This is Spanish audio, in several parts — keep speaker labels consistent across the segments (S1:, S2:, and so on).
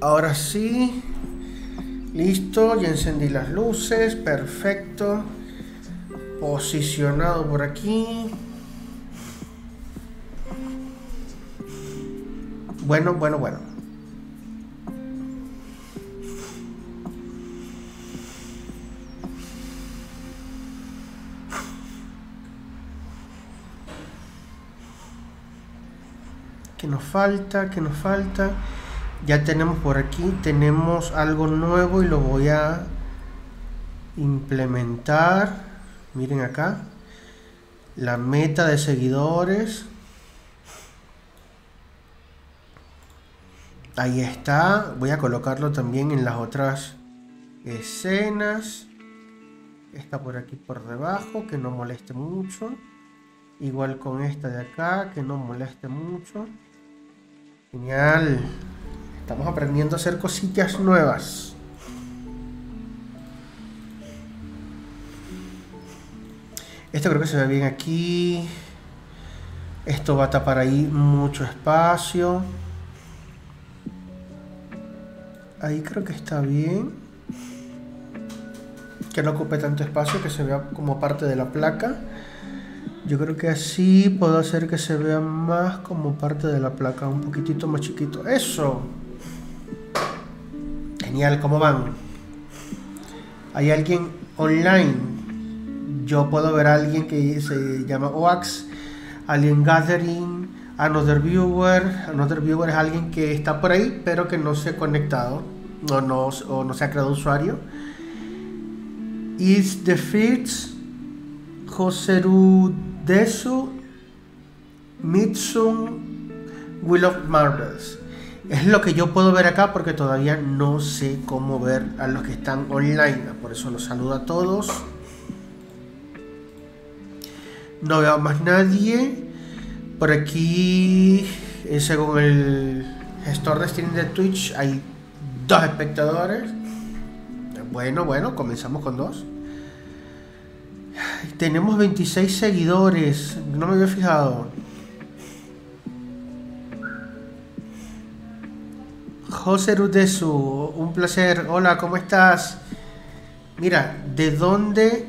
S1: Ahora sí. Listo, ya encendí las luces, perfecto. Posicionado por aquí. Bueno. ¿Qué nos falta? ¿Qué nos falta? Ya tenemos por aquí, tenemos algo nuevo y lo voy a implementar. Miren acá. La meta de seguidores. Ahí está. Voy a colocarlo también en las otras escenas. Está por aquí por debajo, que no moleste mucho. Igual con esta de acá, que no moleste mucho. Genial. Estamos aprendiendo a hacer cositas nuevas. Esto creo que se ve bien aquí. Esto va a tapar ahí mucho espacio. Ahí creo que está bien. Que no ocupe tanto espacio, que se vea como parte de la placa. Yo creo que así puedo hacer que se vea más como parte de la placa, un poquitito más chiquito. ¡Eso! Genial, ¿cómo van? ¿Hay alguien online? Yo puedo ver a alguien que se llama Oax, Alien Gathering, Another Viewer. Another Viewer es alguien que está por ahí, pero que no se ha conectado o no se ha creado usuario. Is the Fritz, Joserudesu, Mitsum, Will of Marvels. Es lo que yo puedo ver acá porque todavía no sé cómo ver a los que están online. Por eso los saludo a todos. No veo más nadie. Por aquí, según el gestor de stream de Twitch, hay 2 espectadores. Bueno, comenzamos con 2. Tenemos 26 seguidores. No me había fijado. José Rudesu, un placer. Hola, ¿cómo estás? Mira, ¿de dónde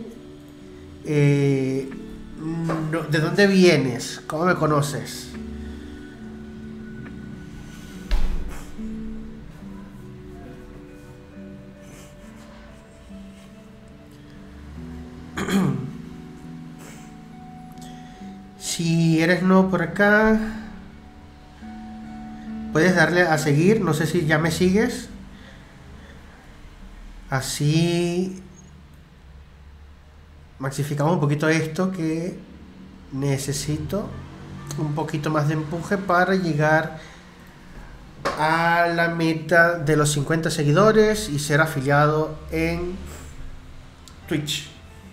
S1: vienes? ¿Cómo me conoces? Si eres nuevo por acá, puedes darle a seguir. No sé si ya me sigues. Así maxificamos un poquito esto, que necesito un poquito más de empuje para llegar a la meta de los 50 seguidores y ser afiliado en Twitch.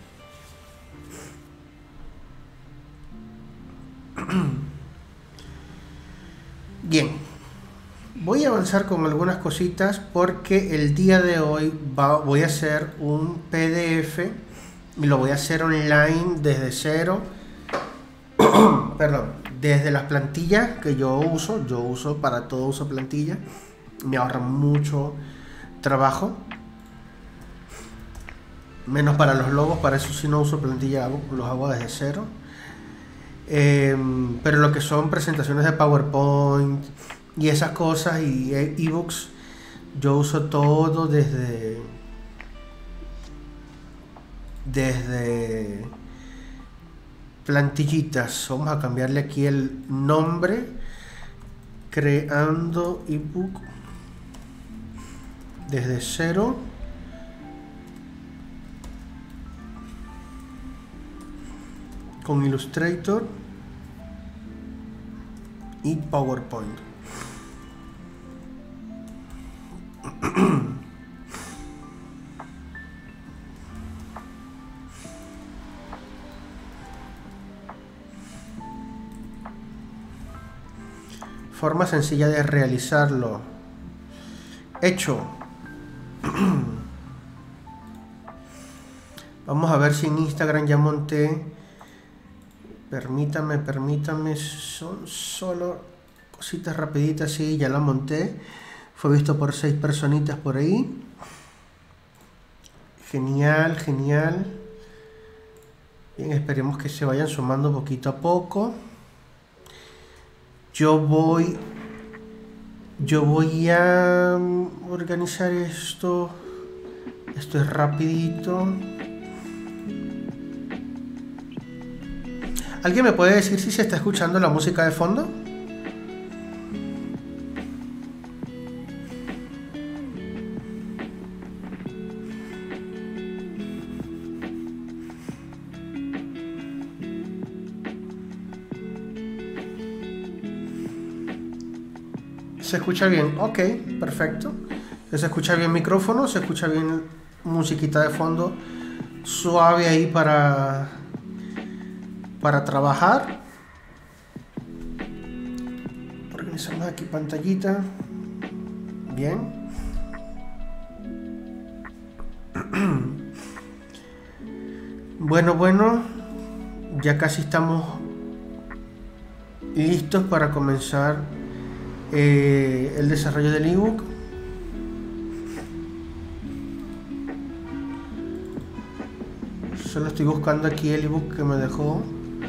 S1: Bien, voy a avanzar con algunas cositas porque el día de hoy voy a hacer un PDF y lo voy a hacer online desde cero. Perdón, desde las plantillas que yo uso para todo, uso plantilla, me ahorra mucho trabajo, menos para los logos. Para eso sí no uso plantilla, los hago desde cero. Pero lo que son presentaciones de PowerPoint y esas cosas y ebooks, yo uso todo desde plantillitas. Vamos a cambiarle aquí el nombre, creando ebook desde cero. Con Illustrator y PowerPoint. Forma sencilla de realizarlo. Hecho. Vamos a ver si en Instagram ya monté. Permítame, son solo cositas rapiditas. Sí, ya la monté. Fue visto por 6 personitas por ahí. Genial, genial. Bien, esperemos que se vayan sumando poquito a poco. Yo voy a organizar esto. Esto es rapidito. ¿Alguien me puede decir si se está escuchando la música de fondo? ¿Se escucha bien? Ok, perfecto. Se escucha bien micrófono, se escucha bien musiquita de fondo, suave ahí para trabajar. Organizamos aquí pantallita. Bien. Bueno, ya casi estamos listos para comenzar el desarrollo del ebook. Solo estoy buscando aquí el ebook que me dejó,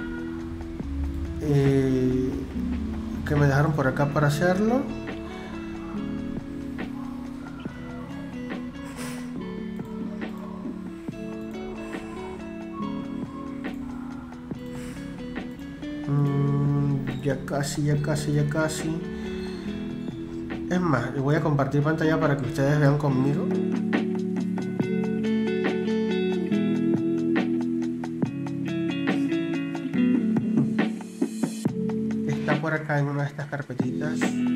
S1: que me dejaron por acá para hacerlo. Ya casi. Es más, les voy a compartir pantalla para que ustedes vean conmigo. Está por acá en una de estas carpetitas.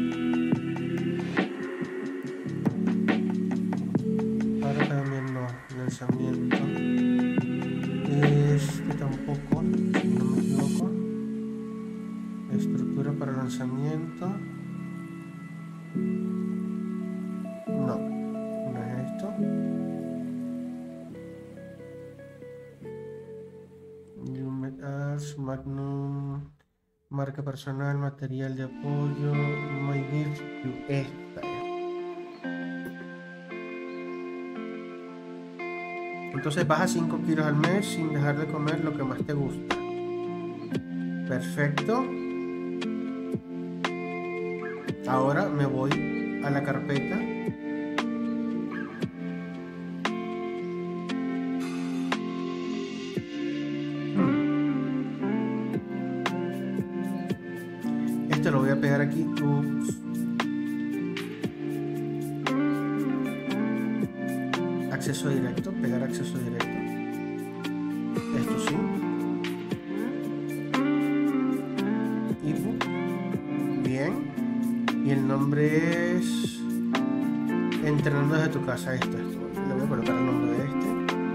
S1: Ahora también no, lanzamiento. Este tampoco, si no me equivoco. Estructura para lanzamiento. No es esto. New Metals, Magnum, marca personal, material de apoyo, My Gift, esta. Entonces baja 5 kilos al mes sin dejar de comer lo que más te gusta. Perfecto. Ahora me voy a la carpeta. Esto lo voy a pegar aquí. Ups. Acceso directo, pegar acceso directo. Esto sí. Ebook. Bien. Y el nombre es Entrenando desde tu casa. Esto. Le voy a colocar el nombre de este.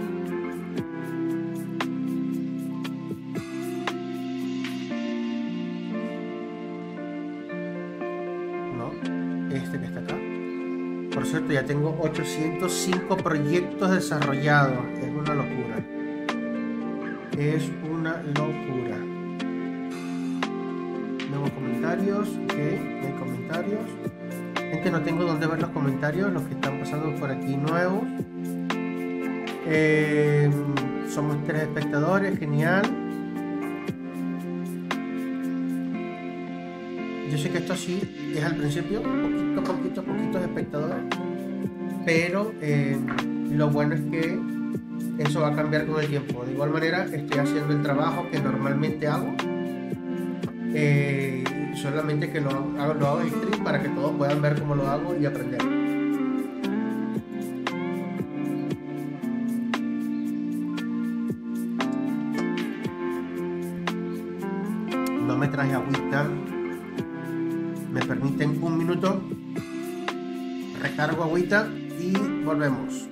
S1: No, este que está acá. Por cierto, ya tengo 805 proyectos desarrollados. Es una locura. Es una locura. Nuevos comentarios. Ok, no hay comentarios. Gente, no tengo dónde ver los comentarios. Los que están pasando por aquí nuevos. Somos 3 espectadores. Genial. Yo sé que esto sí es al principio, poquitos espectadores, pero lo bueno es que eso va a cambiar con el tiempo. De igual manera, estoy haciendo el trabajo que normalmente hago, solamente que lo hago en stream para que todos puedan ver cómo lo hago y aprender. No me traje agüita. Me permiten un minuto, recargo agüita y volvemos.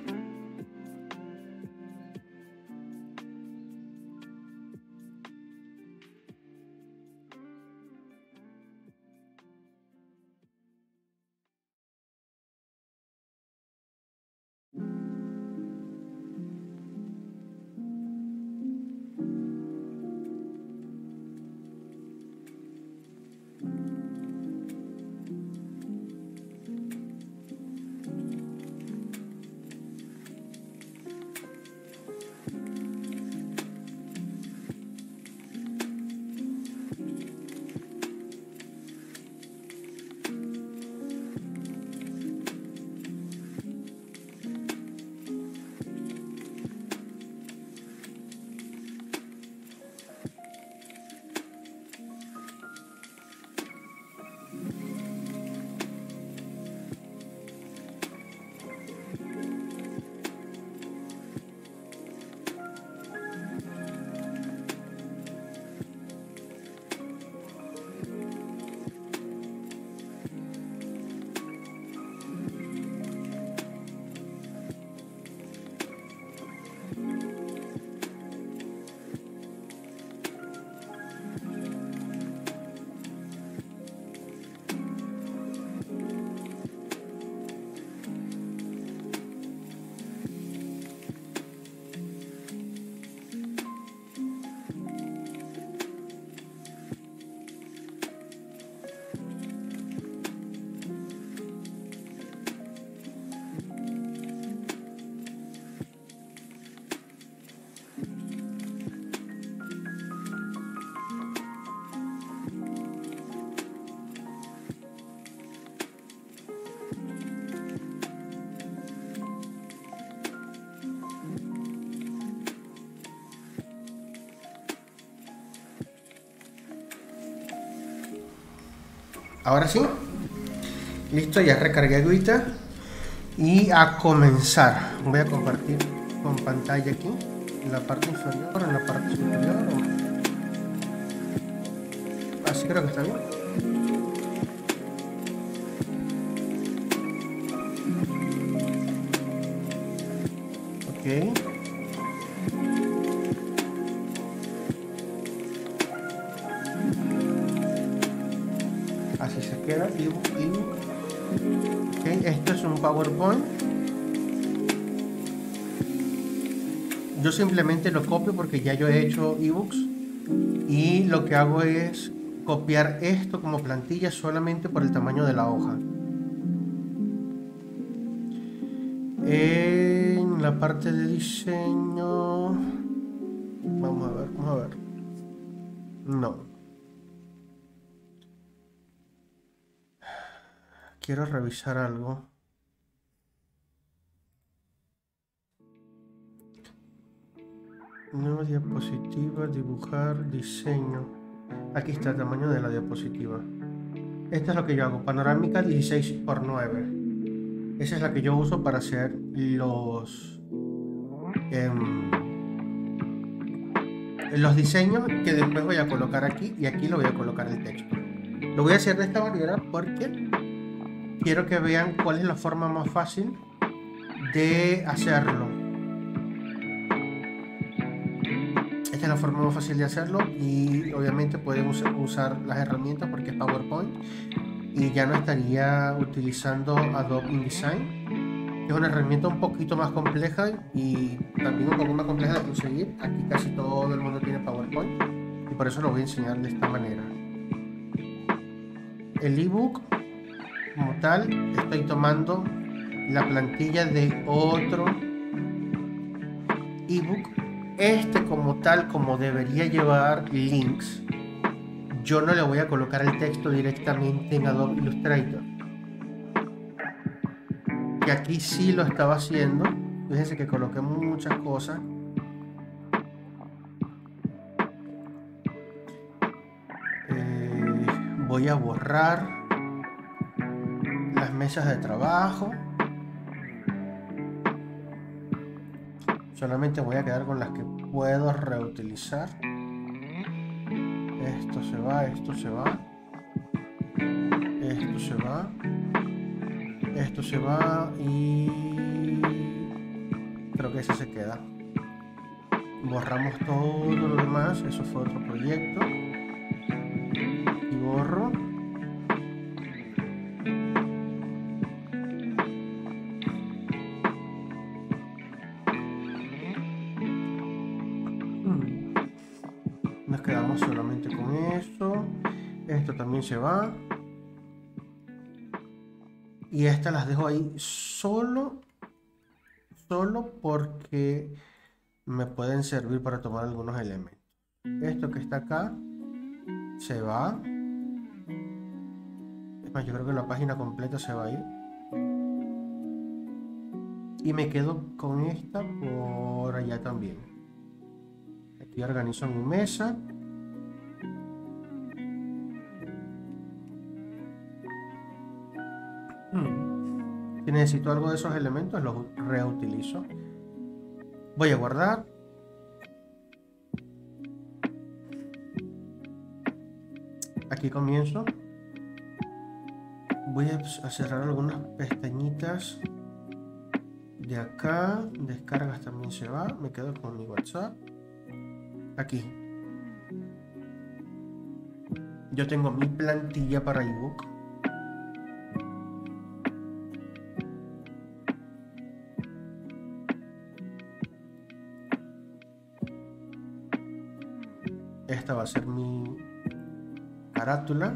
S1: Ahora sí. Listo, ya recargué agüita. Y a comenzar. Voy a compartir con pantalla aquí. En la parte inferior, en la parte superior. Así creo que está bien. Ok. Así se queda. Ok, esto es un PowerPoint. Yo simplemente lo copio porque ya yo he hecho ebooks. Y lo que hago es copiar esto como plantilla solamente por el tamaño de la hoja. En la parte de diseño, vamos a ver. No. Quiero revisar algo. Nueva diapositiva, dibujar, diseño. Aquí está el tamaño de la diapositiva. Esta es lo que yo hago, panorámica 16×9. Esa es la que yo uso para hacer los diseños que después voy a colocar aquí, y aquí lo voy a colocar el texto. Lo voy a hacer de esta manera porque quiero que vean cuál es la forma más fácil de hacerlo. Esta es la forma más fácil de hacerlo, y obviamente pueden usar las herramientas porque es PowerPoint y ya no estaría utilizando Adobe InDesign, que es una herramienta un poquito más compleja y también un poco más compleja de conseguir. Aquí casi todo el mundo tiene PowerPoint y por eso lo voy a enseñar de esta manera. El ebook como tal, estoy tomando la plantilla de otro ebook. Este como tal, como debería llevar links, yo no le voy a colocar el texto directamente en Adobe Illustrator, que aquí sí lo estaba haciendo. Fíjense que coloqué muchas cosas. Voy a borrar las mesas de trabajo. Solamente voy a quedar con las que puedo reutilizar. Esto se va, esto se va. Esto se va. Esto se va y creo que ese se queda. Borramos todo lo demás. Eso fue otro proyecto. Y borro. Nos quedamos solamente con eso. Esto también se va. Y estas las dejo ahí solo porque me pueden servir para tomar algunos elementos. Esto que está acá se va. Es más, yo creo que la página completa se va a ir. Y me quedo con esta por allá también. Aquí organizo mi mesa. Si necesito algo de esos elementos, los reutilizo. Voy a guardar. Aquí comienzo. Voy a cerrar algunas pestañitas de acá. Descargas también se va. Me quedo con mi WhatsApp. Aquí. Yo tengo mi plantilla para ebook. Esta va a ser mi carátula.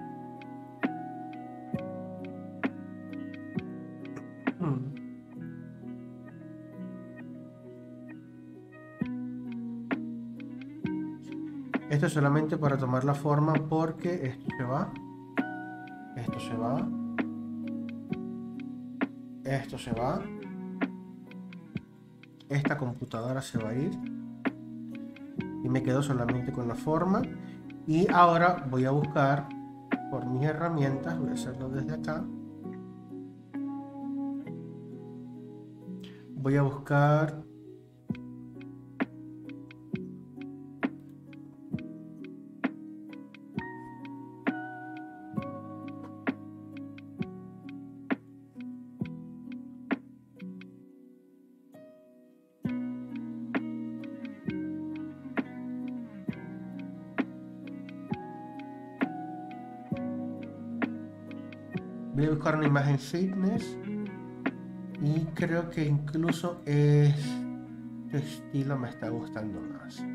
S1: Esto es solamente para tomar la forma porque esto se va. Esto se va. Esto se va. Esta computadora se va a ir. Y me quedo solamente con la forma. Y ahora voy a buscar por mis herramientas. Voy a hacerlo desde acá. Voy a buscar una imagen fitness y creo que incluso este estilo me está gustando más.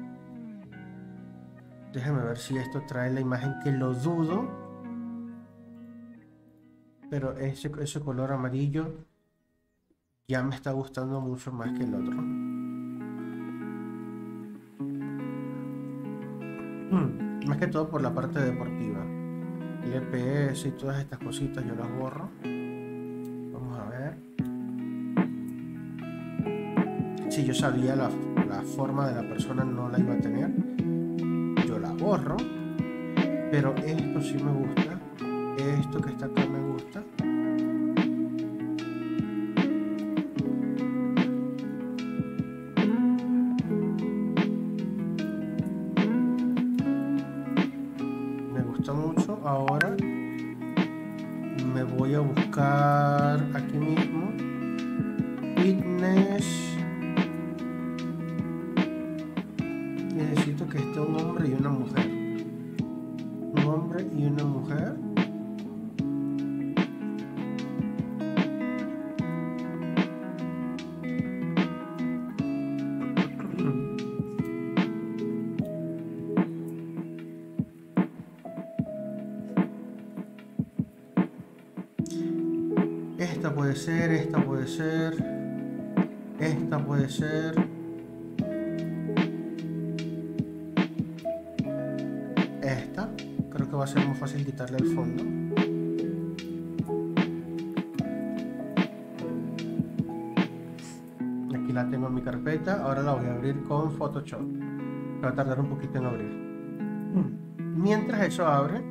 S1: Déjame ver si esto trae la imagen, que lo dudo, pero ese color amarillo ya me está gustando mucho más que el otro. Más que todo por la parte deportiva. El EPS y todas estas cositas yo las borro. Vamos a ver. Si yo sabía la forma de la persona no la iba a tener, yo la borro. Pero esto sí me gusta. Esto que está acá me gusta. Me gusta mucho. Ahora me voy a buscar aquí mismo fitness. Necesito que esté un hombre y una mujer. Un hombre y una mujer. Esta puede ser, esta puede ser, esta puede ser. Esta, creo que va a ser muy fácil quitarle el fondo. Aquí la tengo en mi carpeta, ahora la voy a abrir con Photoshop. Va a tardar un poquito en abrir. Mientras eso abre,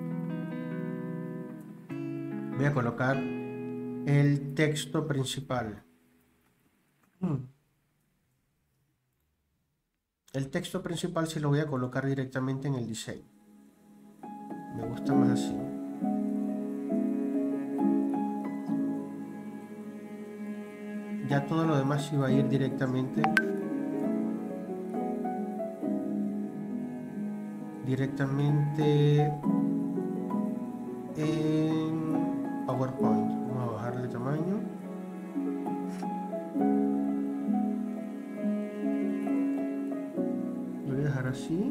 S1: voy a colocar el texto principal. El texto principal sí lo voy a colocar directamente en el diseño. Me gusta más así. Ya todo lo demás iba a ir directamente en PowerPoint. Vamos a bajarle el tamaño. Lo voy a dejar así.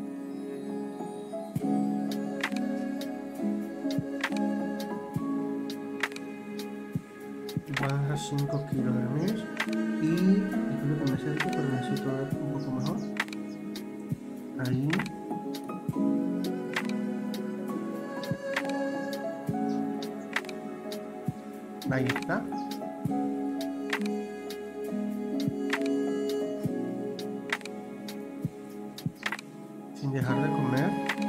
S1: Voy a dejar 5 kilos de mes. Y creo que me acerco, pero necesito ver un poco mejor. Ahí. Ahí está. Sin dejar de comer.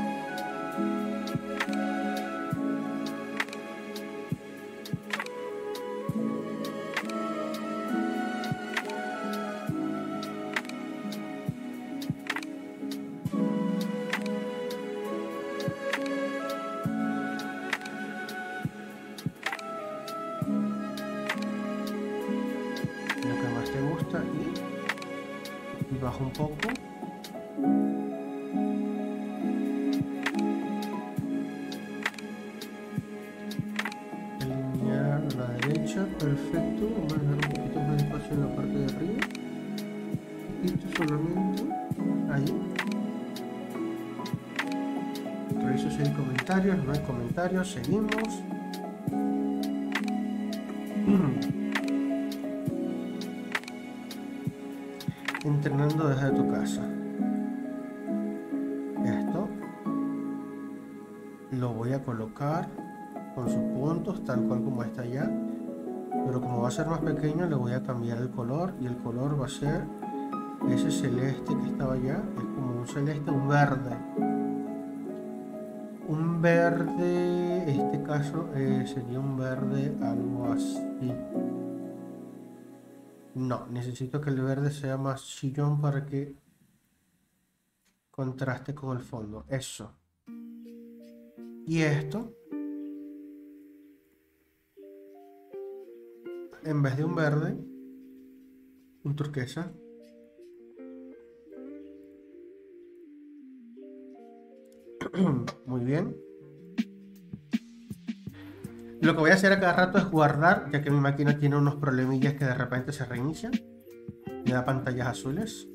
S1: Y bajo un poco. Alinear a la derecha, perfecto. Vamos a dejar un poquito más de espacio en la parte de arriba. Un poquito solamente. Ahí. Reviso si hay comentarios. No hay comentarios. Seguimos. Entrenando desde tu casa. Esto lo voy a colocar con sus puntos tal cual como está ya, pero como va a ser más pequeño le voy a cambiar el color, y el color va a ser ese celeste que estaba allá. Es como un celeste, un verde. Un verde, este caso sería un verde algo así. No, necesito que el verde sea más chillón para que contraste con el fondo. Eso. Y esto, en vez de un verde, un turquesa. Muy bien. Lo que voy a hacer a cada rato es guardar, ya que mi máquina tiene unos problemillas que de repente se reinicia. Me da pantallas azules.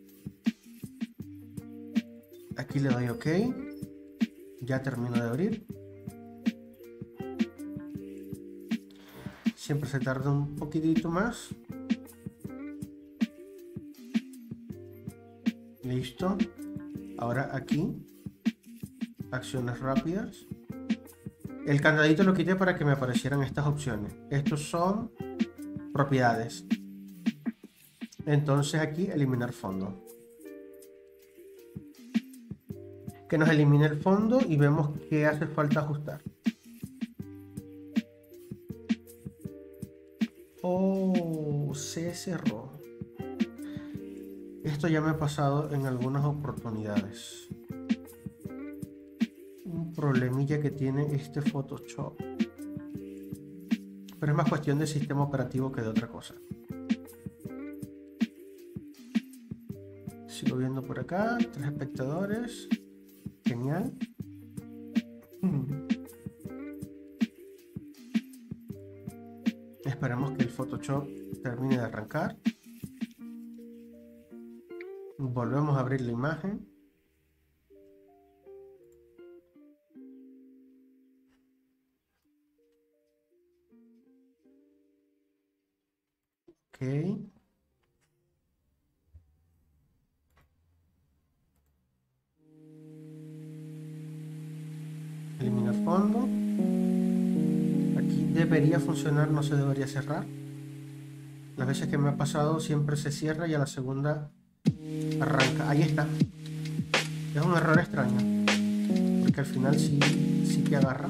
S1: Aquí le doy OK. Ya termino de abrir. Siempre se tarda un poquitito más. Listo. Ahora aquí, acciones rápidas. El candadito lo quité para que me aparecieran estas opciones. Estos son propiedades. Entonces aquí eliminar fondo. Que nos elimine el fondo y vemos qué hace falta ajustar. Oh, se cerró. Esto ya me ha pasado en algunas oportunidades. Un problemilla que tiene este Photoshop. Pero es más cuestión de sistema operativo que de otra cosa. Sigo viendo por acá, 3 espectadores. Genial. Esperemos que el Photoshop termine de arrancar. Volvemos a abrir la imagen. Ok. Eliminar fondo. Aquí debería funcionar, no se debería cerrar. Las veces que me ha pasado siempre se cierra y a la segunda arranca. Ahí está. Es un error extraño, porque al final sí que agarra.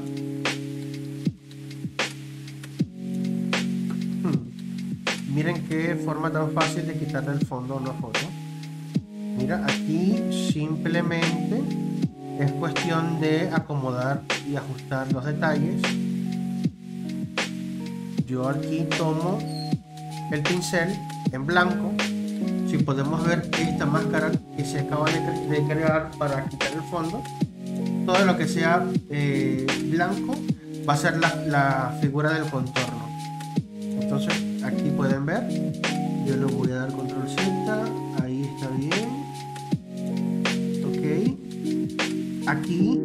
S1: Miren qué forma tan fácil de quitarle el fondo a una foto. Mira, aquí simplemente es cuestión de acomodar y ajustar los detalles. Yo aquí tomo el pincel en blanco. Si podemos ver esta máscara que se acaba de crear para quitar el fondo, todo lo que sea blanco va a ser la figura del contorno. Entonces aquí pueden ver, yo le voy a dar control Z, ahí está bien. Ok, aquí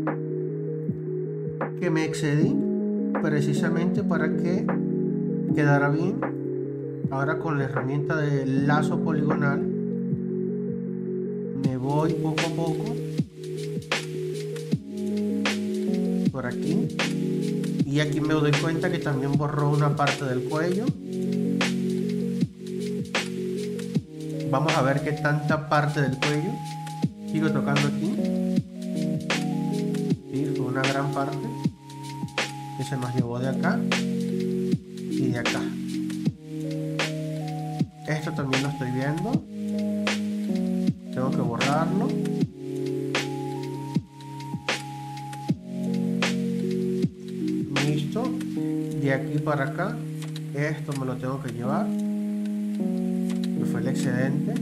S1: que me excedí precisamente para que quedara bien. Ahora con la herramienta del lazo poligonal me voy poco a poco por aquí. Y aquí me doy cuenta que también borró una parte del cuello. Vamos a ver qué tanta parte del cuello. Sigo tocando aquí. Sí, fue una gran parte que se nos llevó de acá y de acá. Esto también lo estoy viendo. Tengo que borrarlo. Listo. De aquí para acá, esto me lo tengo que llevar, que fue el excedente.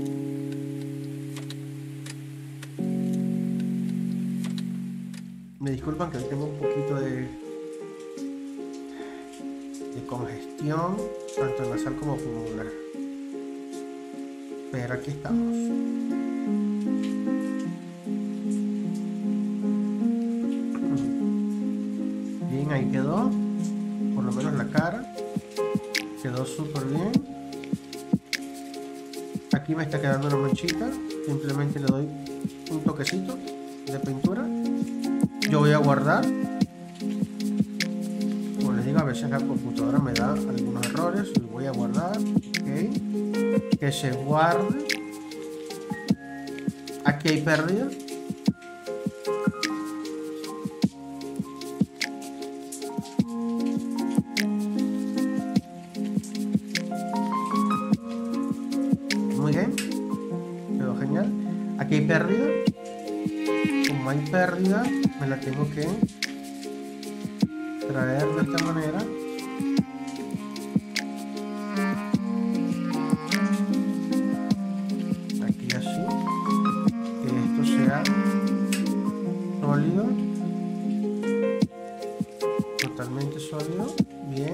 S1: Me disculpan que hoy tengo un poquito de congestión, tanto nasal como pulmonar. Pero aquí estamos. Bien, ahí quedó. Por lo menos la cara quedó súper bien. Aquí me está quedando una manchita. Simplemente le doy un toquecito de pintura. Yo voy a guardar. Como les digo, a veces la computadora me da algunos errores. Lo voy a guardar. Okay. Que se guarde. Aquí hay pérdida. Muy bien, quedó genial. Aquí hay pérdida. Como hay pérdida, me la tengo que traer de esta manera. Aquí así. Que esto sea sólido. Totalmente sólido. Bien.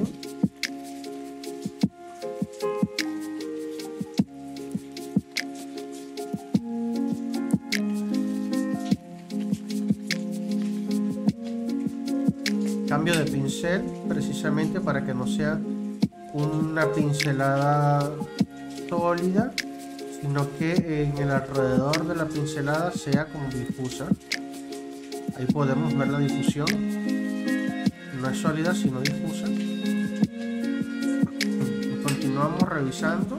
S1: Cambio de pincel precisamente para que no sea una pincelada sólida, sino que en el alrededor de la pincelada sea como difusa. Ahí podemos ver la difusión. No es sólida sino difusa. Y continuamos revisando.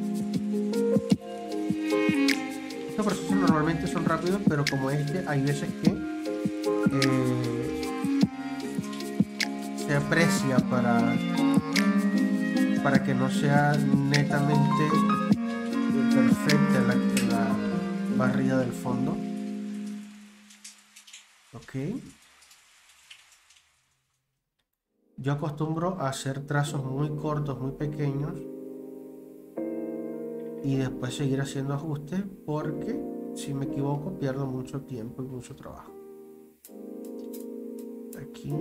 S1: Estos procesos normalmente son rápidos, pero como este hay veces que se aprecia para que no sea netamente perfecta la barrida del fondo. Ok. Yo acostumbro a hacer trazos muy cortos, muy pequeños, y después seguir haciendo ajustes, porque si me equivoco pierdo mucho tiempo y mucho trabajo. Aquí,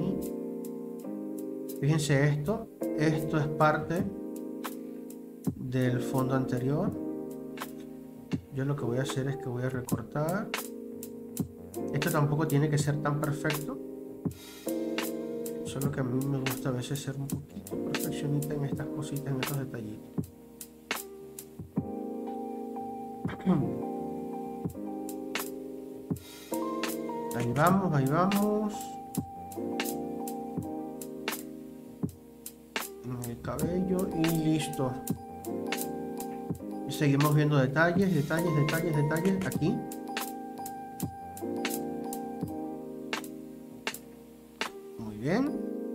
S1: fíjense esto es parte del fondo anterior. Yo lo que voy a hacer es que voy a recortar. Esto tampoco tiene que ser tan perfecto, solo que a mí me gusta a veces ser un poquito perfeccionista en estas cositas, en estos detallitos. Ahí vamos, ahí vamos. En el cabello y listo. Y seguimos viendo detalles, detalles, detalles, detalles aquí. Muy bien.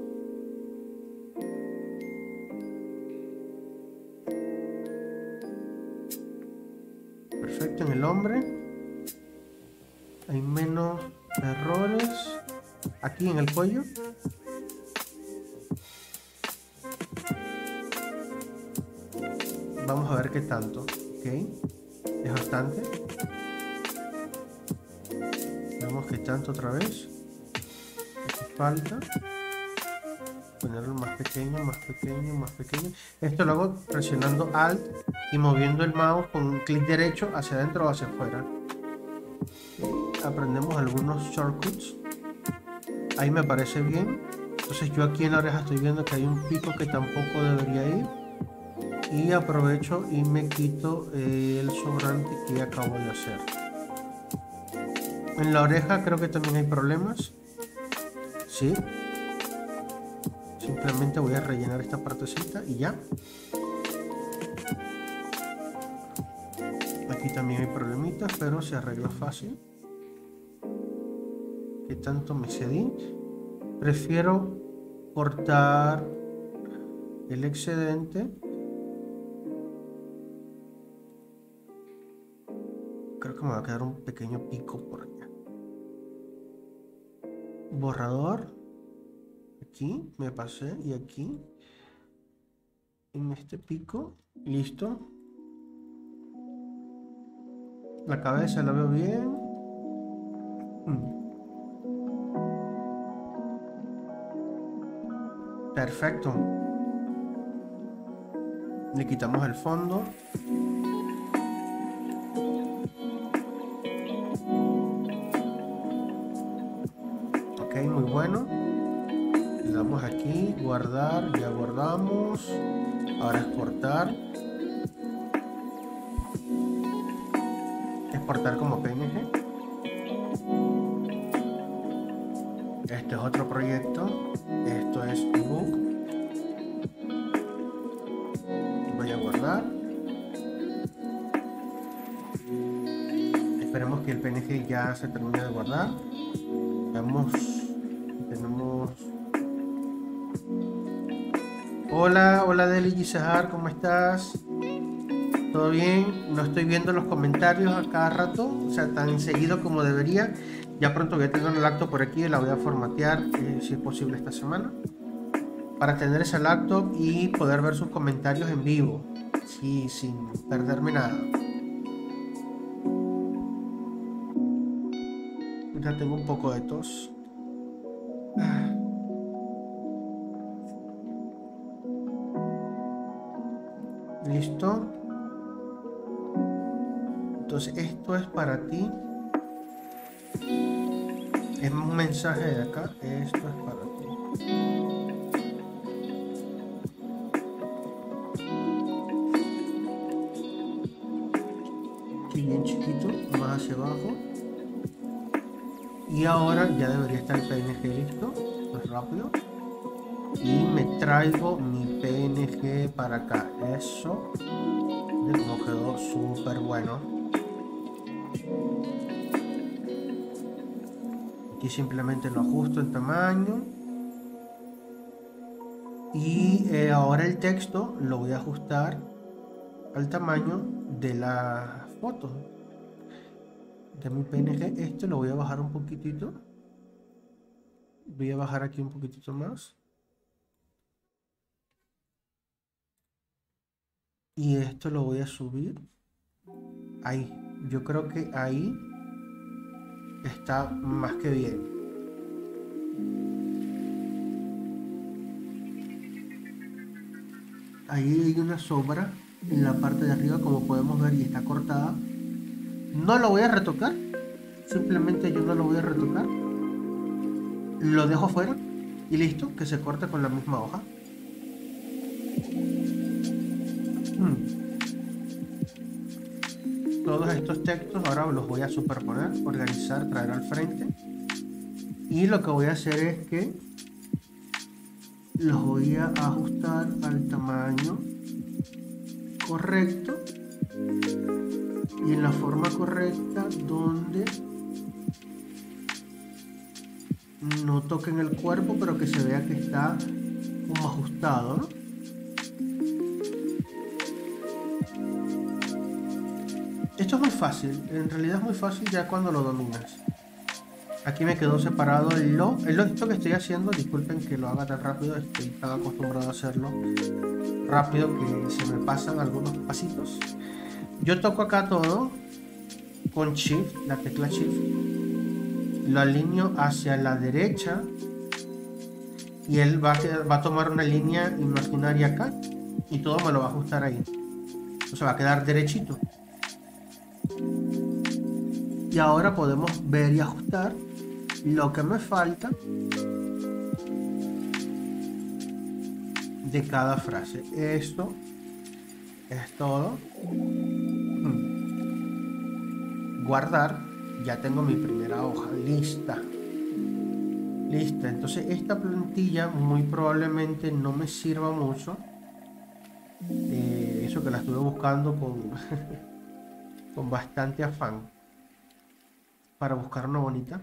S1: Perfecto en el hombre. Hay menos errores aquí en el cuello. Vamos a ver qué tanto. Ok, es bastante. Vemos qué tanto otra vez. Aquí falta ponerlo más pequeño, más pequeño, más pequeño. Esto lo hago presionando Alt y moviendo el mouse con un clic derecho hacia adentro o hacia afuera. Aprendemos algunos shortcuts. Ahí me parece bien. Entonces yo aquí en la oreja estoy viendo que hay un pico que tampoco debería ir, y aprovecho y me quito el sobrante que acabo de hacer. En la oreja creo que también hay problemas. Sí. Simplemente voy a rellenar esta partecita y ya. Aquí también hay problemitas, pero se arregla fácil. ¿Qué tanto me cedí? Prefiero cortar el excedente. Creo que me va a quedar un pequeño pico por allá. Borrador. Aquí me pasé y aquí. En este pico. Listo. La cabeza la veo bien. Perfecto. Le quitamos el fondo. Ok, muy bueno. Le damos aquí, guardar, ya guardamos. Ahora exportar. Exportar como PNG. Este es otro proyecto. Esto es ebook. Voy a guardar. Esperemos que el PNG ya se termine de guardar. Veamos. Tenemos Hola, hola Deli Gisahar, ¿cómo estás? ¿Todo bien? No estoy viendo los comentarios a cada rato, o sea, tan seguido como debería. Ya pronto voy a tener el laptop por aquí y la voy a formatear, si es posible esta semana, para tener ese laptop y poder ver sus comentarios en vivo, sí, sin perderme nada. Ya tengo un poco de tos. Listo. Entonces esto es para ti. Es un mensaje de acá. Esto es para ti. Aquí bien chiquito, más hacia abajo. Y ahora ya debería estar el PNG listo. Pues rápido. Y me traigo mi PNG para acá. Eso. De cómo quedó súper bueno. Aquí simplemente lo ajusto en tamaño. Y ahora el texto lo voy a ajustar al tamaño de la foto de mi PNG. Este lo voy a bajar un poquitito. Voy a bajar aquí un poquitito más. Y esto lo voy a subir. Ahí. Yo creo que ahí está más que bien. Ahí hay una sombra en la parte de arriba, como podemos ver, y está cortada. No lo voy a retocar. Simplemente yo no lo voy a retocar. Lo dejo afuera y listo, que se corte con la misma hoja. Todos estos textos ahora los voy a superponer, organizar, traer al frente. Y lo que voy a hacer es que los voy a ajustar al tamaño correcto y en la forma correcta, donde no toquen el cuerpo, pero que se vea que está como ajustado, ¿no? Esto es muy fácil, en realidad es muy fácil ya cuando lo dominas. Aquí me quedó separado esto que estoy haciendo. Disculpen que lo haga tan rápido, estoy tan acostumbrado a hacerlo rápido que se me pasan algunos pasitos. Yo toco acá todo con Shift, la tecla Shift, lo alineo hacia la derecha y él va a tomar una línea imaginaria acá y todo me lo va a ajustar ahí. Entonces va a quedar derechito. Y ahora podemos ver y ajustar lo que me falta de cada frase. Esto es todo. Guardar. Ya tengo mi primera hoja lista. Lista. Entonces esta plantilla muy probablemente no me sirva mucho. Eso que la estuve buscando con con bastante afán para buscar una bonita.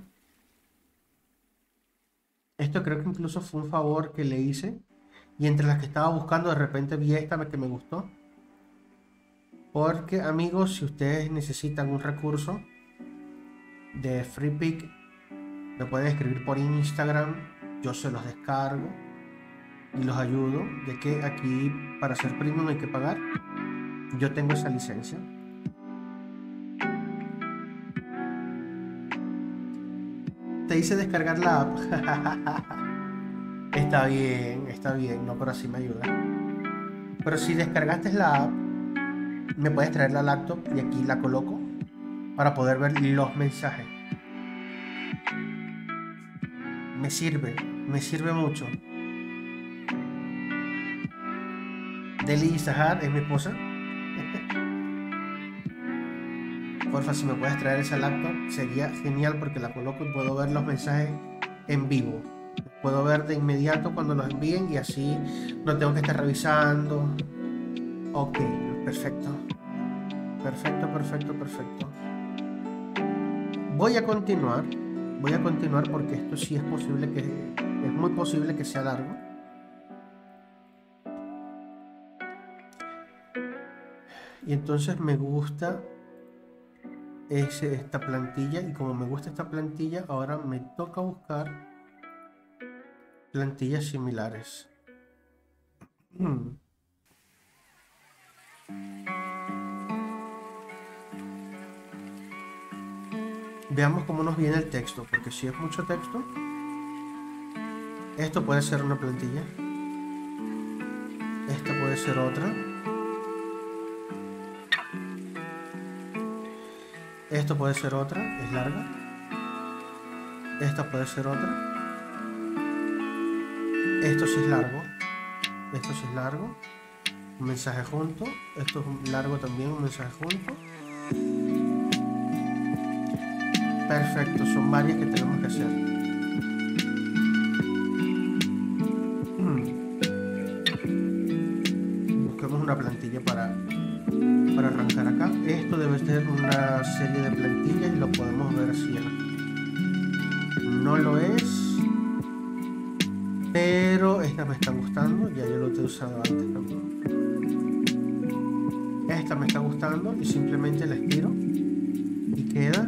S1: Esto creo que incluso fue un favor que le hice, y entre las que estaba buscando de repente vi esta que me gustó. Porque amigos, si ustedes necesitan un recurso de FreePic, me pueden escribir por Instagram, yo se los descargo y los ayudo, ya que aquí para ser premium hay que pagar. Yo tengo esa licencia. Te hice descargar la app. Está bien, no, pero así me ayuda. Pero si descargaste la app, me puedes traer la laptop y aquí la coloco para poder ver los mensajes. Me sirve mucho. Deli Zahar es mi esposa. Porfa, si me puedes traer esa laptop, sería genial porque la coloco y puedo ver los mensajes en vivo. Puedo ver de inmediato cuando los envíen y así no tengo que estar revisando. Ok, perfecto. Perfecto. Voy a continuar porque esto sí es posible que es muy posible que sea largo. Y entonces me gusta esta plantilla, y como me gusta esta plantilla, ahora me toca buscar plantillas similares. Veamos cómo nos viene el texto, porque si es mucho texto, esto puede ser una plantilla, esta puede ser otra, esto puede ser otra, es larga, esta puede ser otra, esto sí es largo, esto sí es largo, un mensaje junto, esto es largo también, un mensaje junto. Perfecto, son varias que tenemos que hacer. Busquemos una plantilla para arrancar acá. Esto debe ser una serie de plantillas y lo podemos ver así. No lo es, pero esta me está gustando. Ya yo lo he usado antes también. Esta me está gustando y simplemente la estiro y queda.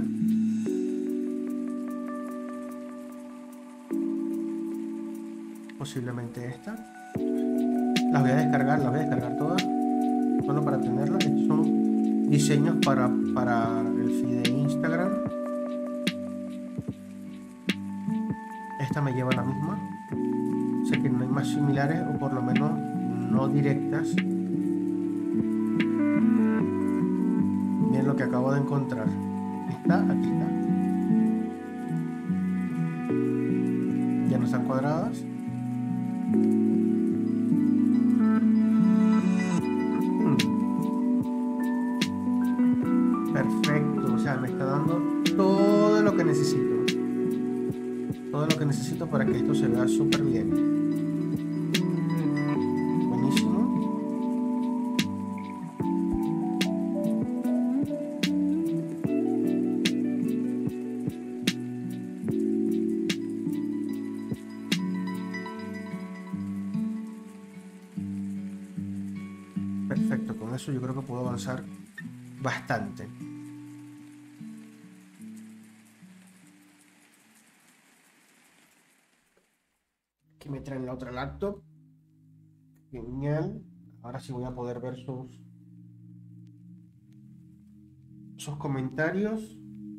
S1: Posiblemente esta. Las voy a descargar todas, solo para tenerlas. Estos son diseños para el feed de Instagram. Esta me lleva a la misma. Sé que no hay más similares, o por lo menos no directas. Miren lo que acabo de encontrar. Aquí está. Ya no están cuadradas. Perfecto, o sea, me está dando todo lo que necesito. Todo lo que necesito para que esto se vea súper bien. Buenísimo. Perfecto, con eso yo creo que puedo avanzar bastante. Aquí me traen la otra laptop. Genial. Ahora sí voy a poder ver sus comentarios.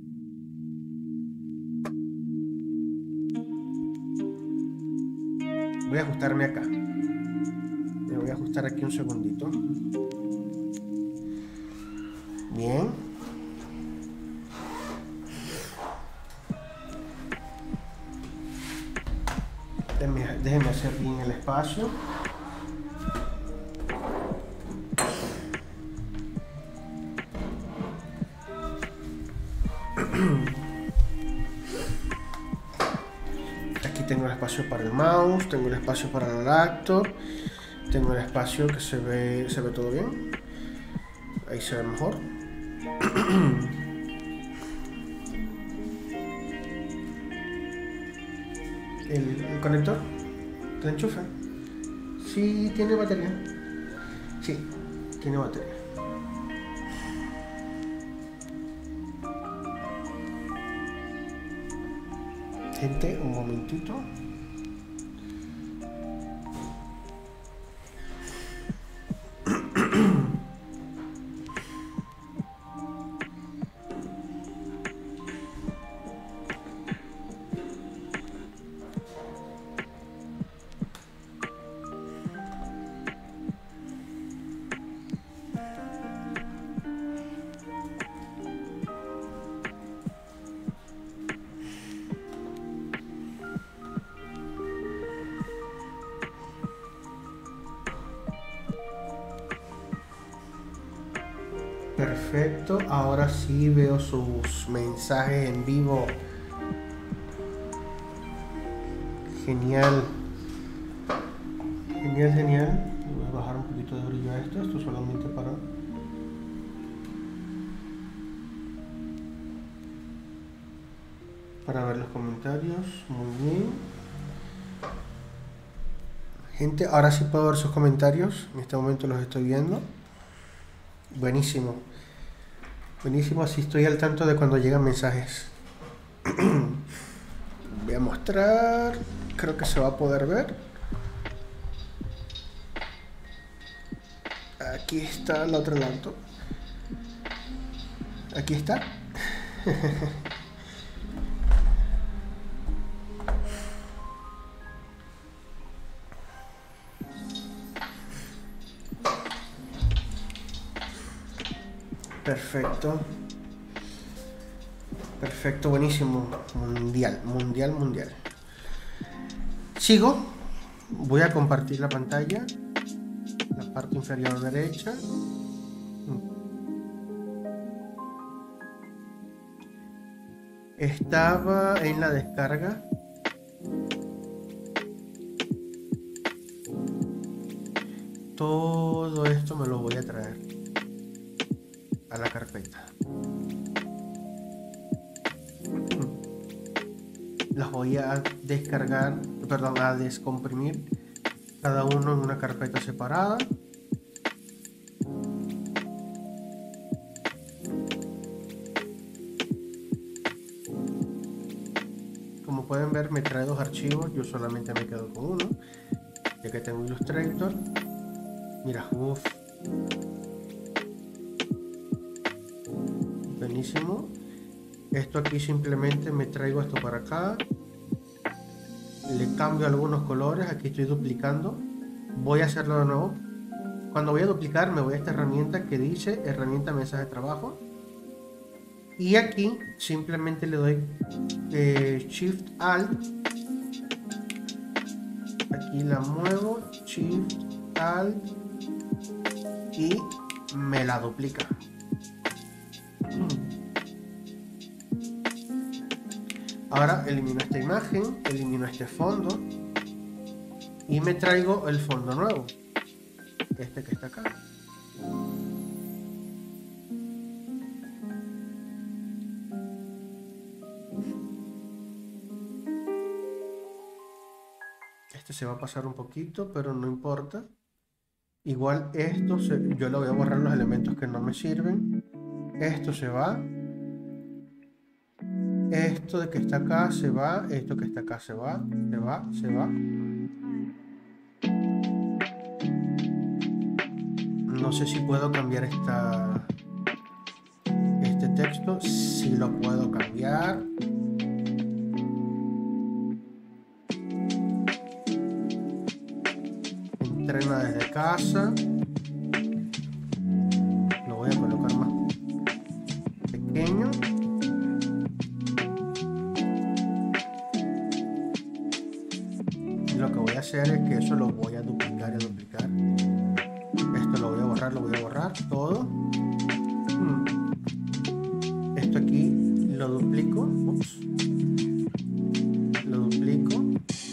S1: Voy a ajustarme acá. Me voy a ajustar aquí un segundito. Bien. Déjenme hacer bien el espacio. Aquí tengo el espacio para el mouse, tengo el espacio para la laptop, tengo el espacio que se ve todo bien. Ahí se ve mejor. El conector del enchufe. Sí, tiene batería. Sí, tiene batería. Gente, un momentito. Perfecto, ahora sí veo sus mensajes en vivo. Genial. Genial. Voy a bajar un poquito de brillo a esto solamente para ver los comentarios. Muy bien. Gente, ahora sí puedo ver sus comentarios. En este momento los estoy viendo. Buenísimo. Buenísimo, así estoy al tanto de cuando llegan mensajes. Voy a mostrar. Creo que se va a poder ver. Aquí está el otro lado. Aquí está. Perfecto. Perfecto, buenísimo. Mundial, mundial, mundial. Sigo. Voy a compartir la pantalla. La parte inferior derecha. Estaba en la descarga. Todo esto me lo voy a traer a la carpeta. Las voy a descargar, perdón, a descomprimir cada uno en una carpeta separada. Como pueden ver, me trae dos archivos, yo solamente me quedo con uno, ya que tengo Illustrator. Mira, uff. Buenísimo. Esto aquí simplemente me traigo esto para acá. Le cambio algunos colores. Aquí estoy duplicando. Voy a hacerlo de nuevo. Cuando voy a duplicar me voy a esta herramienta que dice herramienta mensaje de trabajo. Y aquí simplemente le doy Shift Alt. Aquí la muevo. Shift Alt. Y me la duplica. Ahora elimino esta imagen, elimino este fondo y me traigo el fondo nuevo, este que está acá. Este se va a pasar un poquito, pero no importa. Igual esto, yo le voy a borrar los elementos que no me sirven. Esto se va. Esto de que está acá se va, esto que está acá se va, se va, se va. No sé si puedo cambiar este texto, si lo puedo cambiar. Entrena desde casa. Lo voy a colocar más pequeño. Lo que voy a hacer es que eso lo voy a duplicar y a duplicar. Esto lo voy a borrar todo. Esto aquí lo duplico. Ups. Lo duplico.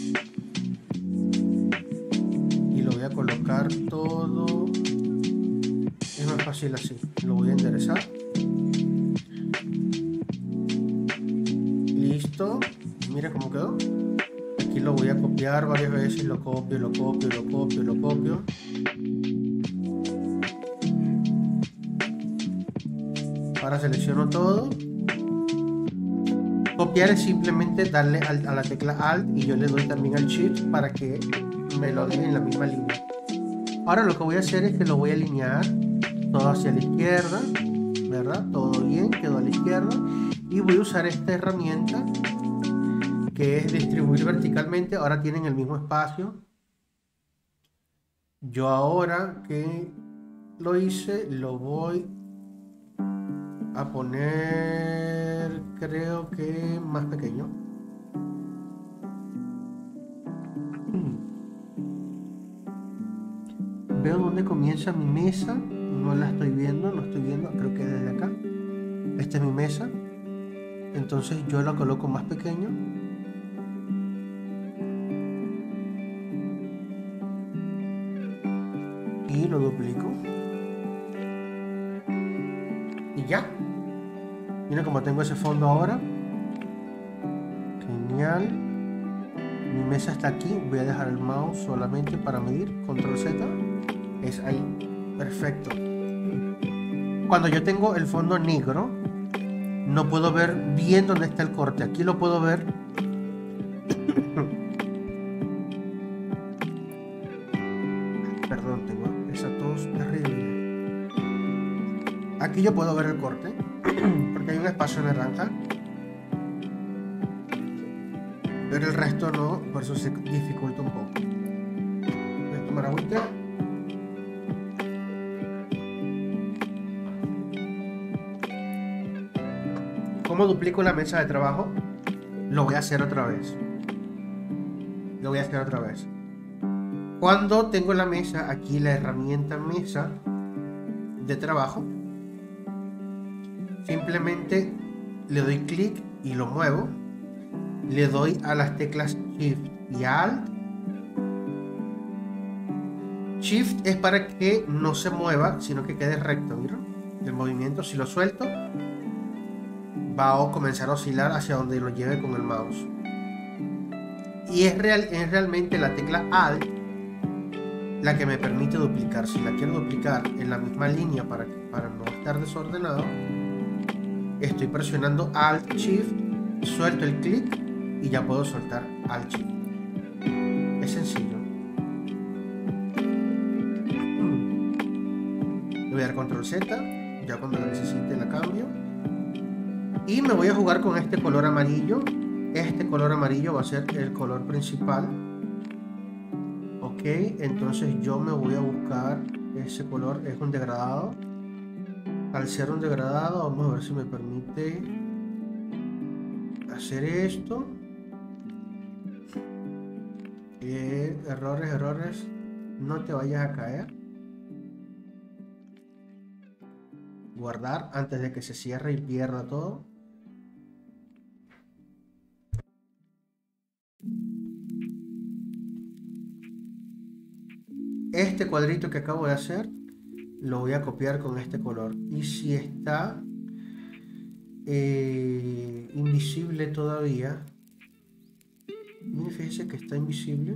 S1: Y lo voy a colocar todo. Es más fácil así. Lo voy a enderezar. Listo. Mira cómo quedó. Aquí lo voy a copiar varias veces, lo copio, lo copio, lo copio, lo copio. Ahora selecciono todo. Copiar es simplemente darle a la tecla Alt y yo le doy también al Shift para que me lo deje en la misma línea. Ahora lo que voy a hacer es que lo voy a alinear todo hacia la izquierda, ¿verdad? Todo bien, quedó a la izquierda. Y voy a usar esta herramienta que es distribuir verticalmente. Ahora tienen el mismo espacio. Yo ahora que lo hice, lo voy a poner, creo que más pequeño. Veo dónde comienza mi mesa. No la estoy viendo, no estoy viendo. Creo que desde acá. Esta es mi mesa. Entonces yo la coloco más pequeño. Y lo duplico. Y ya. Mira cómo tengo ese fondo ahora. Genial. Mi mesa está aquí. Voy a dejar el mouse solamente para medir. Control Z. Es ahí. Perfecto. cuando yo tengo el fondo negro, no puedo ver bien dónde está el corte. Aquí lo puedo ver. Perdón, tengo esa tos terrible. Aquí yo puedo ver el corte, porque hay un espacio naranja. Pero el resto no, por eso se dificulta un poco. Voy a tomar agüita. ¿Cómo duplico la mesa de trabajo? Lo voy a hacer otra vez. Cuando tengo la mesa, aquí la herramienta mesa de trabajo, simplemente le doy clic y lo muevo. Le doy a las teclas Shift y Alt. Shift es para que no se mueva, sino que quede recto. ¿Vieron? El movimiento, si lo suelto, va a comenzar a oscilar hacia donde lo lleve con el mouse. Y es realmente la tecla Alt la que me permite duplicar. Si la quiero duplicar en la misma línea para no estar desordenado, estoy presionando Alt Shift, suelto el clic y ya puedo soltar Alt Shift. Es sencillo. Le voy a dar Control Z, ya cuando la necesite la cambio. Y me voy a jugar con este color amarillo. Este color amarillo va a ser el color principal. Ok, entonces yo me voy a buscar ese color, es un degradado. Al ser un degradado, vamos a ver si me permite hacer esto. Errores, no te vayas a caer. Guardar antes de que se cierre y pierda todo. Este cuadrito que acabo de hacer lo voy a copiar con este color, y si está invisible todavía, fíjense que está invisible.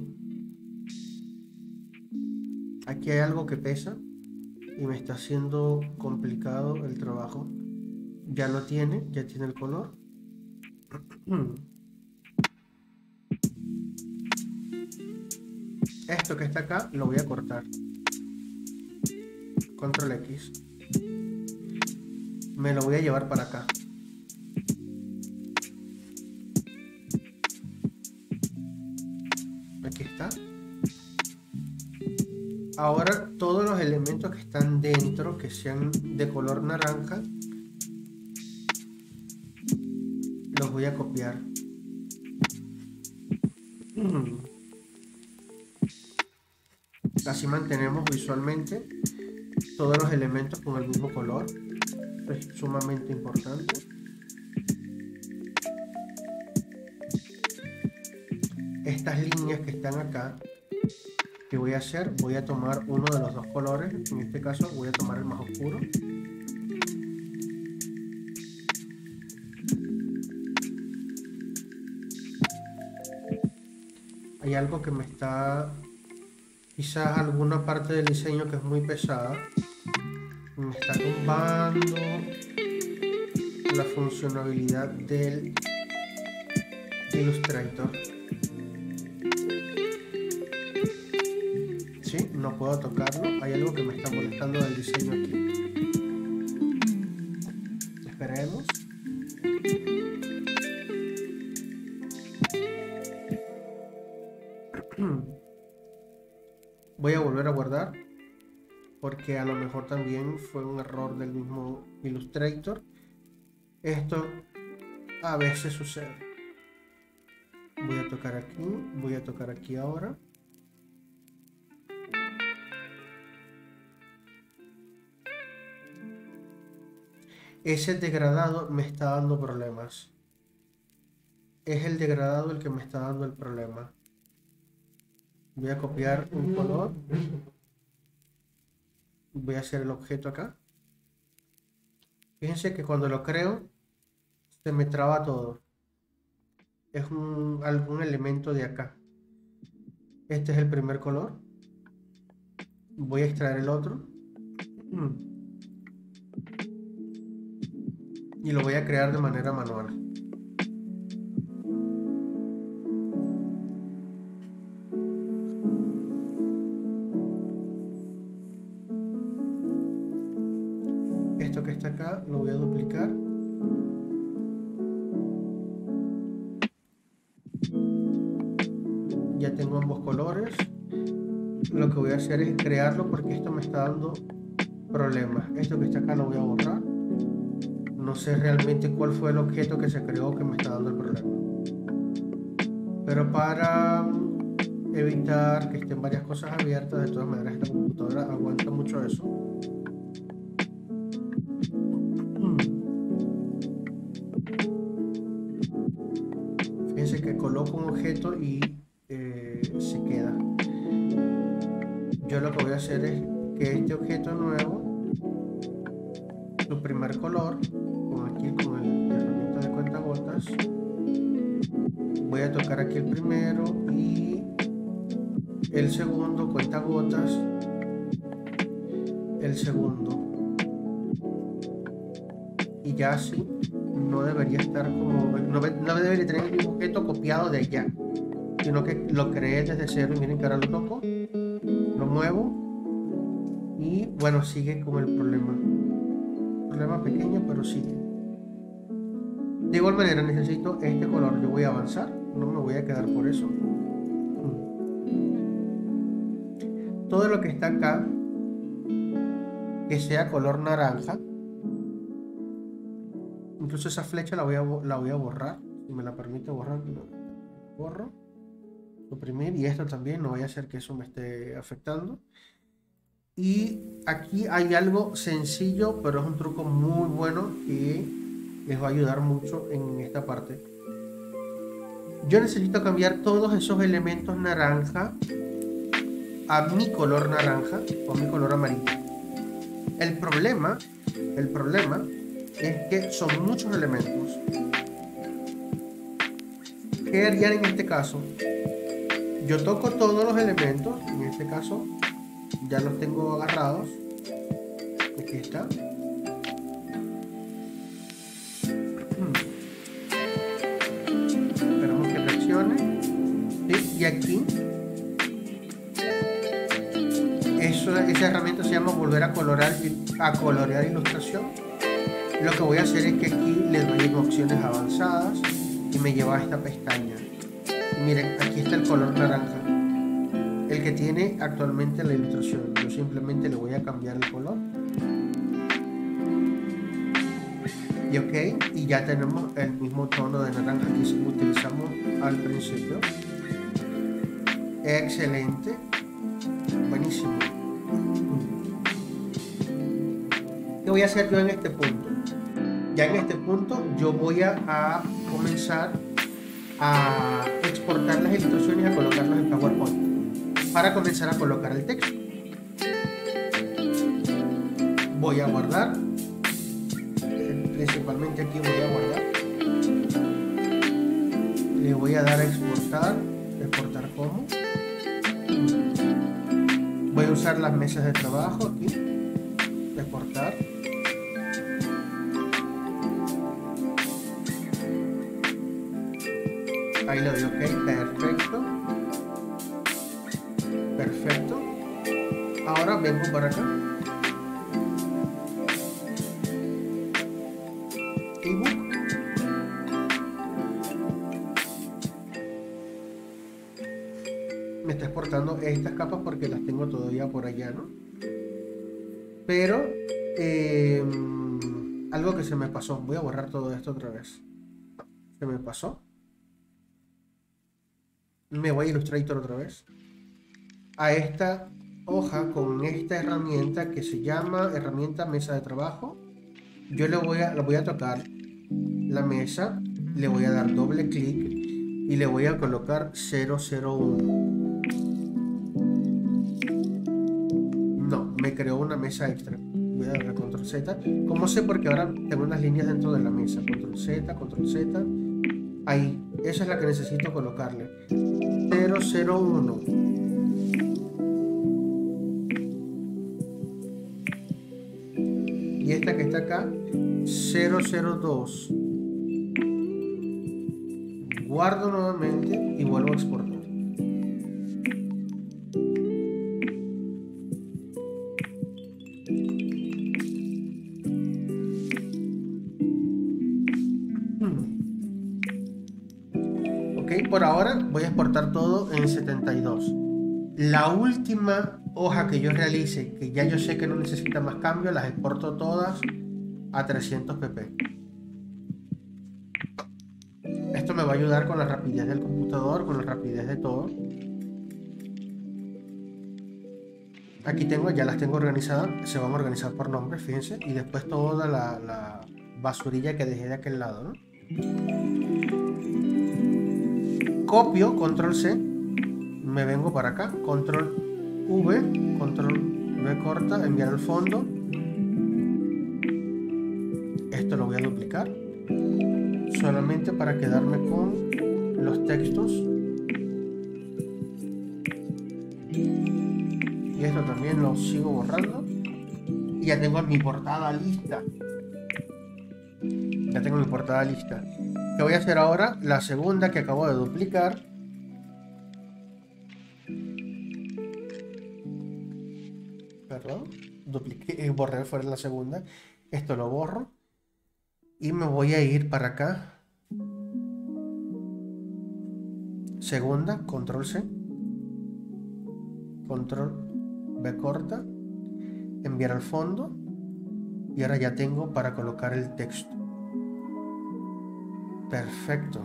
S1: Aquí hay algo que pesa y me está haciendo complicado el trabajo. Ya lo tiene, ya tiene el color. Esto que está acá lo voy a cortar. Control X. Me lo voy a llevar para acá. Aquí está. Ahora todos los elementos que están dentro, que sean de color naranja, los voy a copiar. Así mantenemos visualmente todos los elementos con el mismo color. Esto es sumamente importante. Estas líneas que están acá, ¿qué voy a hacer? Voy a tomar uno de los dos colores. En este caso voy a tomar el más oscuro. Hay algo que me está... Quizás alguna parte del diseño que es muy pesada. Me está tumbando la funcionalidad del Illustrator. Sí, no puedo tocarlo. Hay algo que me está molestando del diseño aquí. Esperemos. Voy a volver a guardar, porque a lo mejor también fue un error del mismo Illustrator. Esto a veces sucede. Voy a tocar aquí ahora. Ese degradado me está dando problemas. Es el degradado el que me está dando el problema. Voy a copiar un color. Voy a hacer el objeto acá. Fíjense que cuando lo creo, se me traba todo. Es algún elemento de acá. Este es el primer color. Voy a extraer el otro. Y lo voy a crear de manera manual. Esto que está acá lo voy a duplicar. Ya tengo ambos colores. Lo que voy a hacer es crearlo porque esto me está dando problemas. Esto que está acá lo voy a borrar. No sé realmente cuál fue el objeto que se creó que me está dando el problema. Pero para evitar que estén varias cosas abiertas, de todas maneras esta computadora aguanta mucho eso. Fíjense que coloco un objeto y se queda. Yo lo que voy a hacer es que este objeto nuevo, su primer color, aquí con la herramienta de cuentagotas, voy a tocar aquí el primero y el segundo, cuentagotas, el segundo. Y ya así no debería estar como, no debería tener ningún objeto copiado de allá, sino que lo creé desde cero. Y miren que ahora lo toco, lo muevo y bueno, sigue con el problema. Problema pequeño, pero sigue. De igual manera necesito este color. Yo voy a avanzar, no me voy a quedar por eso. Todo lo que está acá que sea color naranja. Incluso esa flecha la voy a borrar. Si me la permite borrar, lo borro. Suprimir. Y esto también, no vaya a hacer que eso me esté afectando. Y aquí hay algo sencillo, pero es un truco muy bueno que les va a ayudar mucho en esta parte. Yo necesito cambiar todos esos elementos naranja a mi color naranja o a mi color amarillo. El problema es que son muchos elementos. ¿Qué harían en este caso? Yo toco todos los elementos, en este caso ya los tengo agarrados. Aquí está. Esperamos que reaccione. ¿Sí? Y aquí esa herramienta se llama volver a colorear ilustración. Lo que voy a hacer es que aquí le doy en opciones avanzadas y me lleva a esta pestaña. Y miren, aquí está el color naranja, el que tiene actualmente la ilustración. Yo simplemente le voy a cambiar el color. Y ok, y ya tenemos el mismo tono de naranja que utilizamos al principio. Excelente, buenísimo. ¿Qué voy a hacer yo en este punto? Ya en este punto yo voy a comenzar a exportar las ilustraciones y a colocarlas en PowerPoint para comenzar a colocar el texto. Voy a guardar, principalmente aquí voy a guardar. Le voy a dar a exportar como. Voy a usar las mesas de trabajo aquí, exportar. Ahí le doy ok, perfecto. Perfecto. Ahora vengo para acá. Ebook. Me está exportando estas capas porque las tengo todavía por allá, ¿no? Pero algo que se me pasó. Voy a borrar todo esto otra vez. Se me pasó. Me voy a Illustrator otra vez. A esta hoja con esta herramienta que se llama herramienta mesa de trabajo. Yo lo voy a tocar la mesa, le voy a dar doble clic y le voy a colocar 001. No, me creó una mesa extra. Voy a darle control Z. ¿Cómo sé? Porque ahora tengo unas líneas dentro de la mesa. Control Z, control Z. Ahí, esa es la que necesito colocarle. 001. y esta que está acá 002. Guardo nuevamente y vuelvo a exportar. Ok, por ahora voy a exportar todo en 72. La última hoja que yo realice, que ya yo sé que no necesita más cambios, las exporto todas a 300 pp. Esto me va a ayudar con la rapidez del computador, con la rapidez de todo. Aquí tengo, ya las tengo organizadas, se van a organizar por nombre, fíjense, y después toda la basurilla que dejé de aquel lado, ¿no? Copio, control C, me vengo para acá, control V, control V corta, enviar al fondo. Esto lo voy a duplicar, solamente para quedarme con los textos. Y esto también lo sigo borrando. Y ya tengo mi portada lista. Ya tengo mi portada lista. ¿Qué voy a hacer ahora? La segunda que acabo de duplicar. Perdón. Dupliqué, borré fuera la segunda. Esto lo borro. Y me voy a ir para acá. Segunda, control C. Control V corta. Enviar al fondo. Y ahora ya tengo para colocar el texto. Perfecto.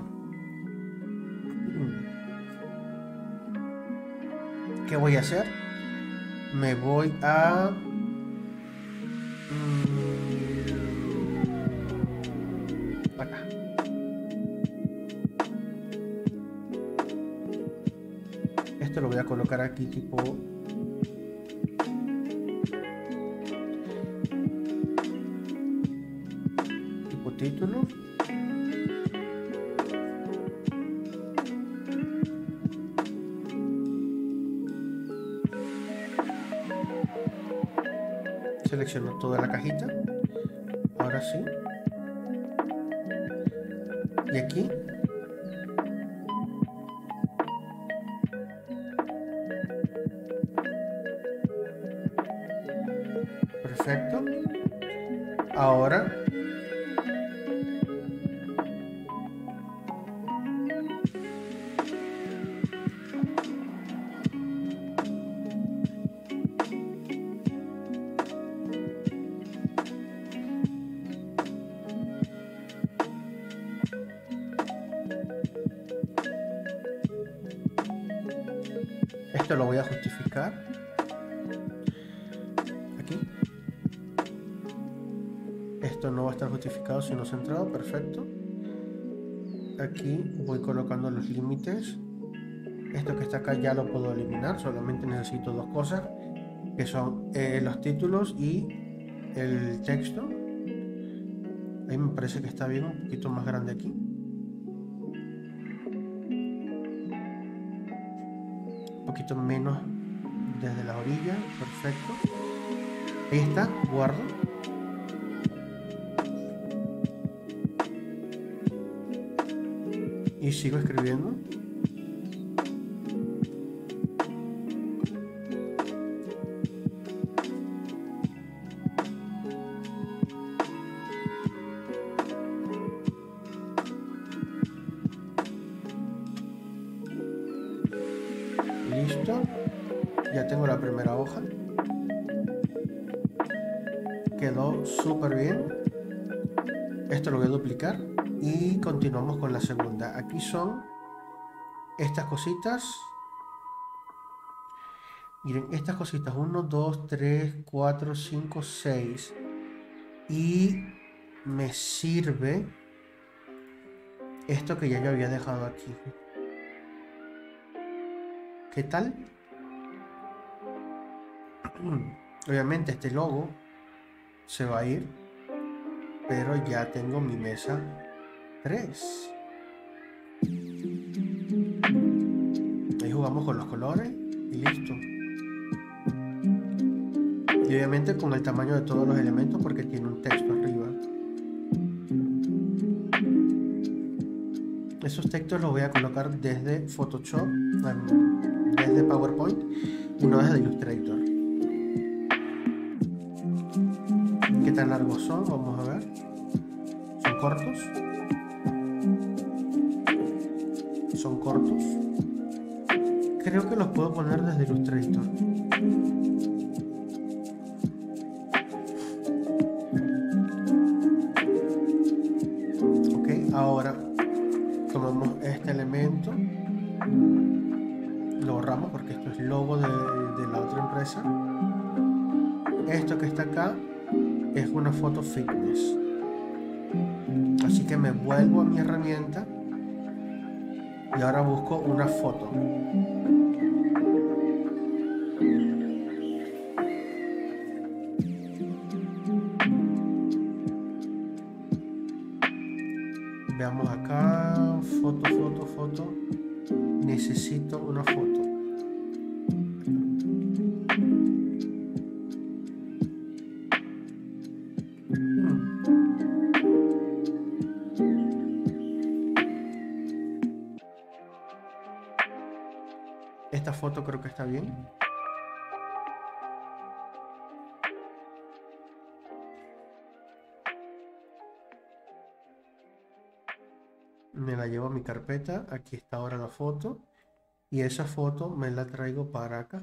S1: ¿Qué voy a hacer? Me voy a... acá. Esto lo voy a colocar aquí tipo... título. Selecciono toda la cajita. Ahora sí. Y aquí. Perfecto. Ahora esto lo voy a justificar aquí. Esto no va a estar justificado sino centrado. Perfecto. Aquí voy colocando los límites. Esto que está acá ya lo puedo eliminar. Solamente necesito dos cosas, que son los títulos y el texto. Ahí me parece que está bien, un poquito más grande aquí. Un poquito menos desde la orilla. Perfecto. Ahí está, guardo. Y sigo escribiendo. Listo. Ya tengo la primera hoja. Quedó súper bien. Esto lo voy a duplicar. Y continuamos con la segunda. Aquí son estas cositas. Miren, estas cositas. 1, 2, 3, 4, 5, 6. Y me sirve esto que ya yo había dejado aquí. ¿Qué tal? Obviamente este logo se va a ir, pero ya tengo mi mesa 3. Ahí jugamos con los colores y listo. Y obviamente con el tamaño de todos los elementos porque tiene un texto arriba. Esos textos los voy a colocar desde Photoshop, desde PowerPoint y no desde Illustrator. ¿Qué tan largos son? Vamos a ver. ¿Son cortos? ¿Son cortos? Creo que los puedo poner desde Illustrator. Ok, ahora tomamos este elemento, lo borramos porque esto es logo de la otra empresa. Esto que está acá es una foto fitness, así que me vuelvo a mi herramienta y ahora busco una foto. Veamos acá, foto. Necesito una foto. Esta foto creo que está bien. Me la llevo a mi carpeta. Aquí está ahora la foto. Y esa foto me la traigo para acá.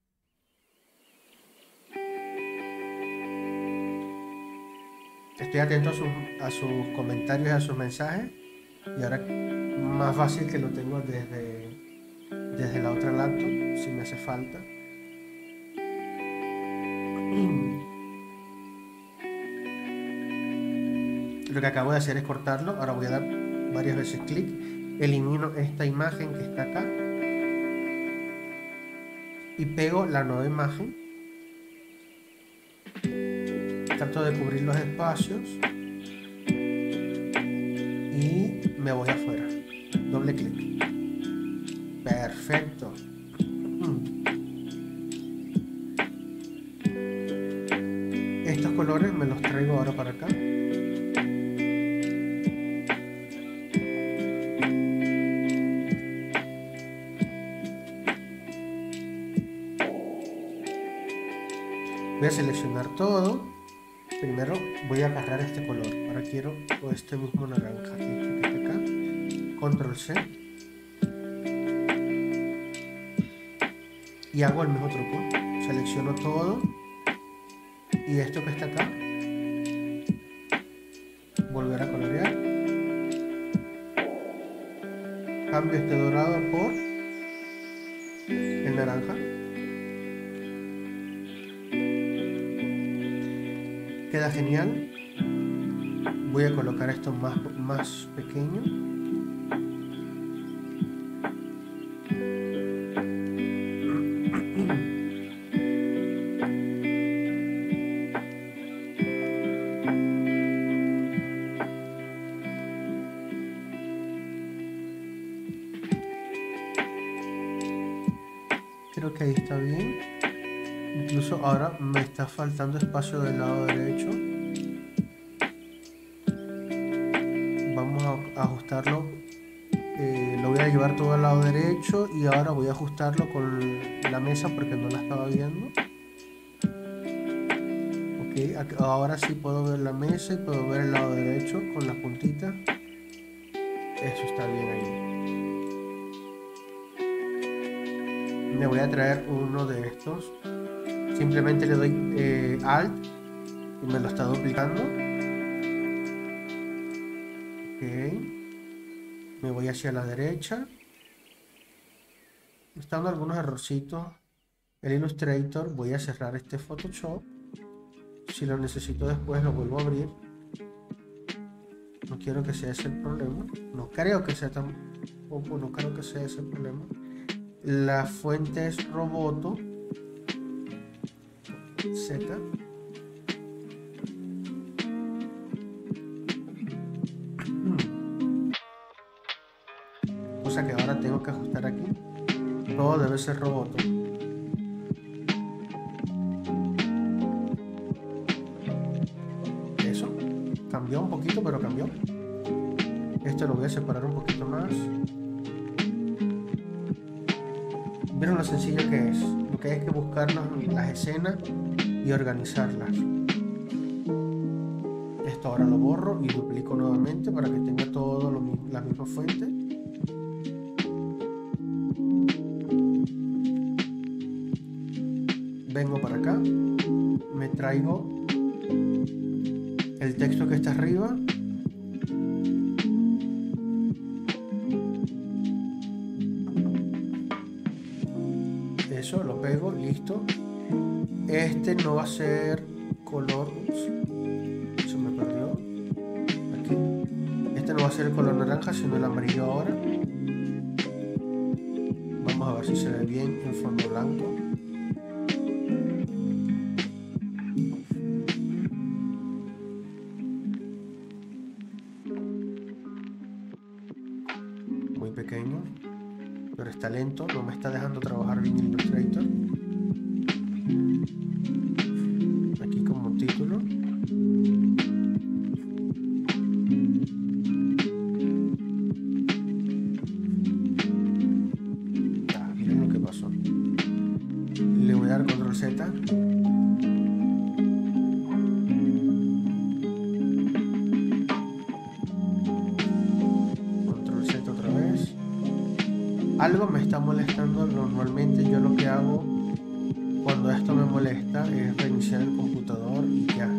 S1: Estoy atento a sus comentarios y a sus mensajes. Y ahora más fácil que lo tengo desde la otra laptop, si me hace falta. Lo que acabo de hacer es cortarlo. Ahora voy a dar varias veces clic. Elimino esta imagen que está acá. Y pego la nueva imagen. Trato de cubrir los espacios. Y me voy afuera. Doble clic. Perfecto. Estos colores me los traigo ahora para acá. Voy a seleccionar todo. Primero voy a agarrar este color. Ahora quiero este mismo naranja que está acá. Control C. Y hago el mismo truco. Selecciono todo. Y esto que está acá. Volver a colorear. Cambio este dorado por el naranja. Queda genial. Voy a colocar esto más pequeño. Creo que ahí está bien. Incluso ahora me está faltando espacio del lado derecho. Vamos a ajustarlo. Lo voy a llevar todo al lado derecho y ahora voy a ajustarlo con la mesa porque no la estaba viendo. Ok, ahora sí puedo ver la mesa y puedo ver el lado derecho con las puntitas. Eso está bien ahí. Me voy a traer uno de estos. Simplemente le doy Alt y me lo está duplicando. Ok. Me voy hacia la derecha. Están algunos errorcitos. El Illustrator. Voy a cerrar este Photoshop. Si lo necesito después lo vuelvo a abrir. No quiero que sea ese el problema. No creo que sea tampoco. No creo que sea ese el problema. La fuente es Roboto. Z. Cosa que ahora tengo que ajustar aquí. Todo debe ser Roboto. poquito, pero cambió. Esto lo voy a separar un poquito más. ¿Vieron lo sencillo que es? Lo que hay que buscar las escenas y organizarlas. Esto ahora lo borro y duplico nuevamente para que tenga todo la misma fuente. Vengo para acá, me traigo el texto que está arriba. Eso, lo pego, listo. Este no va a ser color... Ups, se me perdió. Aquí. Este no va a ser el color naranja, sino el amarillo ahora. Vamos a ver si se ve bien en fondo blanco. Muy pequeño, pero está lento, no me está dejando trabajar bien el Illustrator. Aquí como título. Miren lo que pasó. Le voy a dar control Z. Algo me está molestando. Normalmente yo lo que hago cuando esto me molesta es reiniciar el computador y ya.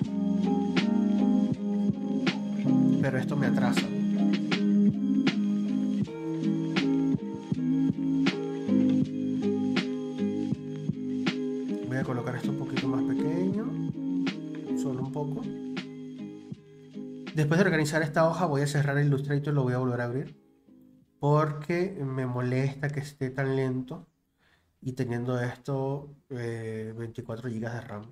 S1: Pero esto me atrasa. Voy a colocar esto un poquito más pequeño. Solo un poco. Después de organizar esta hoja voy a cerrar el Illustrator y lo voy a volver a abrir. Porque me molesta que esté tan lento y teniendo esto 24 GB de RAM.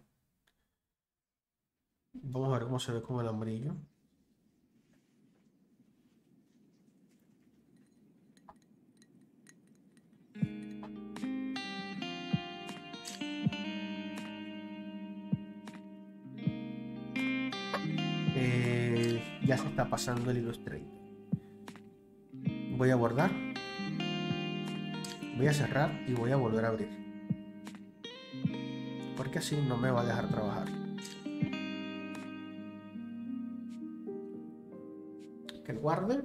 S1: Vamos a ver cómo se ve con el amarillo. Ya se está pasando el Illustrator. Voy a guardar, voy a cerrar y voy a volver a abrir, porque así no me va a dejar trabajar. Que guarde.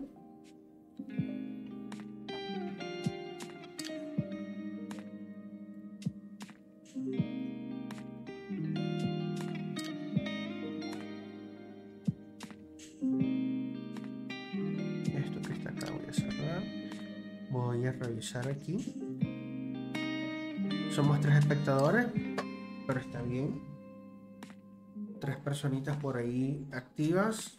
S1: Voy a revisar aquí. Somos 3 espectadores, pero está bien. 3 personitas por ahí activas.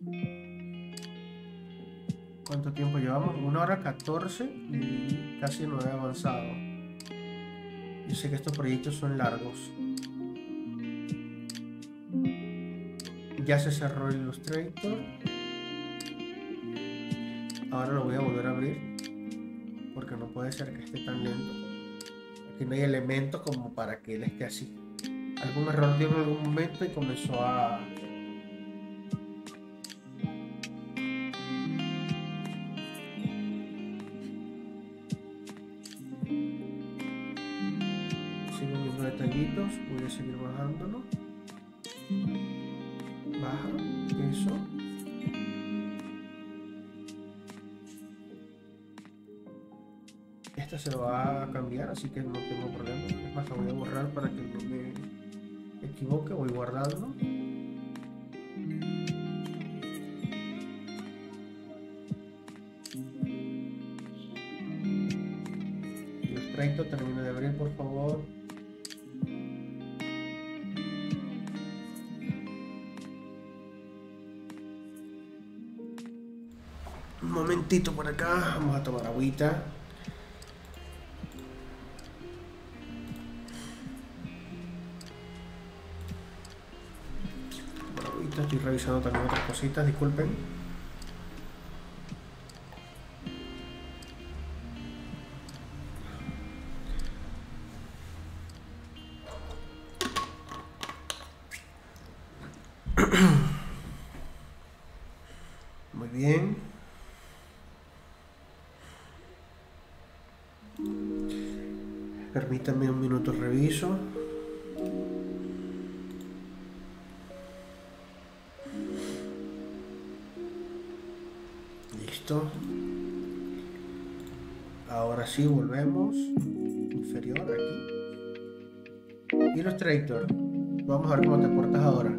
S1: ¿Cuánto tiempo llevamos? 1 hora 14 y casi 9 avanzado. Yo sé que estos proyectos son largos. Ya se cerró el Illustrator. Ahora lo voy a volver a abrir, porque no puede ser que esté tan lento. Aquí no hay elementos como para que él esté así. Algún error dio en algún momento y comenzó a... Sigo viendo detallitos, voy a seguir bajándolo. Baja, eso. Esta se lo va a cambiar, así que no tengo problema. Es más, la voy a borrar para que no me equivoque. Voy guardando. Illustrator, termino de abrir, por favor. Un momentito por acá, vamos a tomar agüita. Estoy revisando también otras cositas, disculpen. Permítame un minuto, reviso. Listo. Ahora sí, volvemos. Inferior, aquí. Illustrator. Vamos a ver cómo te portas ahora.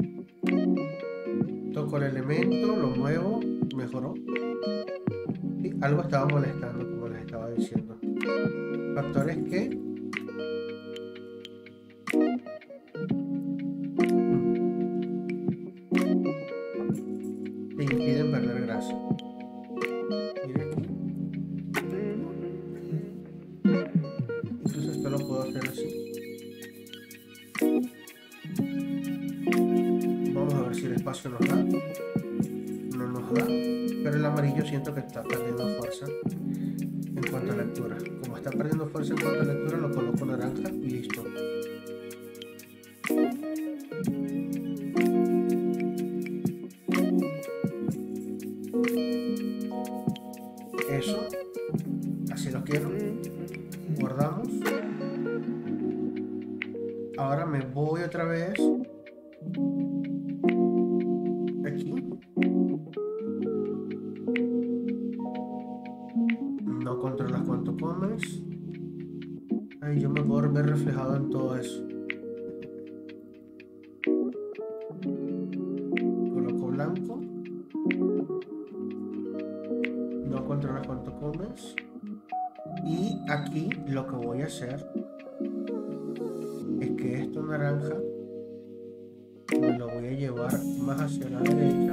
S1: Toco el elemento, lo muevo, mejoró. Y algo estaba molestando, como les estaba diciendo. Factores que te impiden perder grasa. Mira aquí. Incluso esto lo puedo hacer así. Vamos a ver si el espacio nos da. No nos da. Pero el amarillo siento que está perdiendo fuerza en cuanto a lectura. Como está perdiendo fuerza en cuanto a lectura, lo coloco naranja y listo. Eso, así lo quiero. Guardamos. Ahora me voy otra vez aquí. No controlas cuánto comes. Ay, yo me puedo ver reflejado en todo eso. Coloco blanco. No controlas cuánto comes. Y aquí lo que voy a hacer es que esto naranja me lo voy a llevar más hacia la derecha.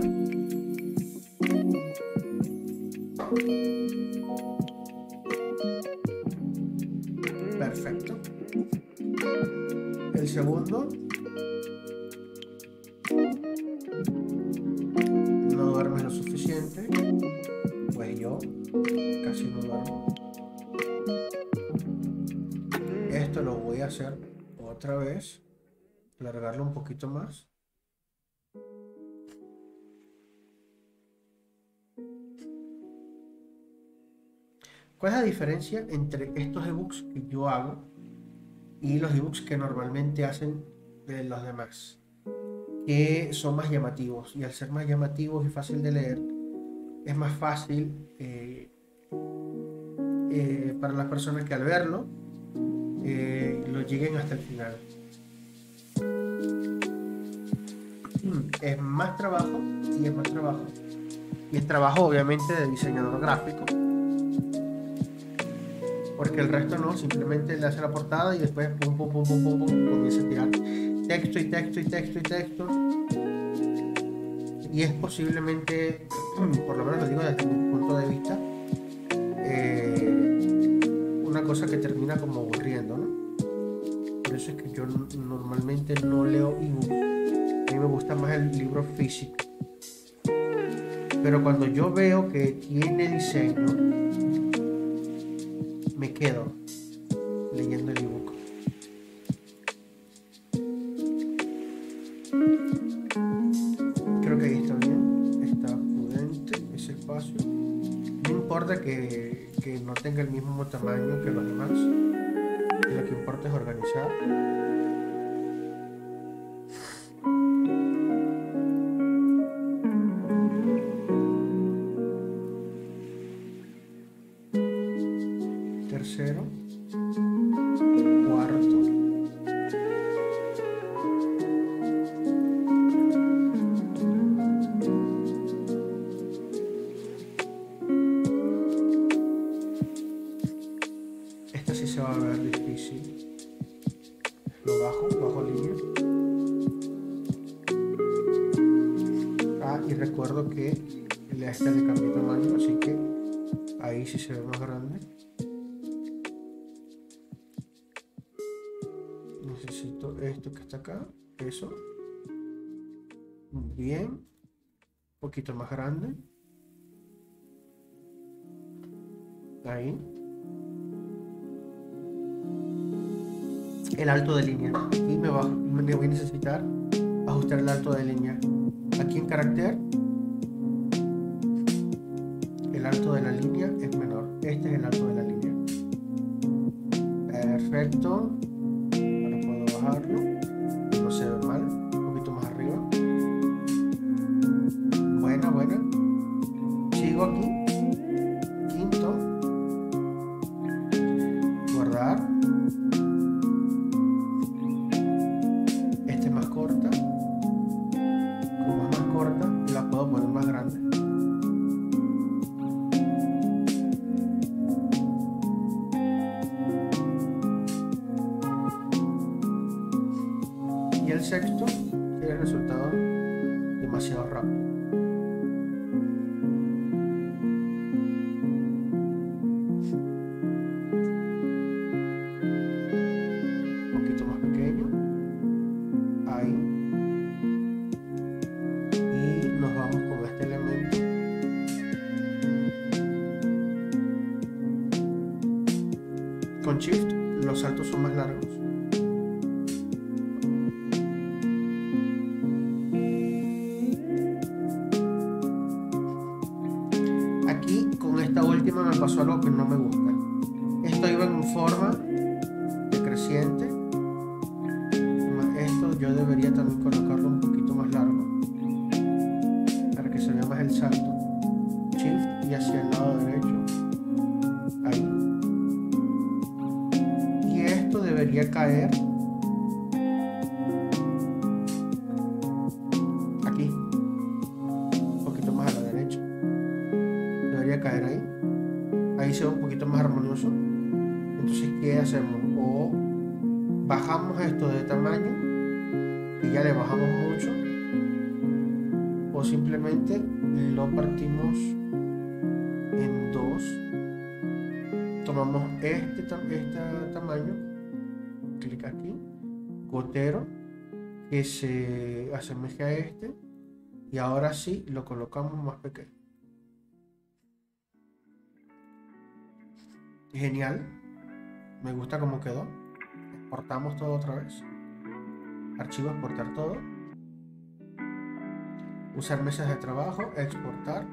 S1: Perfecto. El segundo no duermes lo suficiente, pues yo casi no duermo. Esto lo voy a hacer otra vez, alargarlo un poquito más. ¿Cuál es la diferencia entre estos ebooks que yo hago y los ebooks que normalmente hacen los demás? Que son más llamativos, y al ser más llamativos y fácil de leer, es más fácil para las personas que al verlo lo lleguen hasta el final. Es más trabajo y es más trabajo. Y es trabajo obviamente de diseñador gráfico. Porque el resto no, simplemente le hace la portada y después pum, pum, pum, pum, pum, pum, comienza a tirar texto y texto y texto y texto. Y es posiblemente, por lo menos lo digo desde mi punto de vista, una cosa que termina como aburriendo, ¿no? Por eso es que yo normalmente no leo ebook. A mí me gusta más el libro físico. Pero cuando yo veo que tiene diseño, me quedo leyendo el ebook. Creo que ahí está bien, está prudente ese espacio. No importa que no tenga el mismo tamaño que los demás. Lo que importa es organizar. Tercero, cuarto, esta sí se va a ver difícil. Lo bajo línea. Y recuerdo que esta le cambié tamaño, así que ahí sí se ve más grande. Necesito esto que está acá, eso. Bien, un poquito más grande. Ahí. El alto de línea. Y me voy a necesitar ajustar el alto de línea. Aquí en carácter, el alto de la línea es menor. Este es el alto de la línea. Perfecto. Perfecto. Ahora puedo bajarlo. No se ve mal. Un poquito más arriba. Buena, buena. Sigo aquí. Quinto. Guardar. Este es más corta. Como es más corta, la puedo poner más grande. Y el sexto tiene el resultado demasiado rápido. Un poquito más pequeño. Ahí. Y nos vamos con este elemento. Con Shift los saltos son más largos. Aquí con esta última me pasó algo que no me gusta. Esto iba en forma decreciente. Esto yo debería también colocarlo un poquito más largo para que se vea más el salto. Shift y hacia el lado derecho. Ahí. Y esto debería caer aquí, un poquito más a la derecha. Debería caer ahí. Ahí se ve un poquito más armonioso. Entonces, ¿qué hacemos? O bajamos esto de tamaño, que ya le bajamos mucho, o simplemente lo partimos en dos. Tomamos este tamaño, clic aquí, gotero, que se asemeje a este, y ahora sí lo colocamos más pequeño. Genial, me gusta cómo quedó. Exportamos todo otra vez. Archivo, exportar todo. Usar mesas de trabajo, exportar.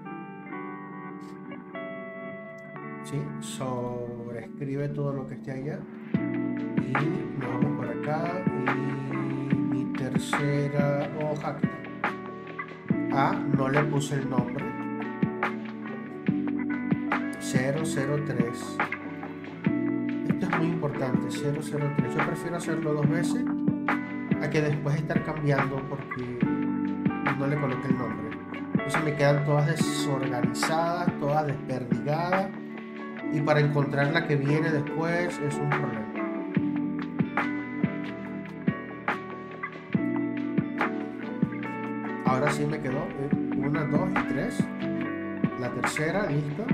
S1: ¿Sí? Sobreescribe todo lo que esté allá. Y nos vamos por acá. Y mi tercera hoja. No le puse el nombre. 003. Esto es muy importante, 003. Yo prefiero hacerlo 2 veces a que después estar cambiando porque no le coloqué el nombre. Entonces me quedan todas desorganizadas, todas desperdigadas, y para encontrar la que viene después es un problema. Ahora sí me quedó 1, 2 y 3. La tercera, listo.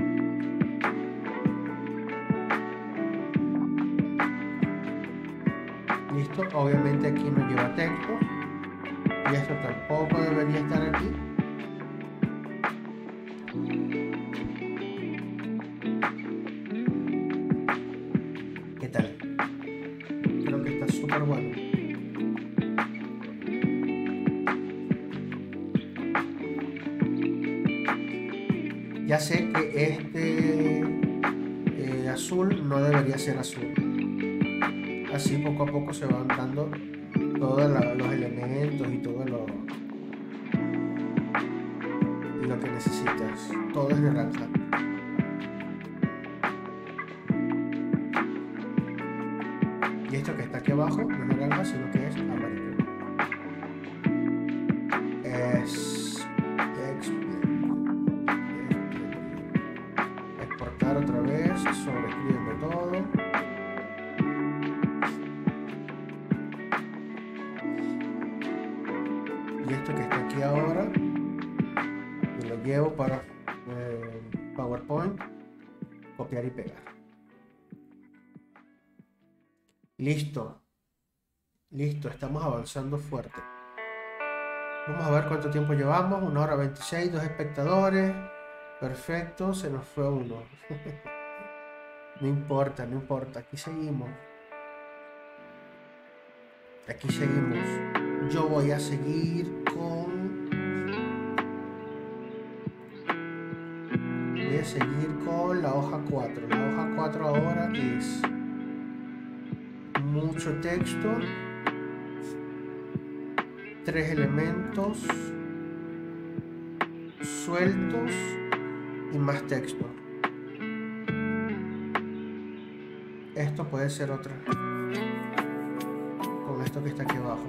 S1: Listo, obviamente aquí no lleva texto y esto tampoco debería estar aquí. ¿Qué tal? Creo que está súper bueno. Ya sé que este azul no debería ser azul. Así poco a poco se van dando todos los elementos y todo lo que necesitas. Todo es naranja. Y esto que está aquí abajo no es naranja, sino que es amarillo. Exportar otra vez, sobreescribiendo todo. Y esto que está aquí ahora me lo llevo para PowerPoint, copiar y pegar. Listo, estamos avanzando fuerte. Vamos a ver cuánto tiempo llevamos. 1 hora 26, 2 espectadores. Perfecto, se nos fue uno. No importa, aquí seguimos. Yo voy a seguir con la hoja 4. La hoja 4 ahora es mucho texto, 3 elementos sueltos y más texto. Esto puede ser otra, con esto que está aquí abajo.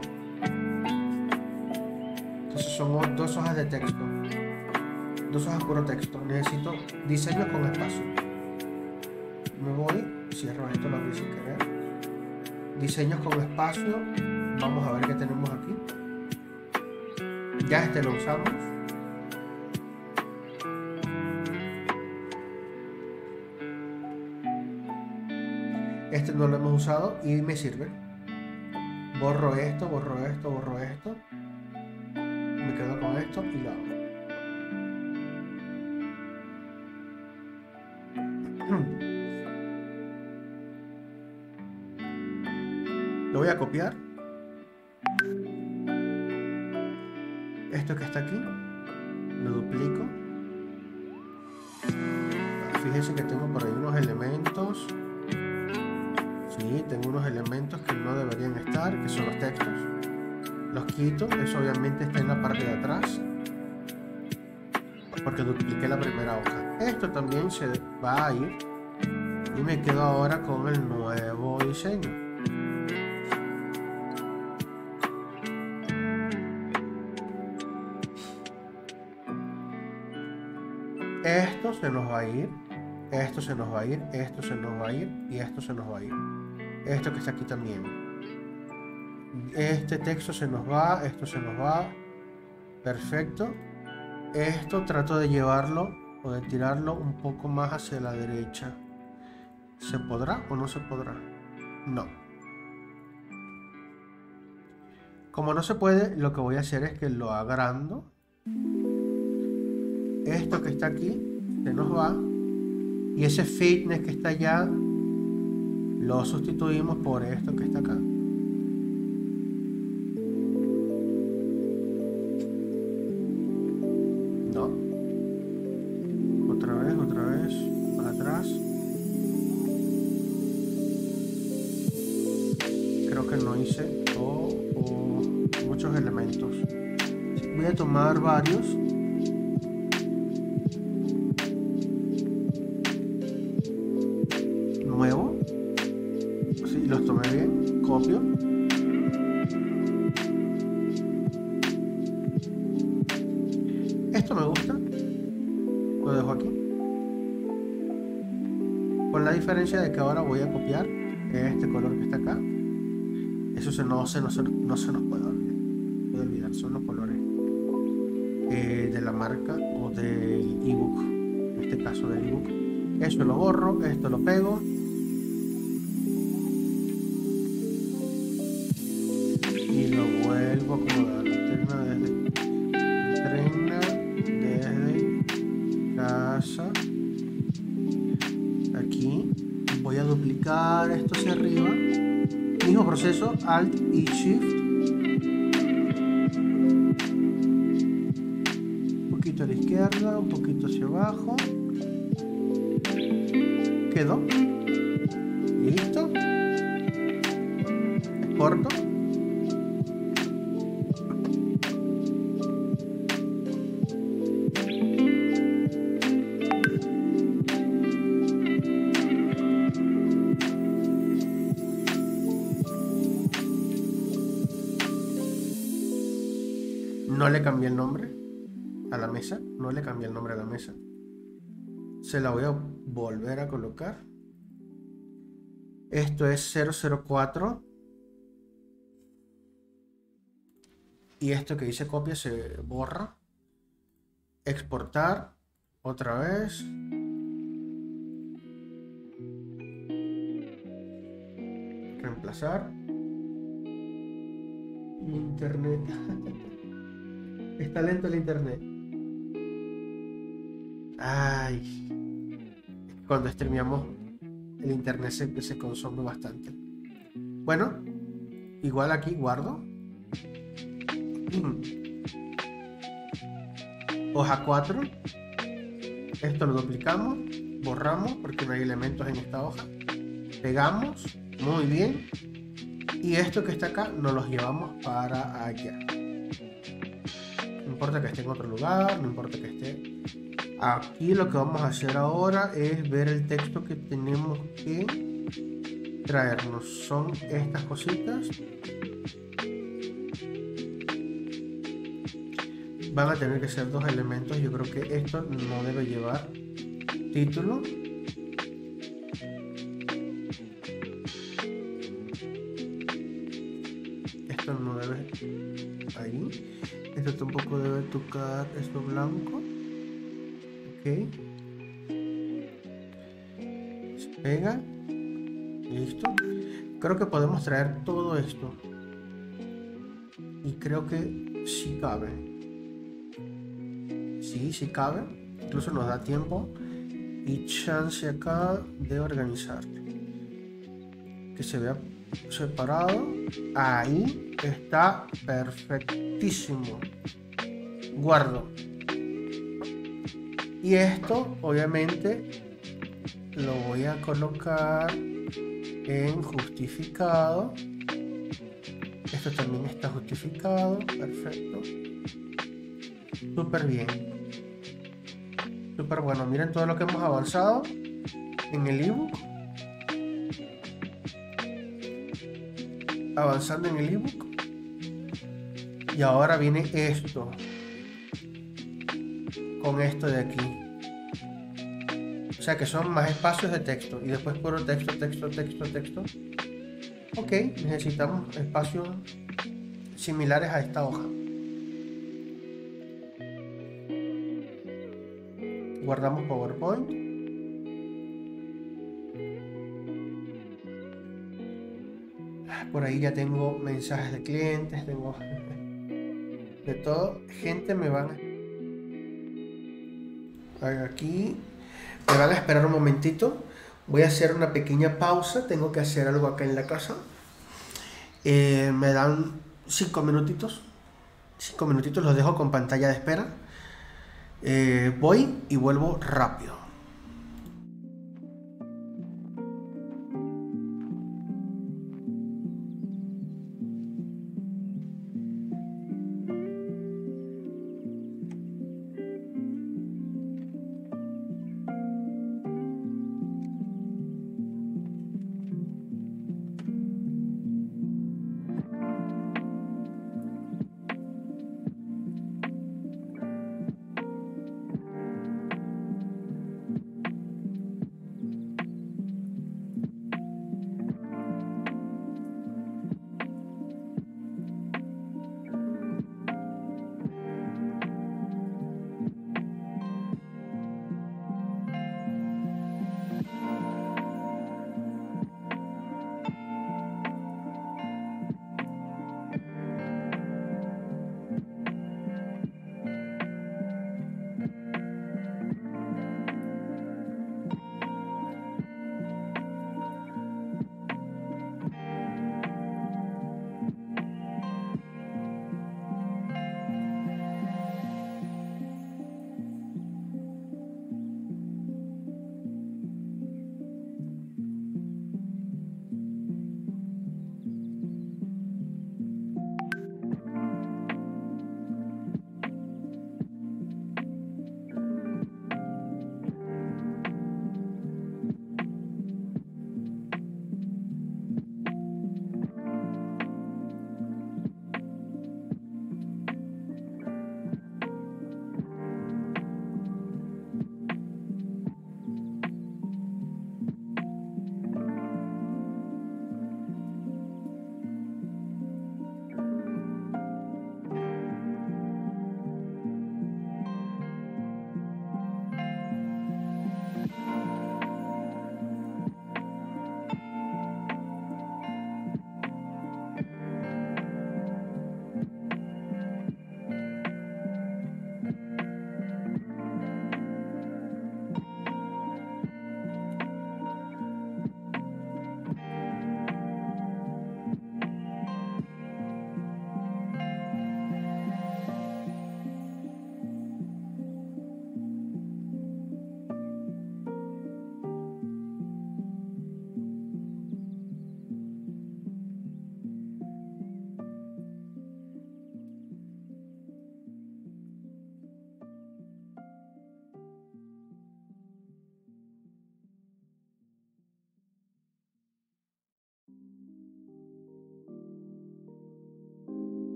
S1: Entonces son 2 hojas de texto, 2 hojas puro texto. Necesito diseño con espacio. Me voy, cierro esto, lo abrí sin querer. Diseños con espacio. Vamos a ver qué tenemos aquí. Ya este lo usamos. Este no lo hemos usado y me sirve. Borro esto, borro esto, borro esto. Me quedo con esto y lo hago. Lo voy a copiar. Esto que está aquí, lo duplico. Fíjense que tengo por ahí unos elementos. Sí, tengo unos elementos que no deberían estar, que son los textos. Los quito, eso obviamente está en la parte de atrás, porque dupliqué la primera hoja. Esto también se va a ir y me quedo ahora con el nuevo diseño. Esto se nos va a ir, esto se nos va a ir, esto se nos va a ir y esto se nos va a ir. Esto que está aquí también. Este texto se nos va, esto se nos va. Perfecto. Esto trato de llevarlo o de tirarlo un poco más hacia la derecha. ¿Se podrá o no se podrá? No. Como no se puede, lo que voy a hacer es que lo agrando. Esto que está aquí se nos va. Y ese fitness que está allá lo sustituimos por esto que está acá. No. Otra vez, para atrás. Creo que no hice muchos elementos. Voy a tomar varios. Nuevo. Sí, los tomé bien. Copio. Esto me gusta. Lo dejo aquí. Con la diferencia de que ahora voy a copiar este color que está acá. Eso no se nos puede olvidar. Son los colores de la marca o del ebook. En este caso del ebook. Esto lo borro, esto lo pego. Y lo vuelvo a acomodar. Entrena desde casa. Aquí. Voy a duplicar esto hacia arriba. Mismo proceso, Alt y Shift. Un poquito a la izquierda, un poquito hacia abajo. Quedó. Listo. Corto. No le cambié el nombre a la mesa. No le cambié el nombre a la mesa. Se la voy a volver a colocar. Esto es 004. Y esto que dice copia se borra. Exportar. Otra vez. Reemplazar. Internet. Está lento el internet. Ay. Cuando streameamos el internet se consume bastante. Bueno. Igual aquí guardo. Hoja 4. Esto lo duplicamos. Borramos porque no hay elementos en esta hoja. Pegamos. Muy bien. Y esto que está acá nos los llevamos para allá. No importa que esté en otro lugar, no importa que esté aquí. Lo que vamos a hacer ahora es ver el texto que tenemos que traernos. Son estas cositas. Van a tener que ser 2 elementos. Yo creo que esto no debe llevar título. Esto no debe... Ahí. Esto tampoco debe tocar esto blanco. Ok. Se pega. Listo. Creo que podemos traer todo esto. Y creo que sí cabe. Sí cabe. Incluso nos da tiempo y chance acá de organizar. Que se vea separado. Ahí está perfectísimo. Guardo. Y esto obviamente lo voy a colocar en justificado. Esto también está justificado. Perfecto. Súper bien. Súper bueno. Miren todo lo que hemos avanzado en el ebook. Avanzando en el ebook. Y ahora viene esto. Con esto de aquí. O sea que son más espacios de texto. Y después puro texto, texto, texto, texto. Ok, necesitamos espacios similares a esta hoja. Guardamos PowerPoint. Por ahí ya tengo mensajes de clientes, tengo de todo. Gente me van aquí, me van a esperar un momentito. Voy a hacer una pequeña pausa. Tengo que hacer algo acá en la casa. Me dan 5 minutitos. 5 minutitos, los dejo con pantalla de espera. Voy y vuelvo rápido.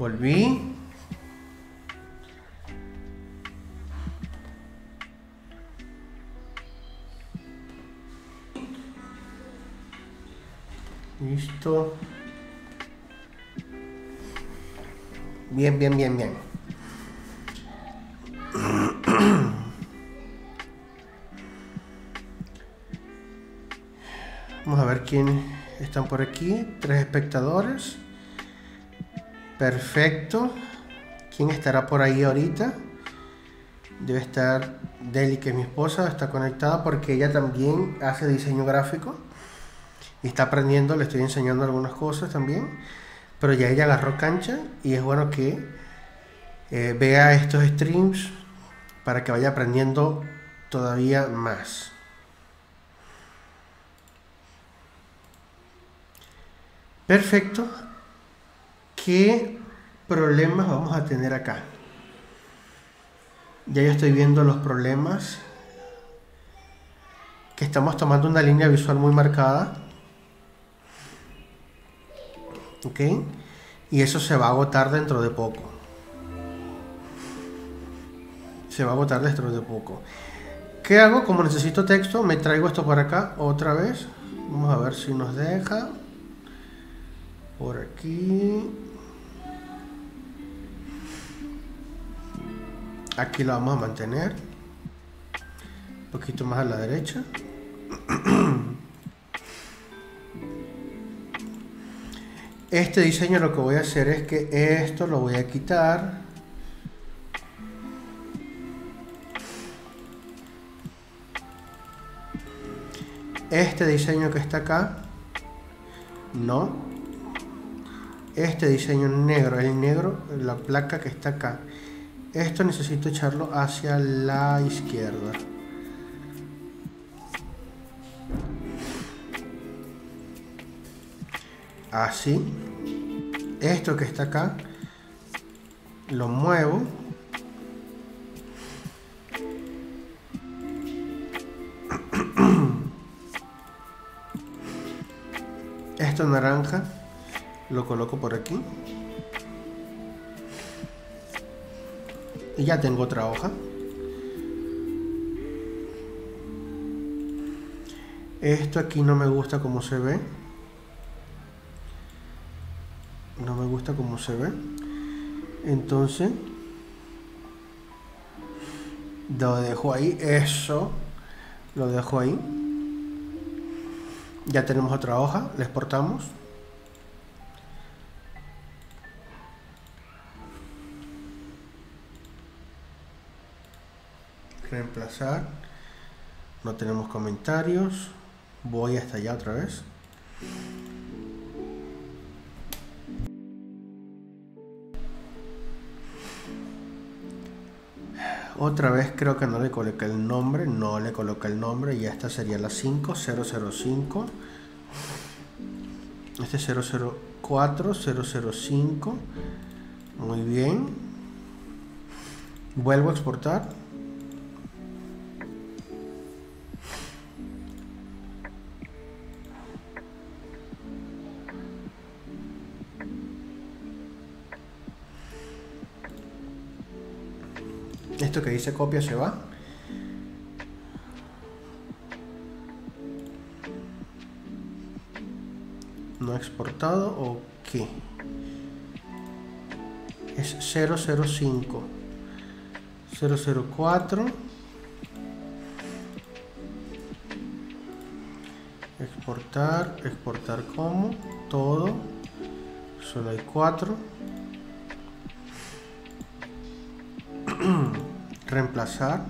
S1: Volví. Listo. Bien, bien, bien, bien. Vamos a ver quiénes están por aquí. 3 espectadores. Perfecto. ¿Quién estará por ahí ahorita? Debe estar Deli, que es mi esposa. Está conectada porque ella también hace diseño gráfico. Y está aprendiendo, le estoy enseñando algunas cosas también. Pero ya ella agarró cancha y es bueno que vea estos streams para que vaya aprendiendo todavía más. Perfecto. ¿Qué problemas vamos a tener acá? Ya yo estoy viendo los problemas. Que estamos tomando una línea visual muy marcada. ¿Ok? Y eso se va a agotar dentro de poco. Se va a agotar dentro de poco. ¿Qué hago? Como necesito texto, me traigo esto para acá otra vez. Vamos a ver si nos deja. Por aquí. Aquí lo vamos a mantener. Un poquito más a la derecha. Este diseño lo que voy a hacer es que esto lo voy a quitar. Este diseño que está acá, no. Este diseño negro, el negro, la placa que está acá. Esto necesito echarlo hacia la izquierda. Así. Esto que está acá lo muevo. Esto naranja lo coloco por aquí. Y ya tengo otra hoja. Esto aquí no me gusta como se ve. No me gusta como se ve. Entonces lo dejo ahí. Eso lo dejo ahí. Ya tenemos otra hoja. La exportamos. Reemplazar. No tenemos comentarios. Voy hasta allá otra vez. Otra vez creo que no le coloqué el nombre. No le coloqué el nombre. Y esta sería la 5005. Este es 004005. Muy bien. Vuelvo a exportar. Esto que dice copia se va. No exportado o qué. Es 005 004. Exportar, exportar como todo. Solo hay 4. Reemplazar.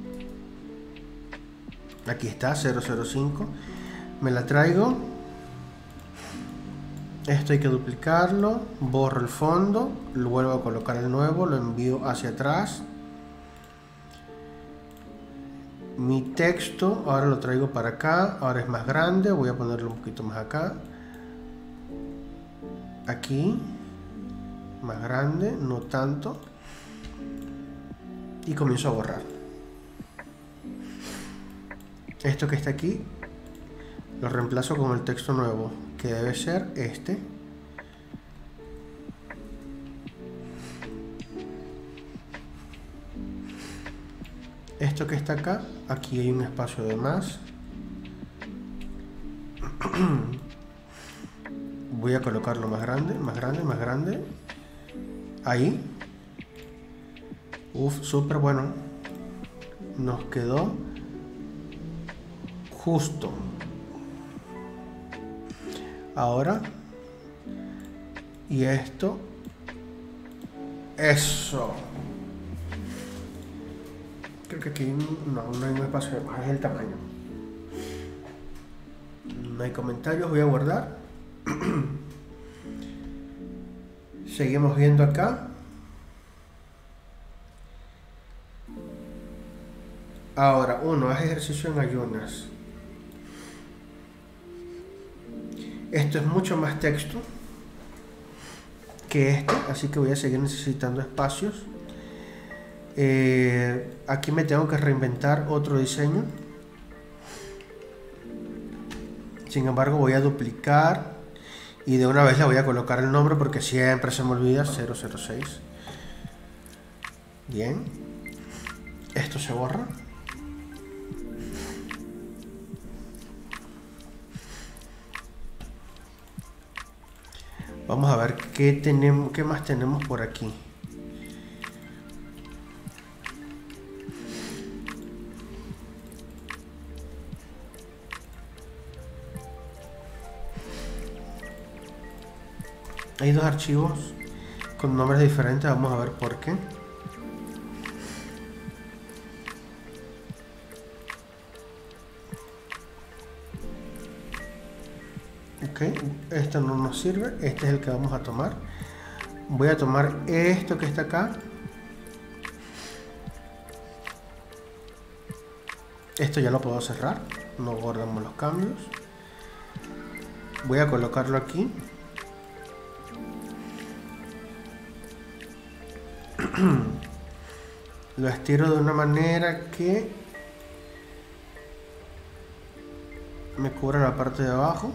S1: Aquí está 005. Me la traigo. Esto hay que duplicarlo. Borro el fondo. Lo vuelvo a colocar el nuevo. Lo envío hacia atrás. Mi texto ahora lo traigo para acá. Ahora es más grande. Voy a ponerlo un poquito más acá. Aquí. Más grande. No tanto. Y comienzo a borrar. Esto que está aquí lo reemplazo con el texto nuevo, que debe ser este. esto que está acá, aquí hay un espacio de más. Voy a colocarlo más grande, más grande, más grande. Ahí. Uf, súper bueno. Nos quedó justo. Ahora. Y esto. Eso. Creo que aquí no hay un espacio de más, es el tamaño. No hay comentarios, voy a guardar. Seguimos viendo acá. Ahora, haz ejercicio en ayunas. Esto es mucho más texto que este, así que voy a seguir necesitando espacios. Aquí me tengo que reinventar otro diseño. Sin embargo, voy a duplicar y de una vez le voy a colocar el nombre porque siempre se me olvida. 006. Bien. Esto se borra. Vamos a ver qué más tenemos por aquí. Hay dos archivos con nombres diferentes, vamos a ver por qué. Ok, esto no nos sirve, este es el que vamos a tomar. Voy a tomar esto que está acá. Esto ya lo puedo cerrar, no guardamos los cambios. Voy a colocarlo aquí. Lo estiro de una manera que me cubra la parte de abajo.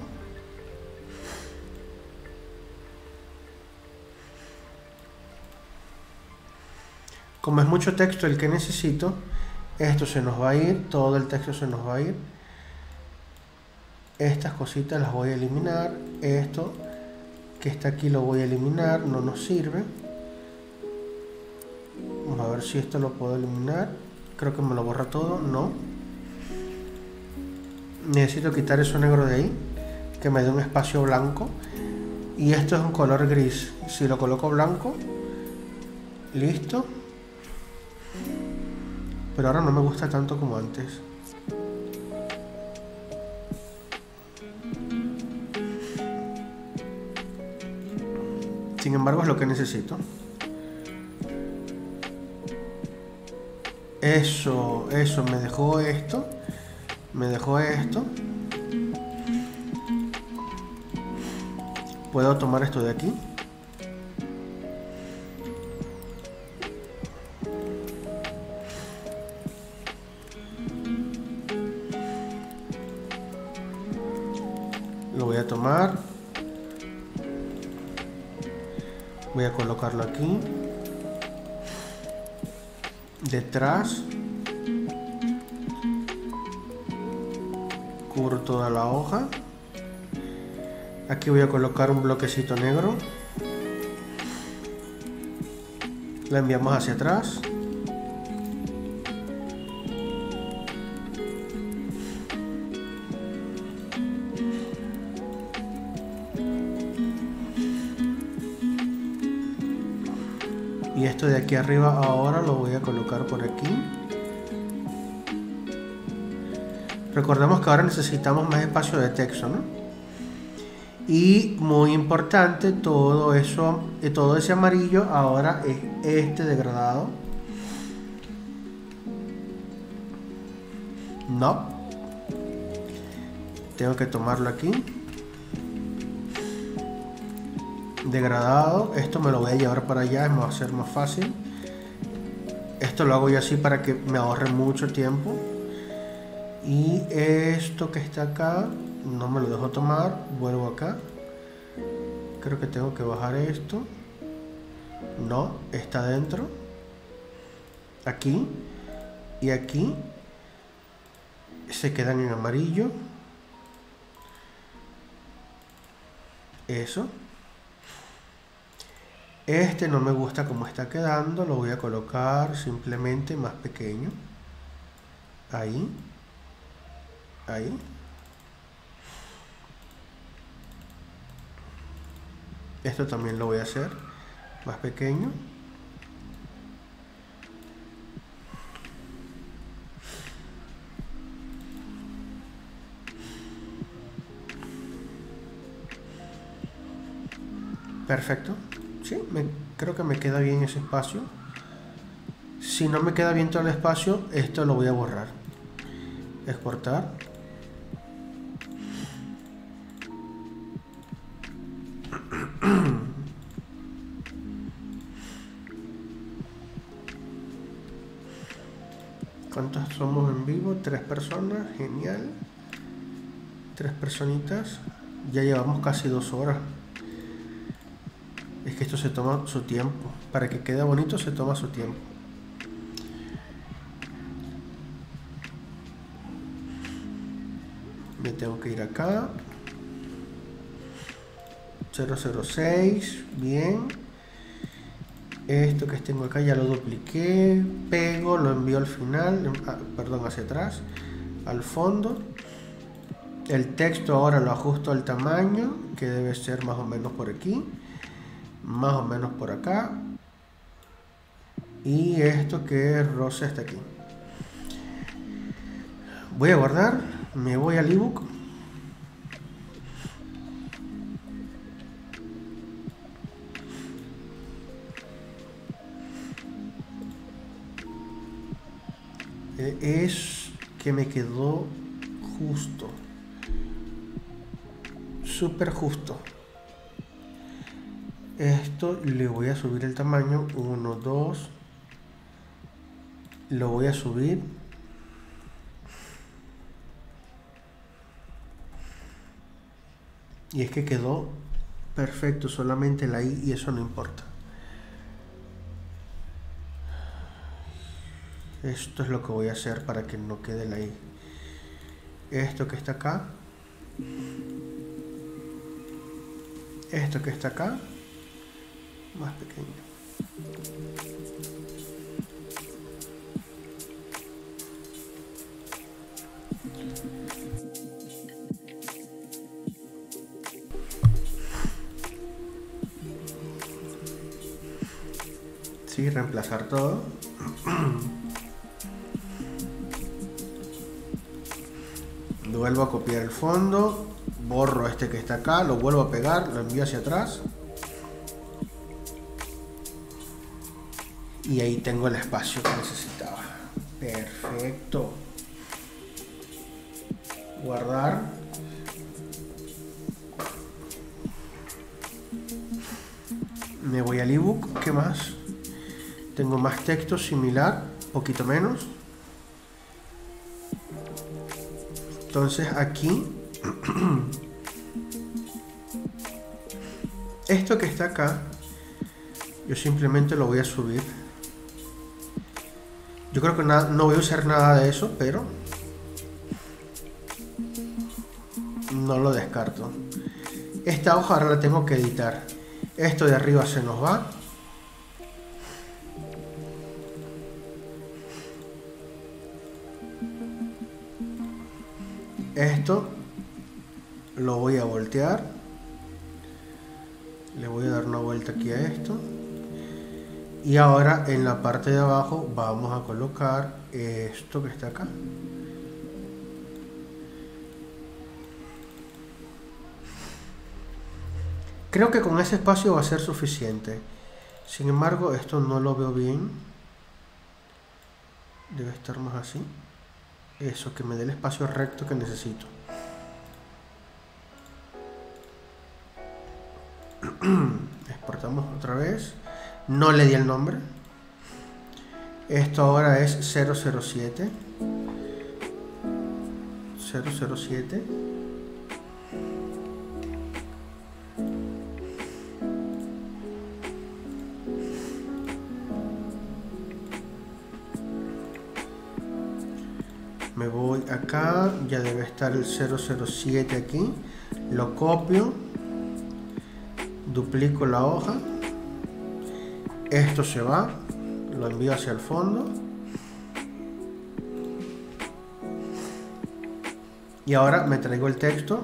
S1: Como es mucho texto el que necesito, esto se nos va a ir, todo el texto se nos va a ir. Estas cositas las voy a eliminar. Esto que está aquí lo voy a eliminar, no nos sirve. Vamos a ver si esto lo puedo eliminar. Creo que me lo borra todo, no. Necesito quitar eso negro de ahí, que me dé un espacio blanco. Y esto es un color gris. Si lo coloco blanco, listo. Pero ahora no me gusta tanto como antes. Sin embargo, es lo que necesito. Eso, me dejó esto. Me dejó esto. Puedo tomar esto de aquí. Lo voy a tomar. Voy a colocarlo aquí. Detrás. Cubro toda la hoja. Aquí voy a colocar un bloquecito negro. La enviamos hacia atrás. Y esto de aquí arriba ahora lo voy a colocar por aquí. Recordemos que ahora necesitamos más espacio de texto, ¿no? Y muy importante, todo eso, todo ese amarillo ahora es este degradado. No. Tengo que tomarlo aquí. Degradado. Esto me lo voy a llevar para allá, me va a ser más fácil. Esto lo hago yo así para que me ahorre mucho tiempo. Y esto que está acá no me lo dejo tomar, vuelvo acá. Creo que tengo que bajar esto. No, está dentro. Aquí. y aquí se quedan en amarillo. Eso. Este no me gusta como está quedando, lo voy a colocar simplemente más pequeño. Ahí. Ahí. Esto también lo voy a hacer más pequeño. Perfecto. Sí, creo que me queda bien ese espacio. Si no me queda bien todo el espacio, esto lo voy a borrar. Exportar. ¿Cuántos somos en vivo? 3 personas, genial. 3 personitas. Ya llevamos casi 2 horas. Es que esto se toma su tiempo. Para que quede bonito se toma su tiempo. Me tengo que ir acá. 006, bien. Esto que tengo acá ya lo dupliqué, pego, lo envío al final, perdón, hacia atrás, al fondo. El texto ahora lo ajusto al tamaño, que debe ser más o menos por aquí, más o menos por acá. Y esto que es rosa está aquí. Voy a guardar, me voy al ebook. Es que me quedó justo, súper justo. Esto le voy a subir el tamaño, 1, 2, lo voy a subir. Y es que quedó perfecto, solamente la I y eso no importa. Esto es lo que voy a hacer para que no quede la I. Esto que está acá. Esto que está acá. Más pequeño. Sí, reemplazar todo. Vuelvo a copiar el fondo, borro este que está acá, lo vuelvo a pegar, lo envío hacia atrás. Y ahí tengo el espacio que necesitaba. Perfecto. Guardar. Me voy al ebook. ¿Qué más? Tengo más texto similar, poquito menos. Entonces aquí, esto que está acá, yo simplemente lo voy a subir. Yo creo que no voy a usar nada de eso, pero no lo descarto. Esta hoja ahora la tengo que editar. Esto de arriba se nos va. Esto lo voy a voltear. Le voy a dar una vuelta aquí a esto. Y ahora en la parte de abajo vamos a colocar esto que está acá. Creo que con ese espacio va a ser suficiente. Sin embargo, esto no lo veo bien. Debe estar más así. Eso, que me dé el espacio recto que necesito. Exportamos otra vez. No le di el nombre. Esto ahora es 007. 007. debe estar el 007 aquí. Lo copio, duplico la hoja, esto se va, lo envío hacia el fondo y ahora me traigo el texto.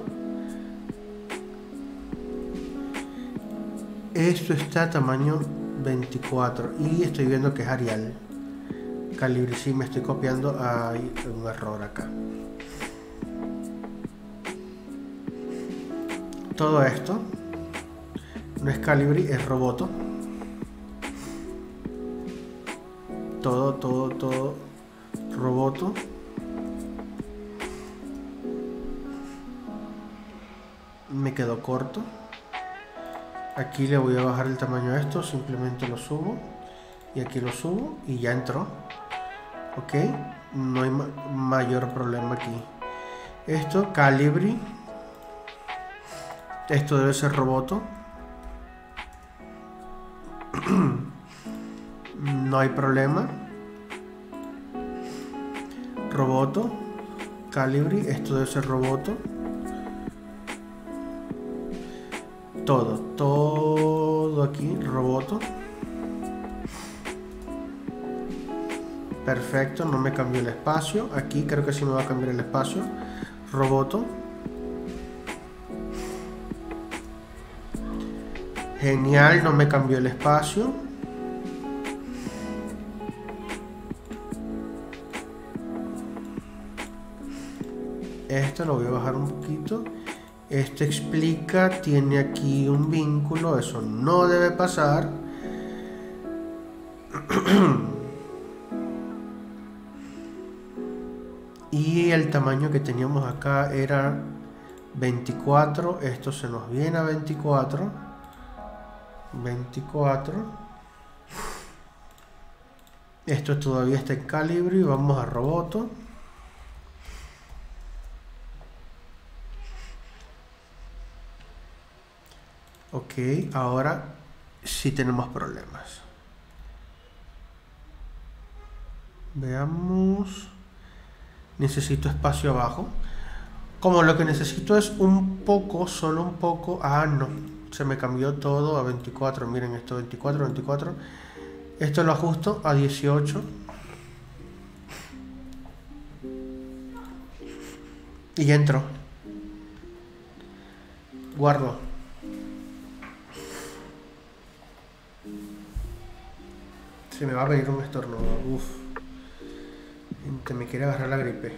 S1: Esto está a tamaño 24 y estoy viendo que es Arial. Calibre, sí, me estoy copiando, hay un error acá. Todo esto no es Calibri, es Roboto. Todo Roboto. Me quedó corto. Aquí le voy a bajar el tamaño a esto, simplemente lo subo y aquí lo subo y ya entró. Ok, no hay mayor problema aquí. Esto, Calibri. Esto debe ser Roboto. No hay problema. Roboto, Calibri, esto debe ser Roboto. Todo aquí, Roboto. Perfecto, no me cambió el espacio. Aquí creo que sí me va a cambiar el espacio. Roboto. Genial, no me cambió el espacio. Esto lo voy a bajar un poquito. Esto explica, tiene aquí un vínculo, eso no debe pasar. Y el tamaño que teníamos acá era 24, esto se nos viene a 24. Esto todavía está en Calibri, vamos a Roboto. Ok, ahora sí tenemos problemas. Veamos. Necesito espacio abajo. Como lo que necesito es un poco, solo un poco. Ah, no. Se me cambió todo a 24. Miren esto, 24. Esto lo ajusto a 18. Y ya entró. Guardo. Se me va a venir un estornudo. Uf. Gente, me quiere agarrar la gripe.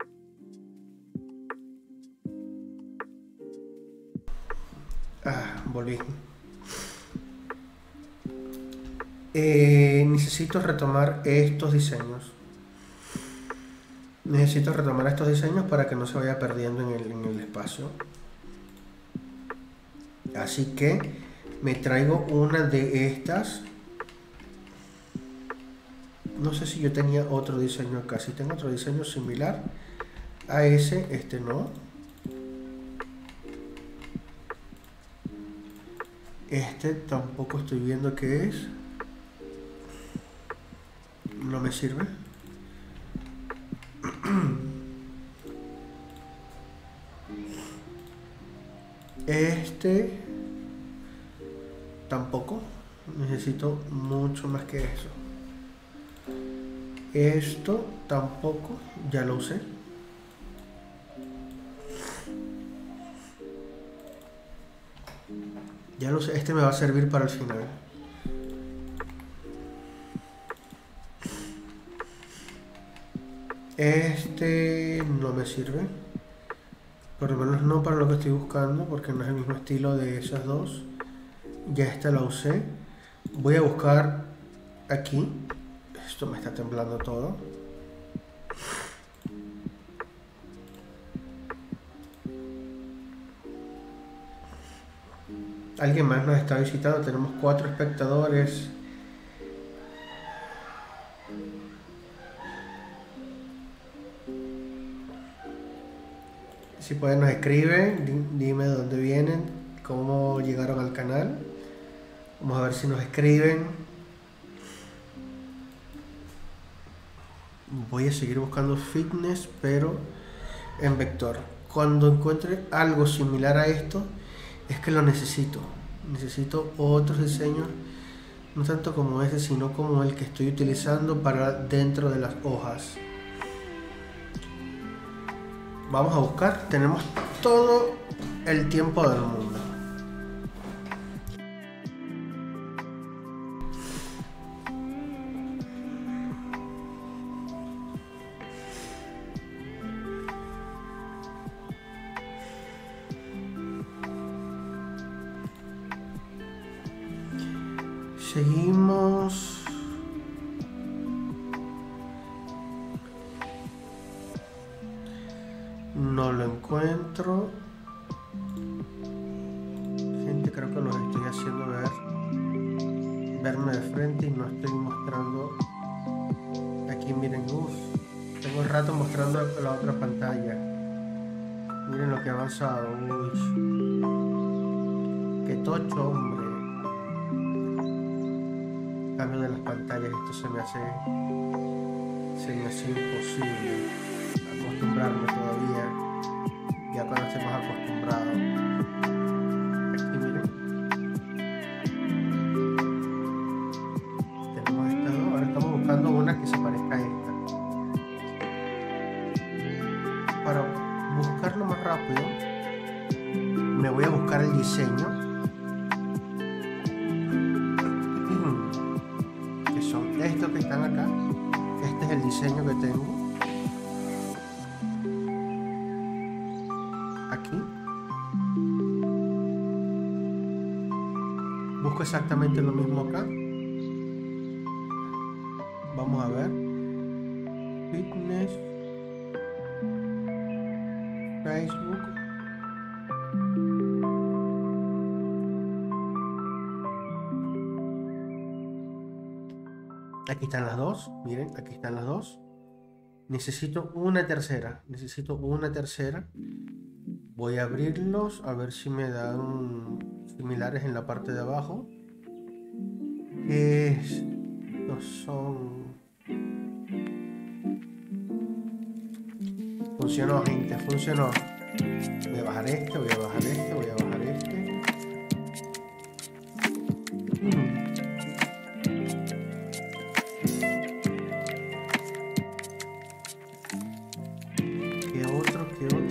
S1: Volví. Necesito retomar estos diseños. Necesito retomar estos diseños para que no se vaya perdiendo en el espacio. Así que me traigo una de estas. No sé si yo tenía otro diseño acá. Si tengo otro diseño similar a ese, este no. Este tampoco estoy viendo qué es. No me sirve. Este tampoco. Necesito mucho más que eso. Esto tampoco. Ya lo usé. Ya lo sé. Este me va a servir para el final. Este no me sirve. Por lo menos no para lo que estoy buscando, porque no es el mismo estilo de esas dos. Ya esta la usé. Voy a buscar aquí. Esto me está temblando todo. Alguien más nos está visitando. Tenemos 4 espectadores. Si pueden nos escriben, dime de dónde vienen, cómo llegaron al canal. Vamos a ver si nos escriben. Voy a seguir buscando fitness, pero en vector. Cuando encuentre algo similar a esto, es que lo necesito. Necesito otros diseños, no tanto como ese, sino como el que estoy utilizando para dentro de las hojas. Vamos a buscar, tenemos todo el tiempo del mundo. Seguimos. No lo encuentro. Gente, creo que los estoy haciendo verme de frente y no estoy mostrando. Aquí miren, tengo un rato mostrando la otra pantalla. Miren lo que ha avanzado. Qué tocho, hombre. Cambio de las pantallas, esto se me hace imposible acostumbrarme todavía. Ya cuando estemos acostumbrados. Aquí miren, tenemos estas dos. Ahora estamos buscando una que se parezca a esta. Para buscarlo más rápido, me voy a buscar el diseño, estos que están acá. Este es el diseño que tengo aquí. Busco exactamente lo mismo acá. Vamos a ver fitness, Facebook. Aquí están las dos, miren, aquí están las dos. Necesito una tercera, Voy a abrirlos a ver si me dan similares en la parte de abajo. Estos son... Funcionó, gente, funcionó. Voy a bajar este, voy a bajar este, voy a bajar este. ¿Qué otro?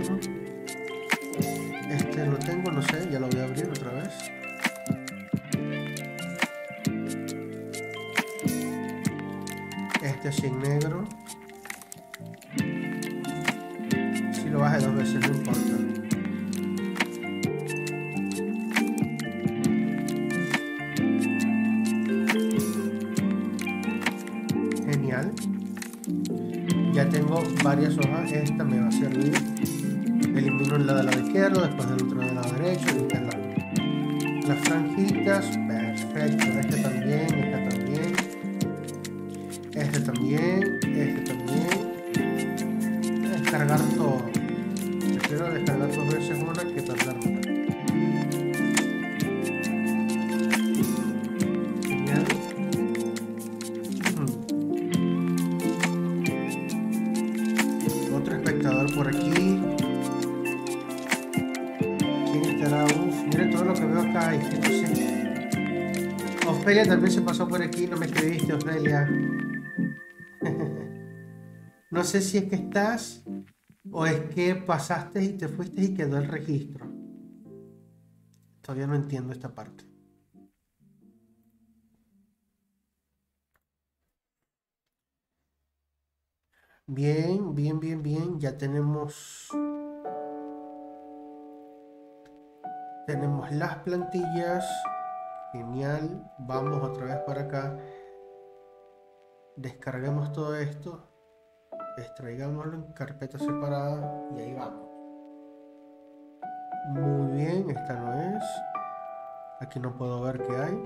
S1: Este lo tengo, no sé, ya lo voy a abrir otra vez. Este así en negro. Si lo bajé 2 veces, no importa. Genial. Ya tengo varias hojas. Esta me va a servir. Elimino el lado del lado izquierdo, después del otro del lado derecho. Las franjitas. Perfecto. Este también, esta también. Este también. Descargar todo. Prefiero descargar 2 veces una que tardarme. Genial. Otro espectador por aquí. ¿Quién estará? Miren todo lo que veo acá. No sé. Ofelia también se pasó por aquí. No me escribiste, Ofelia. No sé si es que estás o es que pasaste y te fuiste y quedó el registro. Todavía no entiendo esta parte. Bien. Ya tenemos las plantillas. Genial. Vamos otra vez para acá. Descarguemos todo esto. Extraigámoslo en carpeta separada y ahí vamos. Muy bien, esta no es. Aquí no puedo ver qué hay.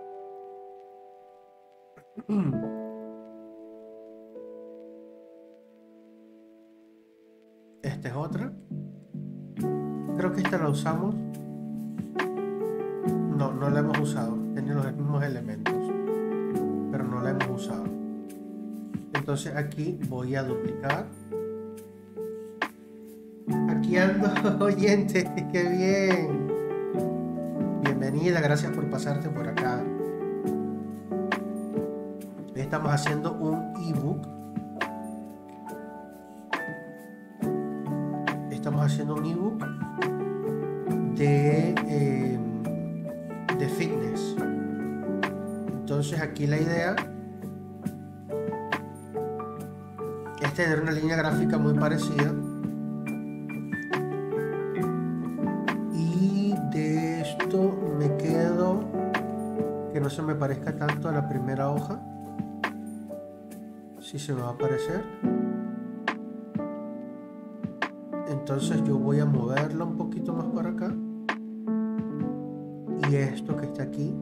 S1: Esta es otra. Creo que esta la usamos. No la hemos usado. Tiene los mismos elementos, pero no la hemos usado. Entonces aquí voy a duplicar. rankeando oyentes, qué bien. Bienvenida, gracias por pasarte por acá. Hoy estamos haciendo un ebook. Estamos haciendo un ebook de fitness. Entonces aquí la idea es tener una línea gráfica muy parecida. Y de esto me quedo que no se me parezca tanto a la primera hoja. Si se me va a parecer. Entonces yo voy a moverla un poquito más para acá. Y esto que está aquí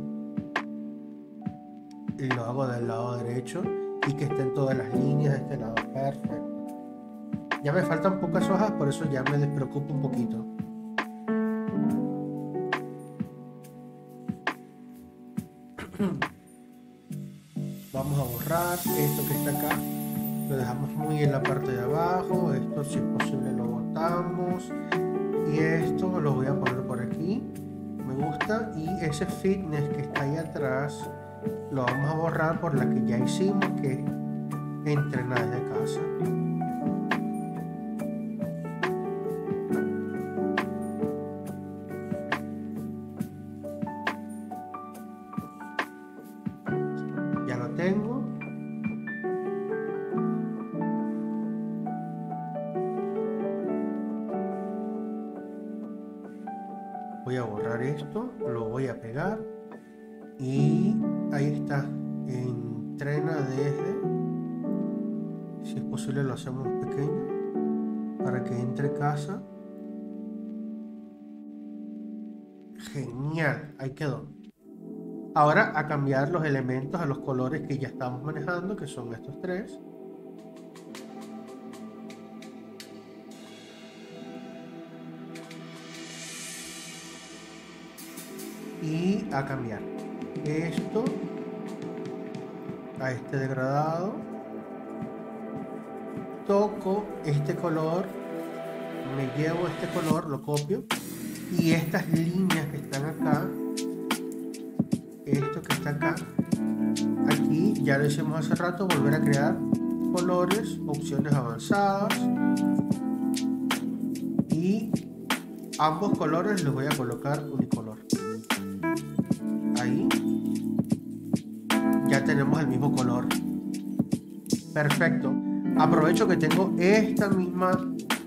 S1: lo hago del lado derecho y que estén todas las líneas de este lado. Perfecto. Ya me faltan pocas hojas, por eso ya me despreocupo un poquito. Vamos a borrar esto que está acá. Lo dejamos muy en la parte de abajo. Esto, si es posible, lo botamos. Y esto lo voy a poner por aquí. Me gusta. Y ese fitness que está ahí atrás lo vamos a borrar por la que ya hicimos, que es entrenar desde casa. Ya lo tengo. Voy a borrar esto, lo voy a pegar y ahí está. Entrena desde, si es posible lo hacemos pequeño para que entre casa. Genial, ahí quedó. Ahora a cambiar los elementos a los colores que ya estamos manejando, que son estos tres. Y a cambiar esto a este degradado. Toco este color, me llevo este color, lo copio, y estas líneas que están acá, esto que está acá, aquí ya lo hicimos hace rato, volver a crear colores, opciones avanzadas, y ambos colores los voy a colocar unicolor. Ahí ya tenemos el mismo color. Perfecto. Aprovecho que tengo esta misma,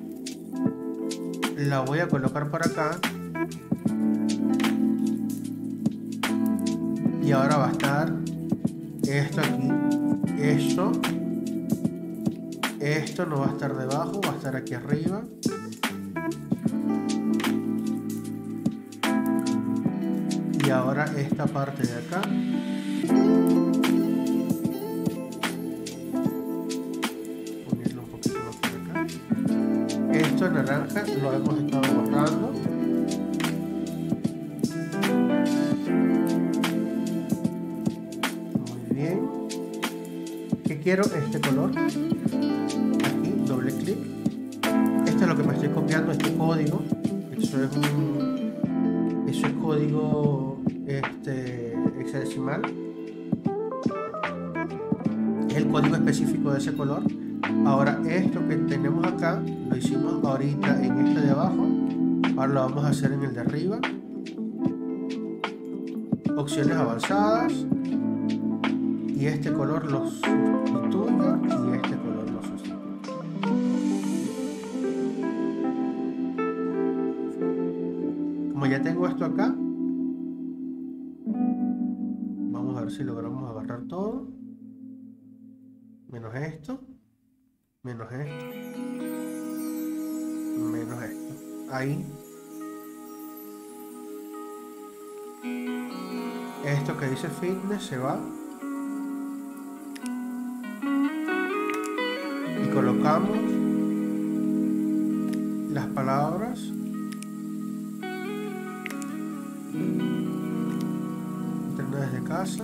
S1: la voy a colocar por acá. Y ahora va a estar esto aquí. Esto no va a estar debajo, va a estar aquí arriba. Y ahora esta parte de acá. Ponerlo un poquito más por acá. Esto en naranja lo hemos estado borrando. Muy bien. ¿Qué quiero? Este color. Aquí, doble clic. Esto es lo que me estoy copiando, este código. Eso es código hexadecimal. Es el código específico de ese color. Ahora esto que tenemos acá lo hicimos ahorita en este de abajo. Ahora lo vamos a hacer en el de arriba. Opciones avanzadas. Y este color lo sustituyo y este color lo sustituyo. Como ya tengo esto acá, vamos a ver si logramos agarrar todo. Menos esto. Menos esto. Menos esto. Ahí. Esto que dice fitness se va. Y colocamos las palabras. Entrenar desde casa.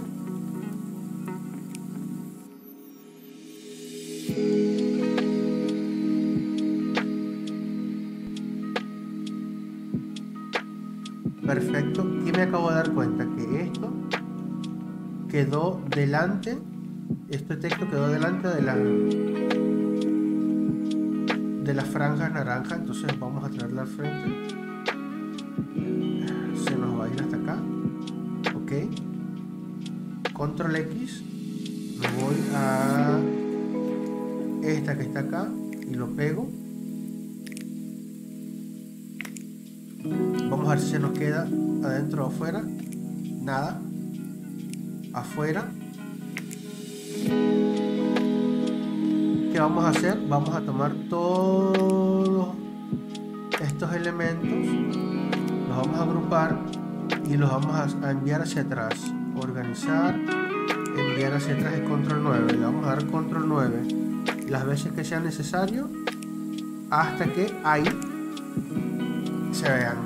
S1: Perfecto. Y me acabo de dar cuenta que esto quedó delante, este texto quedó delante de la franja naranja. Entonces vamos a traerla al frente. Se nos va a ir hasta acá. Ok. Control X. Me voy a esta que está acá y lo pego. Vamos a ver si se nos queda adentro o afuera. Nada. Afuera. ¿Qué vamos a hacer? Vamos a tomar todos estos elementos, los vamos a agrupar y los vamos a enviar hacia atrás. Organizar, enviar hacia atrás es control 9. Le vamos a dar control 9 las veces que sea necesario hasta que ahí se vean.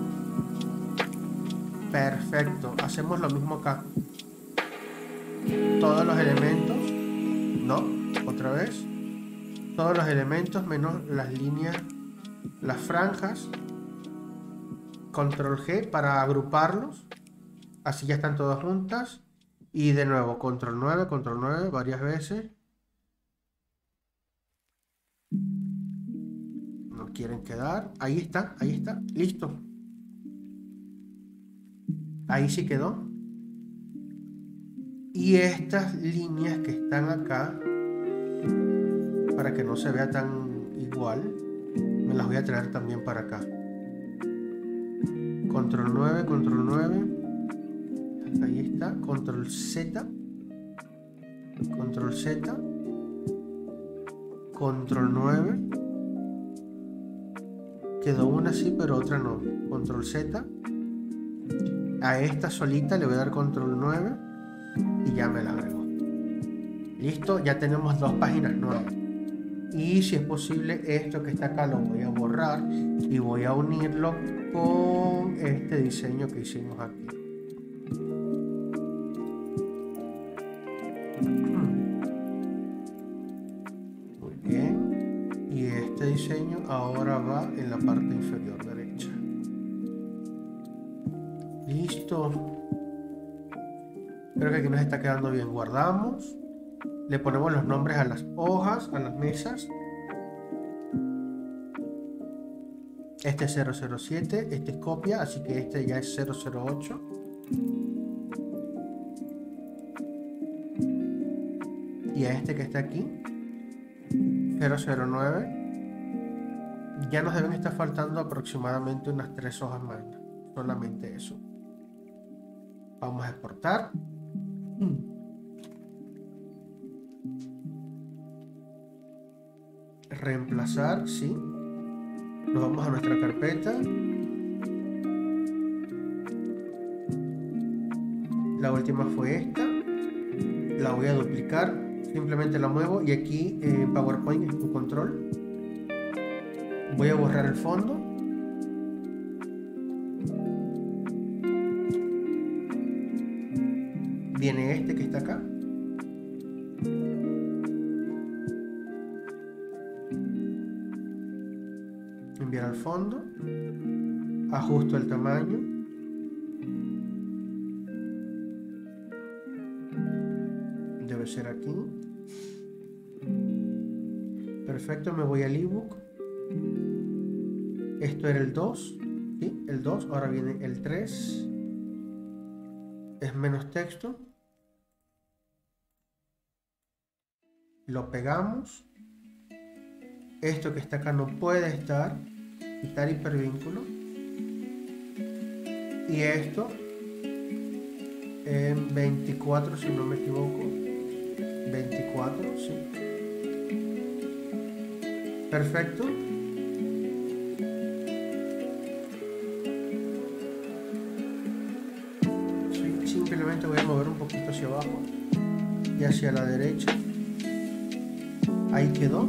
S1: Perfecto. Hacemos lo mismo acá. Todos los elementos, no, otra vez, todos los elementos menos las líneas, las franjas. Control G para agruparlos, así ya están todas juntas. Y de nuevo control 9 varias veces. No quieren quedar. Ahí está, listo. Ahí sí quedó. Y estas líneas que están acá, para que no se vea tan igual, me las voy a traer también para acá. Control 9. Ahí está. Control Z. Control Z. Control 9. Quedó una así, pero otra no. Control Z. A esta solita le voy a dar control 9 y ya me la agrego. Listo, ya tenemos dos páginas nuevas. Y si es posible, esto que está acá lo voy a borrar y voy a unirlo con este diseño que hicimos aquí. Muy bien. Y este diseño ahora va en la parte inferior derecha. Listo. Creo que aquí nos está quedando bien. Guardamos. Le ponemos los nombres a las hojas, a las mesas. Este es 007, este es copia, así que este ya es 008. Y a este que está aquí, 009. Ya nos deben estar faltando aproximadamente unas 3 hojas más. Solamente eso. Vamos a exportar. Reemplazar, sí. Nos vamos a nuestra carpeta. La última fue esta. La voy a duplicar. Simplemente la muevo y aquí en PowerPoint es tu control. Voy a borrar el fondo. Viene este que está acá. Enviar al fondo. Ajusto el tamaño. Debe ser aquí. Perfecto, me voy al ebook. Esto era el 2. ¿Sí? El 2. Ahora viene el 3. Es menos texto. Lo pegamos. Esto que está acá no puede estar. Quitar hipervínculo. Y esto en 24, si no me equivoco. 24, sí. Perfecto. Sí, simplemente voy a mover un poquito hacia abajo y hacia la derecha. Ahí quedó.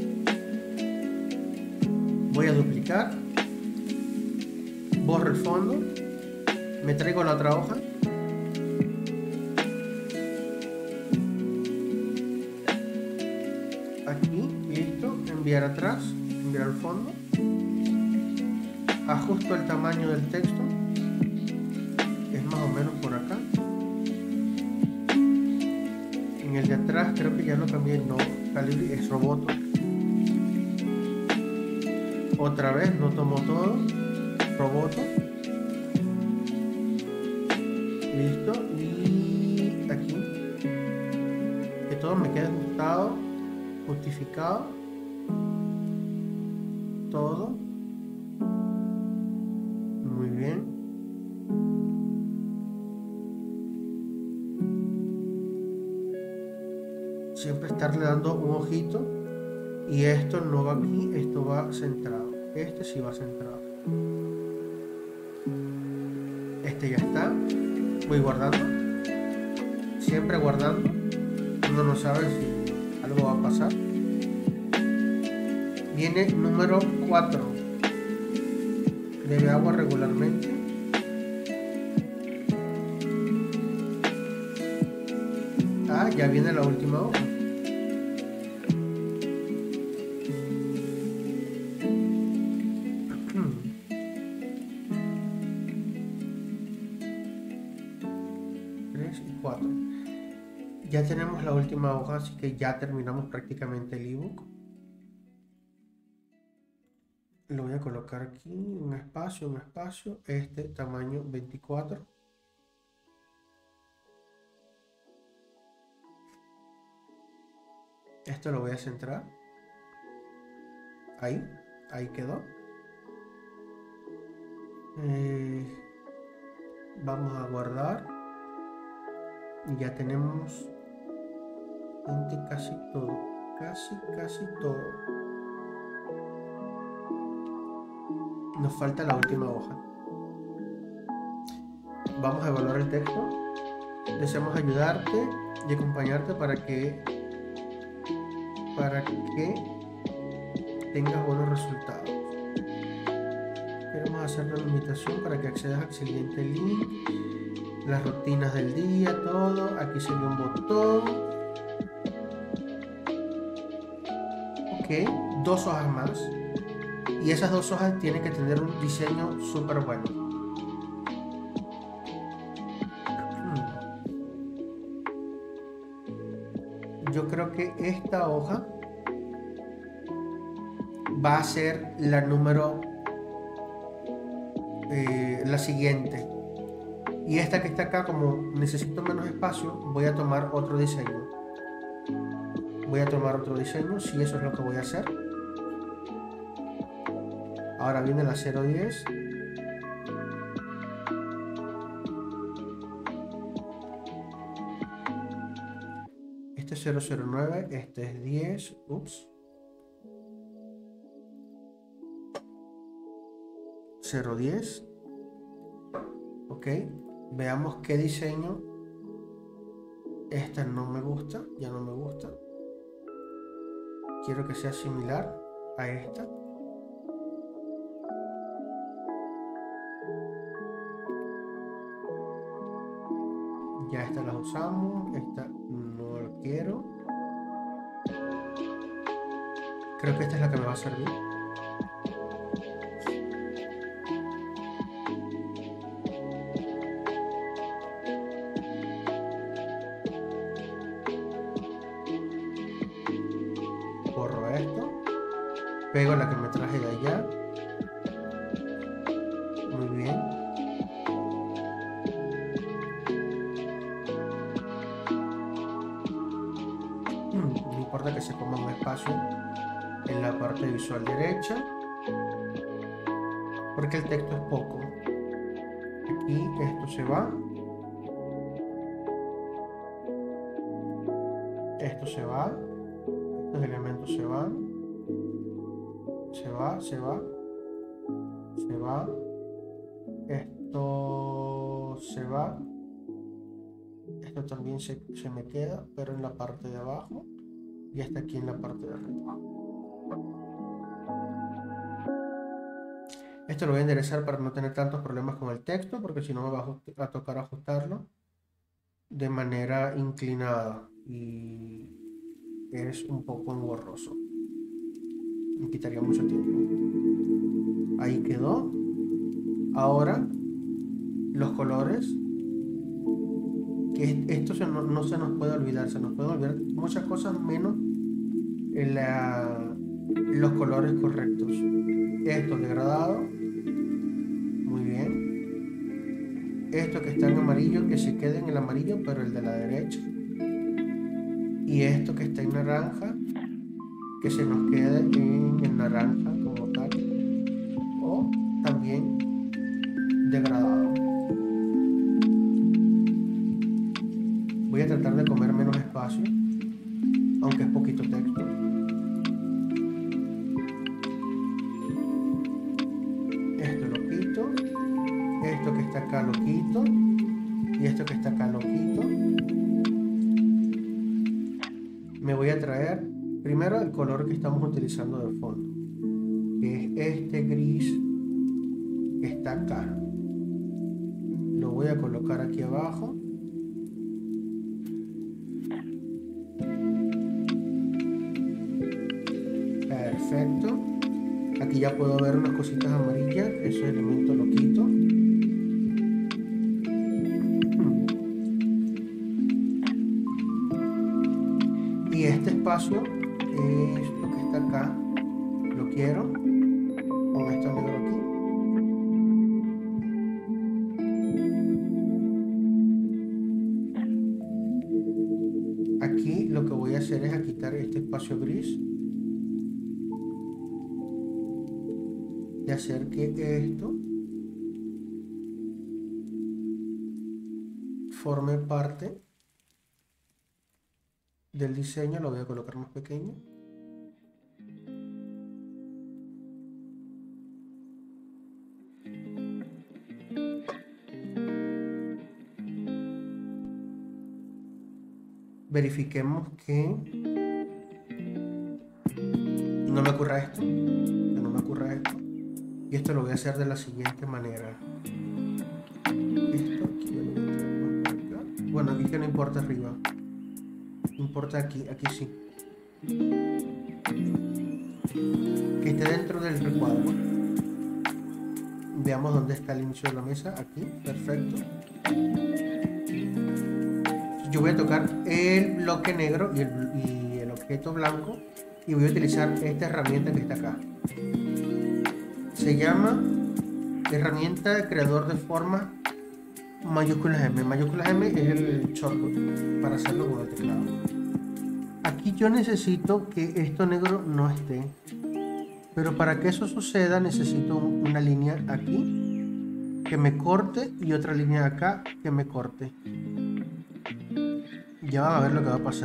S1: Voy a duplicar. Borro el fondo. Me traigo la otra hoja. Aquí, listo. Enviar atrás. Enviar al fondo. Ajusto el tamaño del texto. atrás creo que ya lo cambié, no, Calibri es Roboto. Otra vez no tomo todo, Roboto. Listo, y aquí que todo me quede ajustado, justificado, todo muy bien. Siempre estarle dando un ojito, y esto no va aquí, esto va centrado, este sí va centrado, este ya está. Voy guardando, siempre guardando, uno no sabe si algo va a pasar. Viene número 4, bebe agua regularmente. Ah, ya viene la última hoja. Ya tenemos la última hoja, así que ya terminamos prácticamente el ebook. Lo voy a colocar aquí, un espacio, este tamaño 24. Esto lo voy a centrar. Ahí quedó. Vamos a guardar. Y ya tenemos casi todo. Casi todo. Nos falta la última hoja. Vamos a evaluar el texto. Deseamos ayudarte y acompañarte para que tengas buenos resultados. Queremos hacer una invitación para que accedas al siguiente link, las rutinas del día, todo. Aquí sería un botón. Ok, 2 hojas más. Y esas 2 hojas tienen que tener un diseño súper bueno. Yo creo que esta hoja va a ser la la siguiente. Y esta que está acá, como necesito menos espacio, voy a tomar otro diseño. Si eso es lo que voy a hacer. Ahora viene la 010. Este es 009, este es 10. Ups. 010. Ok, veamos qué diseño. Esta no me gusta, ya no me gusta. Quiero que sea similar a esta. Ya esta las usamos, esta no la quiero. Creo que esta es la que me va a servir. Borro esto. Pego la que me traje de allá. Muy bien. No importa que se coma un espacio en la parte visual derecha, porque el texto es poco. Aquí esto se va. Esto se va. Estos elementos se van. Se va. Esto se va. Esto también se me queda, pero en la parte de abajo. Y hasta aquí en la parte de arriba. Esto lo voy a enderezar para no tener tantos problemas con el texto, porque si no me va a tocar ajustarlo de manera inclinada y es un poco engorroso. Me quitaría mucho tiempo. Ahí quedó. Ahora los colores. que esto no se nos puede olvidar, se nos pueden olvidar muchas cosas menos los colores correctos. Esto degradado, muy bien. Esto que está en amarillo, que se quede en el amarillo, pero el de la derecha. Y esto que está en naranja, que se nos quede en el naranja como tal. O también degradado. Voy a tratar de comer menos espacio, aunque es poquito texto. Esto lo quito. Esto que está acá lo quito. Y esto que está acá lo quito. Me voy a traer primero el color que estamos utilizando de fondo, que es este gris que está acá. Lo voy a colocar aquí abajo. Perfecto. Aquí ya puedo ver unas cositas amarillas. Ese elemento lo quito. Y este espacio, esto que está acá, lo quiero con esto negro aquí. Aquí lo que voy a hacer es a quitar este espacio gris y hacer que esto forme parte del diseño. Lo voy a colocar más pequeño. Verifiquemos que no me ocurra esto, que no me ocurra esto. Y esto lo voy a hacer de la siguiente manera. Esto aquí lo voy a traer más para acá. Bueno, aquí que no importa arriba. Importa aquí, aquí sí. Que esté dentro del recuadro. Veamos dónde está el inicio de la mesa. Aquí, perfecto. Yo voy a tocar el bloque negro y el objeto blanco y voy a utilizar esta herramienta que está acá. Se llama herramienta de creador de formas mayúsculas M. Mayúsculas M es el shortcut para hacerlo con el teclado. Aquí yo necesito que esto negro no esté, pero para que eso suceda necesito una línea aquí que me corte y otra línea acá que me corte. Ya van a ver lo que va a pasar.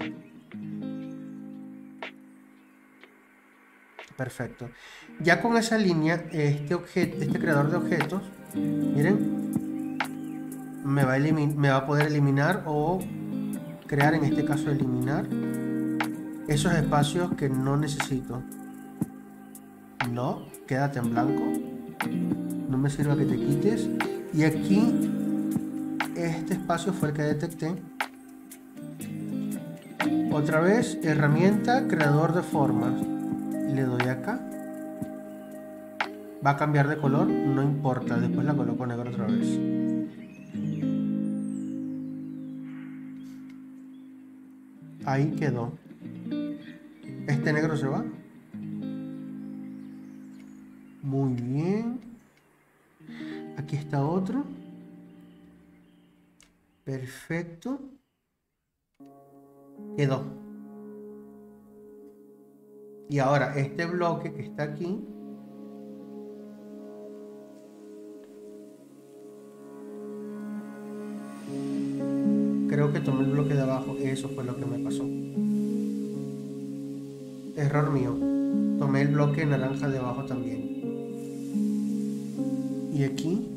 S1: Perfecto. Ya con esa línea, este creador de objetos, miren, me va a poder eliminar o crear, en este caso eliminar, esos espacios que no necesito. No, quédate en blanco. No me sirve que te quites. Y aquí, este espacio fue el que detecté. Otra vez, herramienta, creador de formas. Le doy acá. Va a cambiar de color, no importa. Después la coloco negro otra vez. Ahí quedó. Este negro se va. Muy bien. Aquí está otro. Perfecto. Quedó. Y ahora este bloque que está aquí, creo que tomé el bloque de abajo. Eso fue lo que me pasó. Error mío. Tomé el bloque naranja de abajo también. Y aquí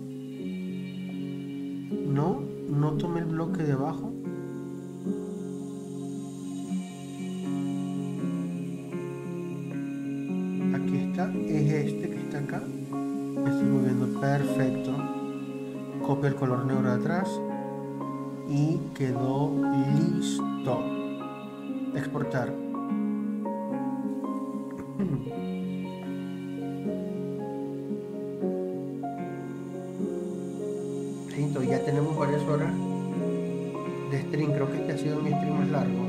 S1: no tomé el bloque de abajo. Aquí está, es este que está acá. Estoy moviendo perfecto. Copio el color negro de atrás y quedó listo. Exportar. Listo, ya tenemos varias horas de stream. Creo que este ha sido mi stream más largo.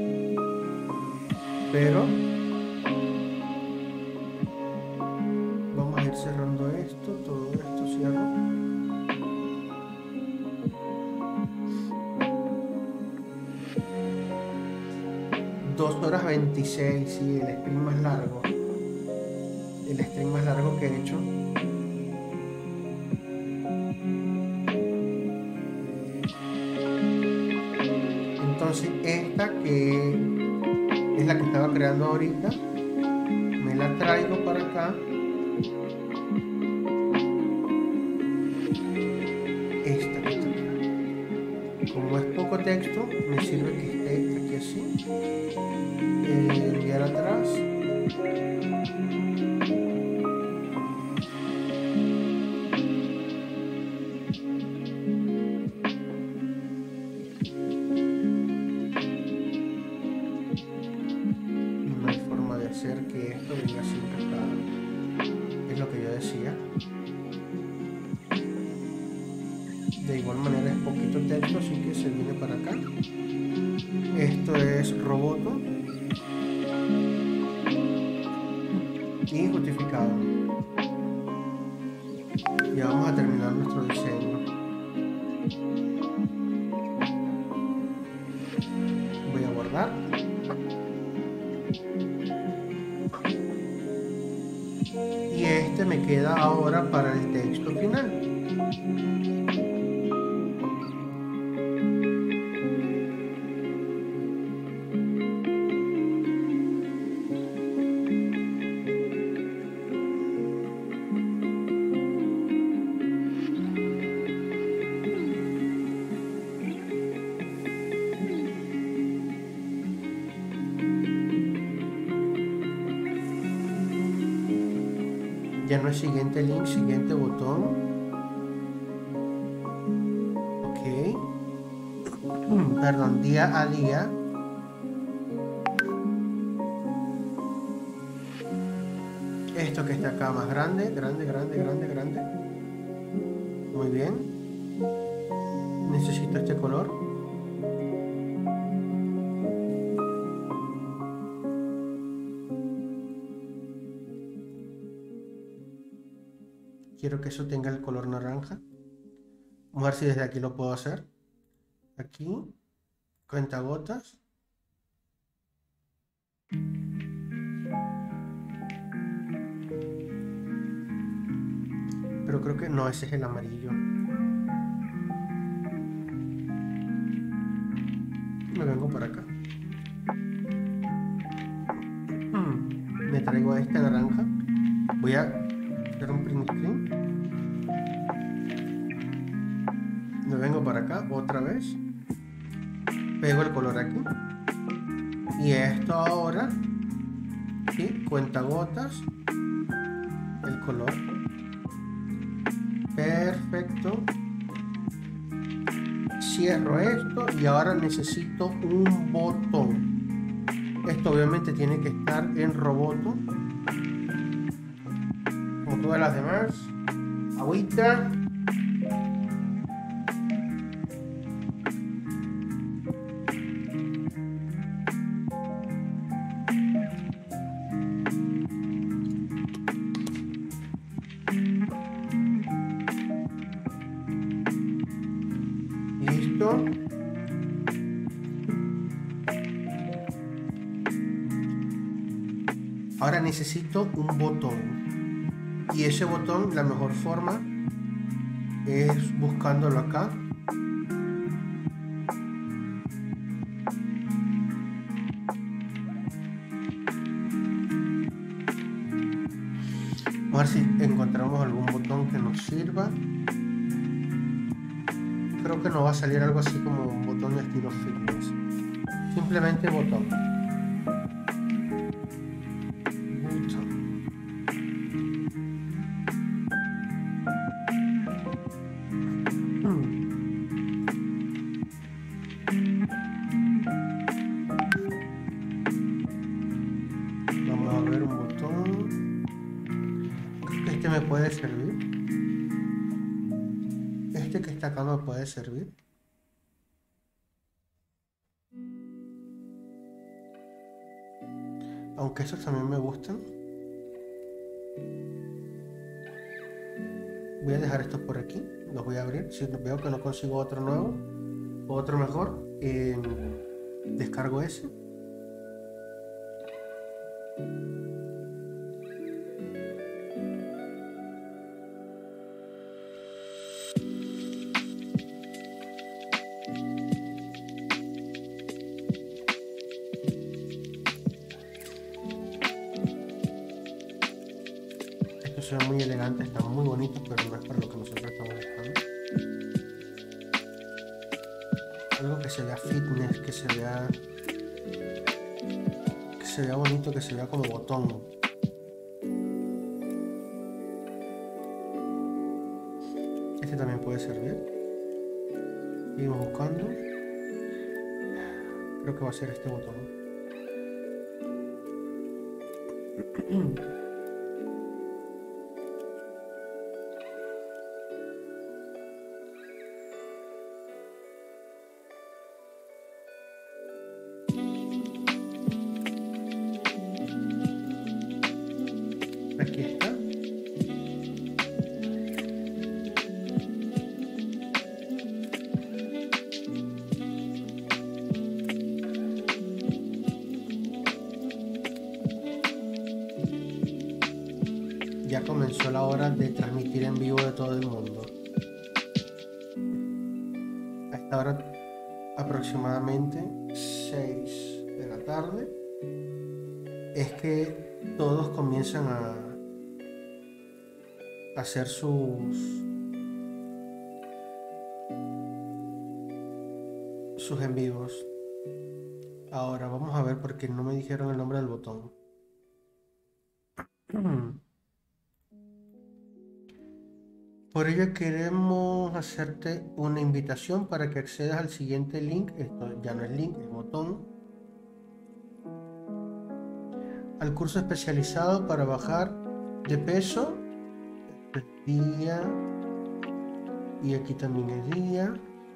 S1: Pero vamos a ir cerrando esto, todo esto cierro. 2 horas 26, sí, el stream más largo. El stream más largo que he hecho. Entonces esta que es la que estaba creando ahorita, me la traigo para acá. Esta que está acá. Como es poco texto, me sirve que esté aquí así. Enviar atrás. Que esto venga sin cascada, es lo que yo decía. De igual manera es poquito texto, así que se viene para acá. Esto es roboto y justificado. Ya vamos a terminar nuestro diseño. Voy a guardar. Y este me queda ahora para el texto final. Ya no es siguiente link, siguiente botón. Ok. Perdón, día a día. Esto que está acá más grande, grande. Muy bien. Necesito este color. Quiero que eso tenga el color naranja. Vamos a ver si desde aquí lo puedo hacer. Aquí, cuentagotas. Pero creo que no, ese es el amarillo. Me vengo para acá. Me traigo este naranja. Voy a hacer un print screen. Me vengo para acá otra vez. Pego el color aquí. Y esto ahora, ¿sí? Cuentagotas. El color. Perfecto. Cierro esto y ahora necesito un botón. Esto obviamente tiene que estar en roboto, como todas las demás. Agüita. Listo. Ahora necesito un botón. Y ese botón, la mejor forma es buscándolo acá. Vamos a ver si encontramos algún botón que nos sirva. Creo que nos va a salir algo así como un botón de estilo fitness. Simplemente botón. Vamos a ver un botón. Creo que este me puede servir. Este que está acá me puede servir. Aunque estos también me gustan. Voy a dejar estos por aquí. Los voy a abrir. Si veo que no consigo otro nuevo o otro mejor, descargo ese. Se ven muy elegantes, están muy bonitos, pero no es para lo que nosotros estamos buscando. Algo que se vea fitness, que se vea bonito, que se vea como botón. Este también puede servir. Seguimos buscando. Creo que va a ser este botón. Aquí está. Ya comenzó la hora de transmitir en vivo de todo el mundo. A esta hora aproximadamente 6 de la tarde es que todos comienzan a hacer sus en vivos. Ahora vamos a ver porque no me dijeron el nombre del botón. Por ello queremos hacerte una invitación para que accedas al siguiente link. Esto ya no es link, es botón. Al curso especializado para bajar de peso. Este es día. Y aquí también es día.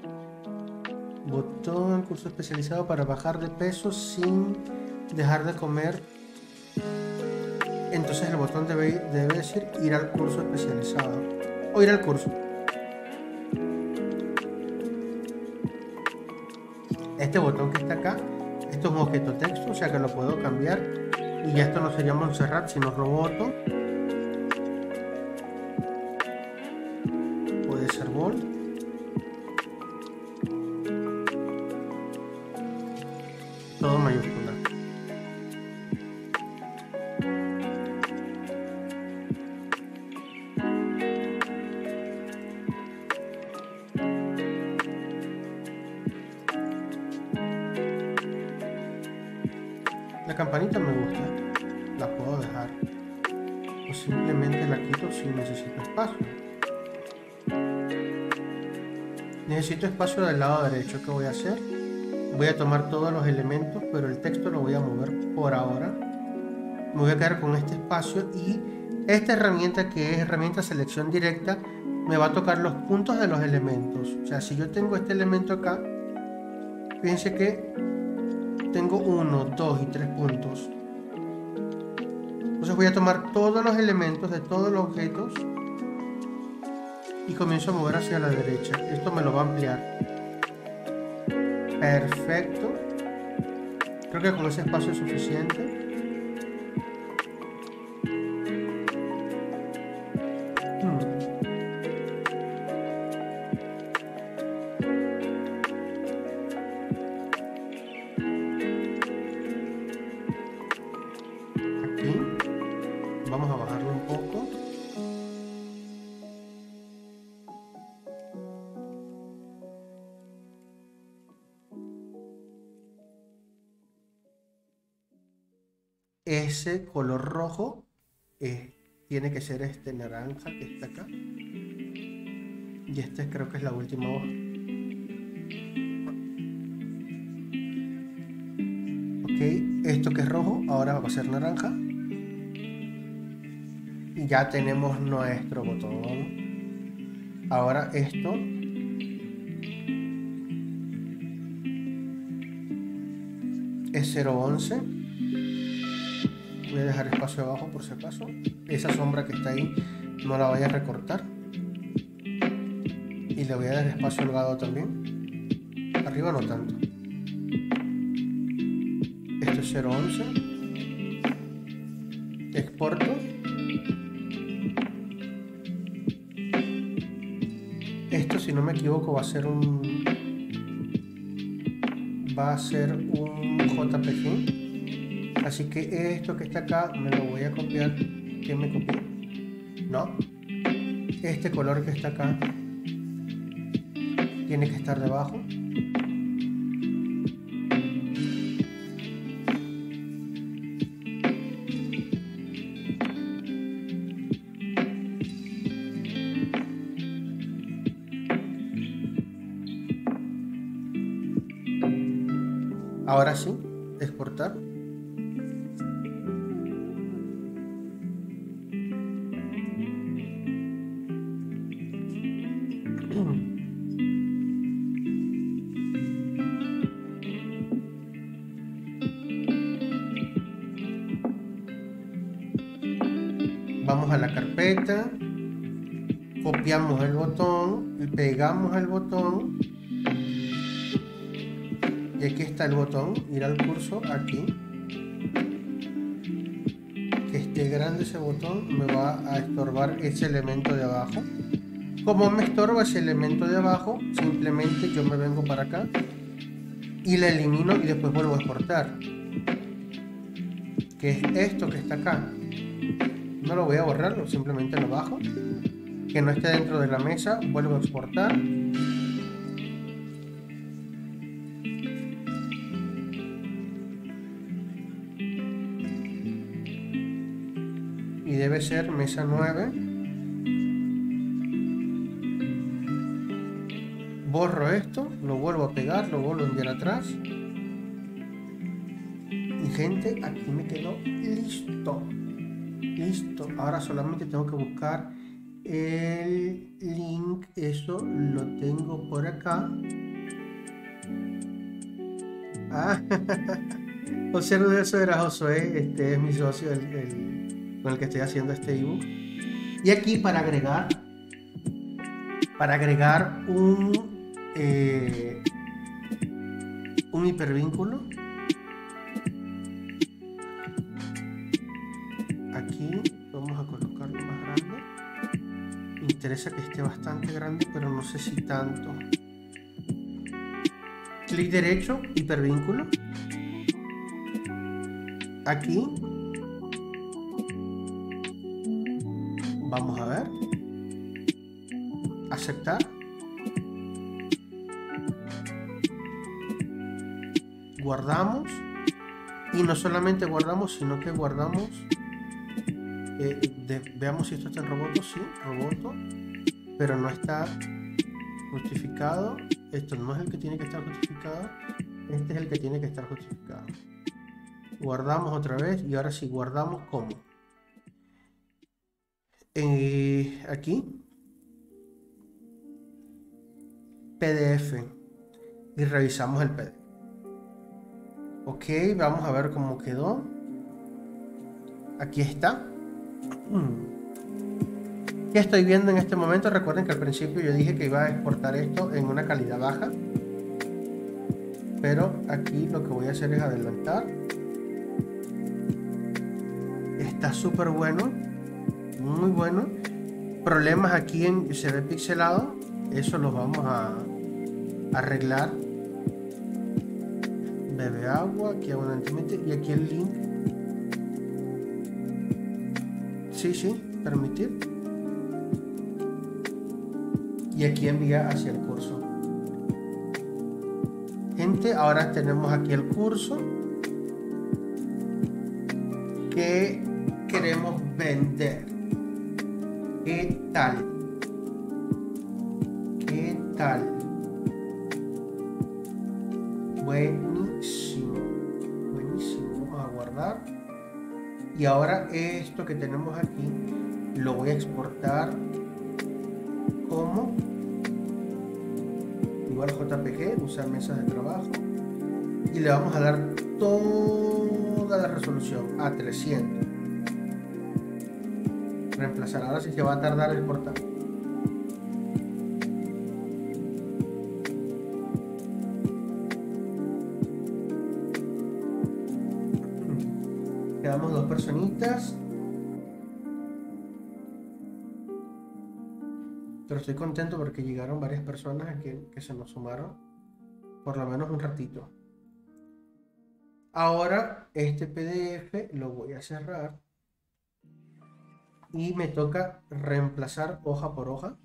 S1: Botón, curso especializado para bajar de peso sin dejar de comer. Entonces el botón debe decir ir al curso especializado o ir al curso. Este botón que está acá, esto es un objeto texto, o sea que lo puedo cambiar y ya esto no sería Montserrat sino Roboto. Puede ser Bol. Todo mayúscula. La campanita me gusta, la puedo dejar o simplemente la quito si necesito espacio. Necesito espacio del lado derecho. ¿Qué voy a hacer? Voy a tomar todos los elementos, pero el texto lo voy a mover por ahora. Me voy a quedar con este espacio y esta herramienta, que es herramienta selección directa, me va a tocar los puntos de los elementos. O sea, si yo tengo este elemento acá, fíjense que tengo 1, 2 y 3 puntos. Entonces voy a tomar todos los elementos de todos los objetos y comienzo a mover hacia la derecha. Esto me lo va a ampliar. Perfecto. Creo que con ese espacio es suficiente. Aquí. Vamos a bajarlo un poco. Ese color rojo tiene que ser este naranja que está acá. Y este creo que es la última hoja. Ok, esto que es rojo ahora va a ser naranja. Y ya tenemos nuestro botón. Ahora esto es 011. Voy a dejar espacio abajo por si acaso. Esa sombra que está ahí no la vaya a recortar. Y le voy a dar espacio holgado también. Arriba no tanto. Esto es 0.11. Exporto. Esto, si no me equivoco, va a ser un JPG. Así que esto que está acá me lo voy a copiar. ¿Quién me copió? No. Este color que está acá tiene que estar debajo. Ahora sí, exportar. Vamos a la carpeta, copiamos el botón y pegamos el botón. Y aquí está el botón, ir al curso aquí. Que esté grande ese botón me va a estorbar ese elemento de abajo. Como me estorba ese elemento de abajo, simplemente yo me vengo para acá y la elimino y después vuelvo a exportar. Que es esto que está acá. No lo voy a borrarlo, simplemente lo bajo. Que no esté dentro de la mesa, vuelvo a exportar. Y debe ser mesa 9. Borro esto, lo vuelvo a pegar, lo vuelvo a enviar atrás. Y gente, aquí me quedó listo. Listo. Ahora solamente tengo que buscar el link. Eso lo tengo por acá. Ah, José eso era Josué. Este es mi socio, con el que estoy haciendo este ebook. Y aquí para agregar un hipervínculo. Aquí vamos a colocarlo más grande. Me interesa que esté bastante grande, pero no sé si tanto. Clic derecho, hipervínculo. Aquí. Vamos a ver. Aceptar. Guardamos. Y no solamente guardamos, sino que guardamos. Veamos si esto está en Roboto. Sí, Roboto. Pero no está justificado. Esto no es el que tiene que estar justificado. Este es el que tiene que estar justificado. Guardamos otra vez. Y ahora sí, guardamos como. Aquí. PDF. Y revisamos el PDF. Ok, vamos a ver cómo quedó. Aquí está. ¿Qué estoy viendo en este momento? Recuerden que al principio yo dije que iba a exportar esto en una calidad baja. Pero aquí lo que voy a hacer es adelantar. Está súper bueno. Muy bueno. Problemas aquí se ve pixelado. Eso los vamos a arreglar. Bebe agua. Aquí abundantemente. Y aquí el link. Sí, permitir. Y aquí envía hacia el curso. Gente, ahora tenemos aquí el curso que queremos vender. ¿Qué tal? ¿Qué tal? Buenísimo. Buenísimo. Vamos a guardar. Y ahora esto que tenemos aquí lo voy a exportar como igual JPG, usar mesas de trabajo, y le vamos a dar toda la resolución a 300. Reemplazar. Ahora sí se va a tardar el portal. Quedamos 2 personitas. Pero estoy contento porque llegaron varias personas que se nos sumaron. Por lo menos un ratito. Ahora este PDF lo voy a cerrar. Y me toca reemplazar hoja por hoja.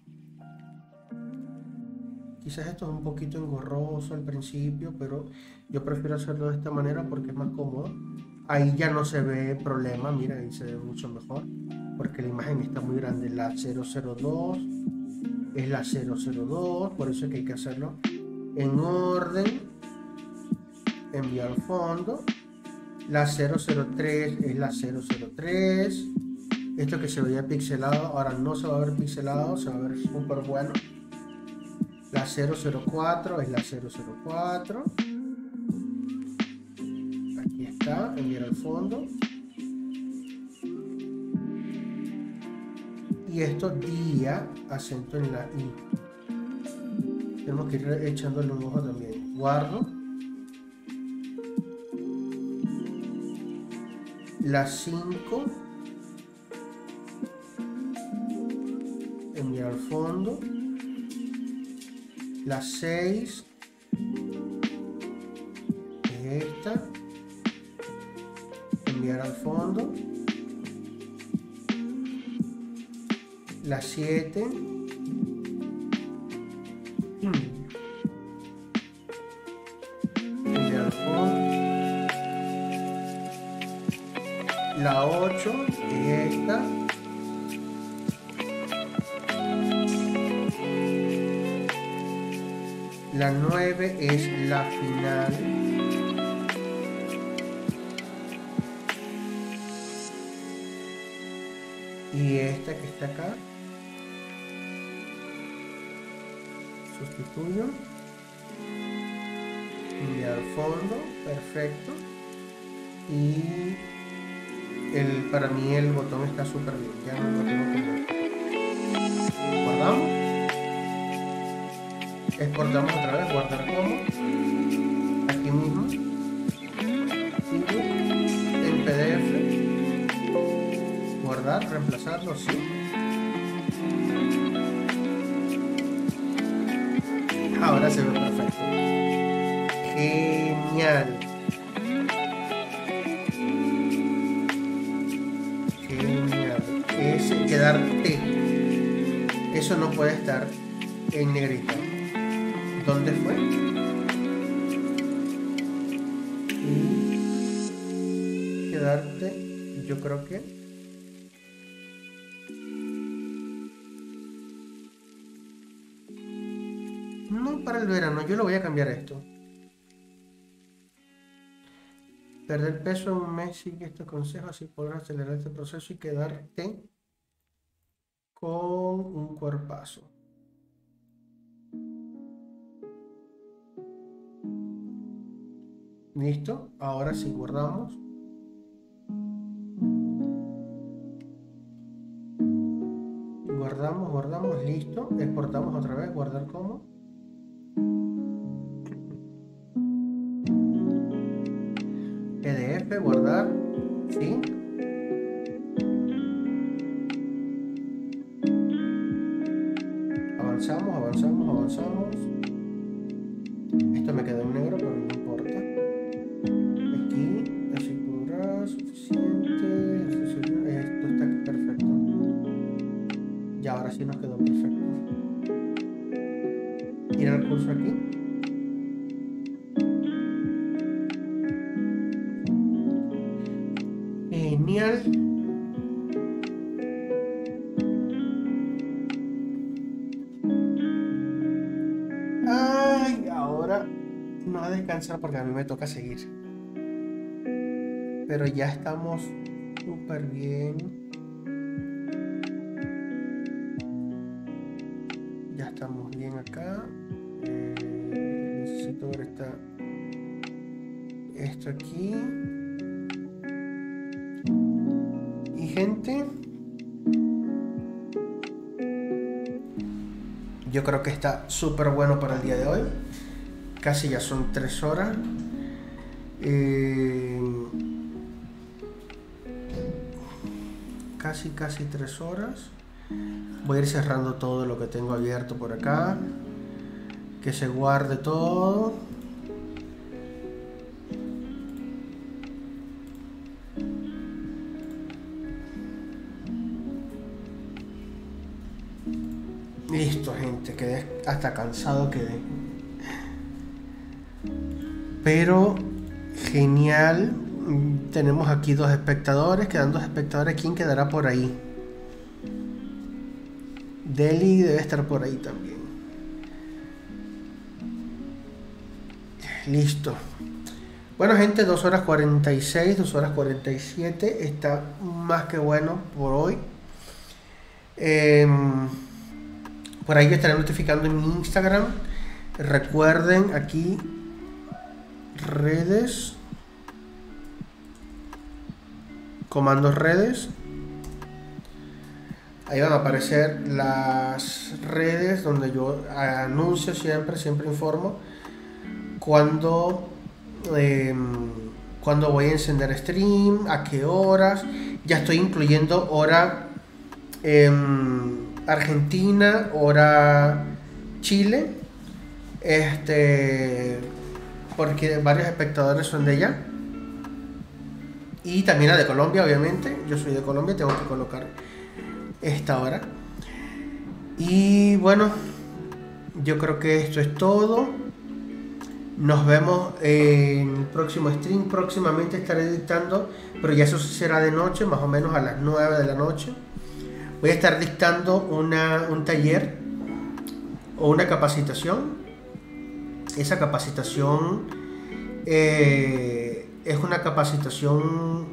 S1: Quizás esto es un poquito engorroso al principio, pero yo prefiero hacerlo de esta manera porque es más cómodo. Ahí ya no se ve problema, mira, ahí se ve mucho mejor, porque la imagen está muy grande. La 002 es la 002, por eso es que hay que hacerlo en orden. Enviar fondo. La 003 es la 003. Esto que se veía pixelado, ahora no se va a ver pixelado, se va a ver súper bueno. La 004 es la 004. Aquí está, enviar al fondo. Y esto día, acento en la I. Tenemos que ir echándole un ojo también. Guardo. La 5. Enviar al fondo. La 6 es esta. Enviar al fondo. La 7 enviar al fondo. La 8 es esta. La 9 es la final. Y esta que está acá. Sustituyo. Enviar al fondo. Perfecto. Y para mí el botón está súper bien. Ya no lo tengo que ver. Guardamos. Exportamos otra vez, guardar como, aquí mismo, en PDF, guardar, reemplazarlo, sí. Ahora se ve perfecto. Genial. Genial. Es quedarte. Eso no puede estar en negrita. ¿Dónde fue? Y quedarte, yo creo que no para el verano, yo lo voy a cambiar a esto. Perder peso en un mes, sigue estos consejos, así podrás acelerar este proceso y quedarte con un cuerpazo. Listo, ahora sí guardamos. Guardamos, listo. Exportamos otra vez, guardar como. PDF, guardar, sí. Avanzamos. Esto me quedó en negro, pero no importa. Aquí, así podrá, suficiente. Esto está perfecto. Y ahora sí nos quedó perfecto. Ir al curso aquí. Genial. Ay, ahora no a descansar porque a mí me toca seguir. Pero ya estamos súper bien. Ya estamos bien acá. Necesito ver esto aquí. Y gente, Yo creo que está súper bueno para el día de hoy. Casi ya son 3 horas. Casi 3 horas. Voy a ir cerrando todo lo que tengo abierto por acá. Que se guarde todo. Listo, gente, quedé hasta cansado quedé. Pero genial. Tenemos aquí 2 espectadores. Quedan 2 espectadores. ¿Quién quedará por ahí? Deli debe estar por ahí también. Listo. Bueno, gente, 2 horas 46, 2 horas 47. Está más que bueno por hoy. Por ahí yo estaré notificando en mi Instagram. Recuerden aquí redes, comandos redes. Ahí van a aparecer las redes donde yo anuncio siempre informo cuando voy a encender stream, a qué horas. Ya estoy incluyendo hora Argentina, hora Chile, porque varios espectadores son de allá, y también la de Colombia, obviamente. Yo soy de Colombia, tengo que colocar esta hora. Y bueno, yo creo que esto es todo. Nos vemos en el próximo stream. Próximamente estaré editando, pero ya eso será de noche, más o menos a las 9 de la noche. Voy a estar dictando un taller o una capacitación. Esa capacitación es una capacitación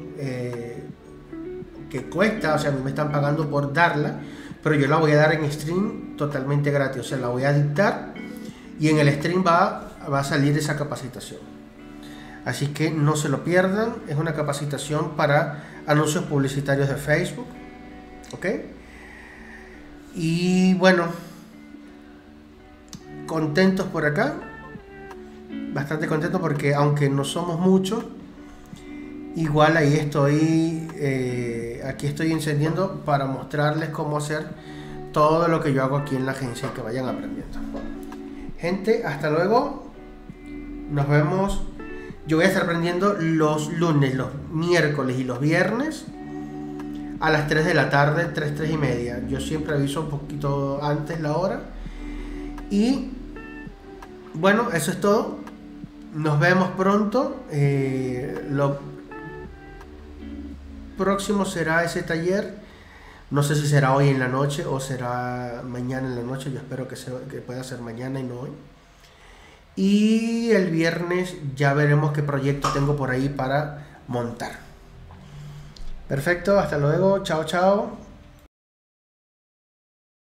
S1: que cuesta, o sea, a mí me están pagando por darla, pero yo la voy a dar en stream totalmente gratis. O sea, la voy a dictar y en el stream va a salir esa capacitación. Así que no se lo pierdan. Es una capacitación para anuncios publicitarios de Facebook. ¿Ok? Y bueno, contentos por acá. Bastante contentos porque aunque no somos muchos, igual ahí estoy, aquí estoy encendiendo para mostrarles cómo hacer todo lo que yo hago aquí en la agencia y que vayan aprendiendo. Gente, hasta luego. Nos vemos. Yo voy a estar aprendiendo los lunes, los miércoles y los viernes a las 3 de la tarde, 3 y media. Yo siempre aviso un poquito antes la hora. Y bueno, eso es todo. Nos vemos pronto. Lo próximo será ese taller. No sé si será hoy en la noche o será mañana en la noche. Yo espero que pueda ser mañana y no hoy. Y el viernes ya veremos qué proyecto tengo por ahí para montar. Perfecto, hasta luego. Chao, chao.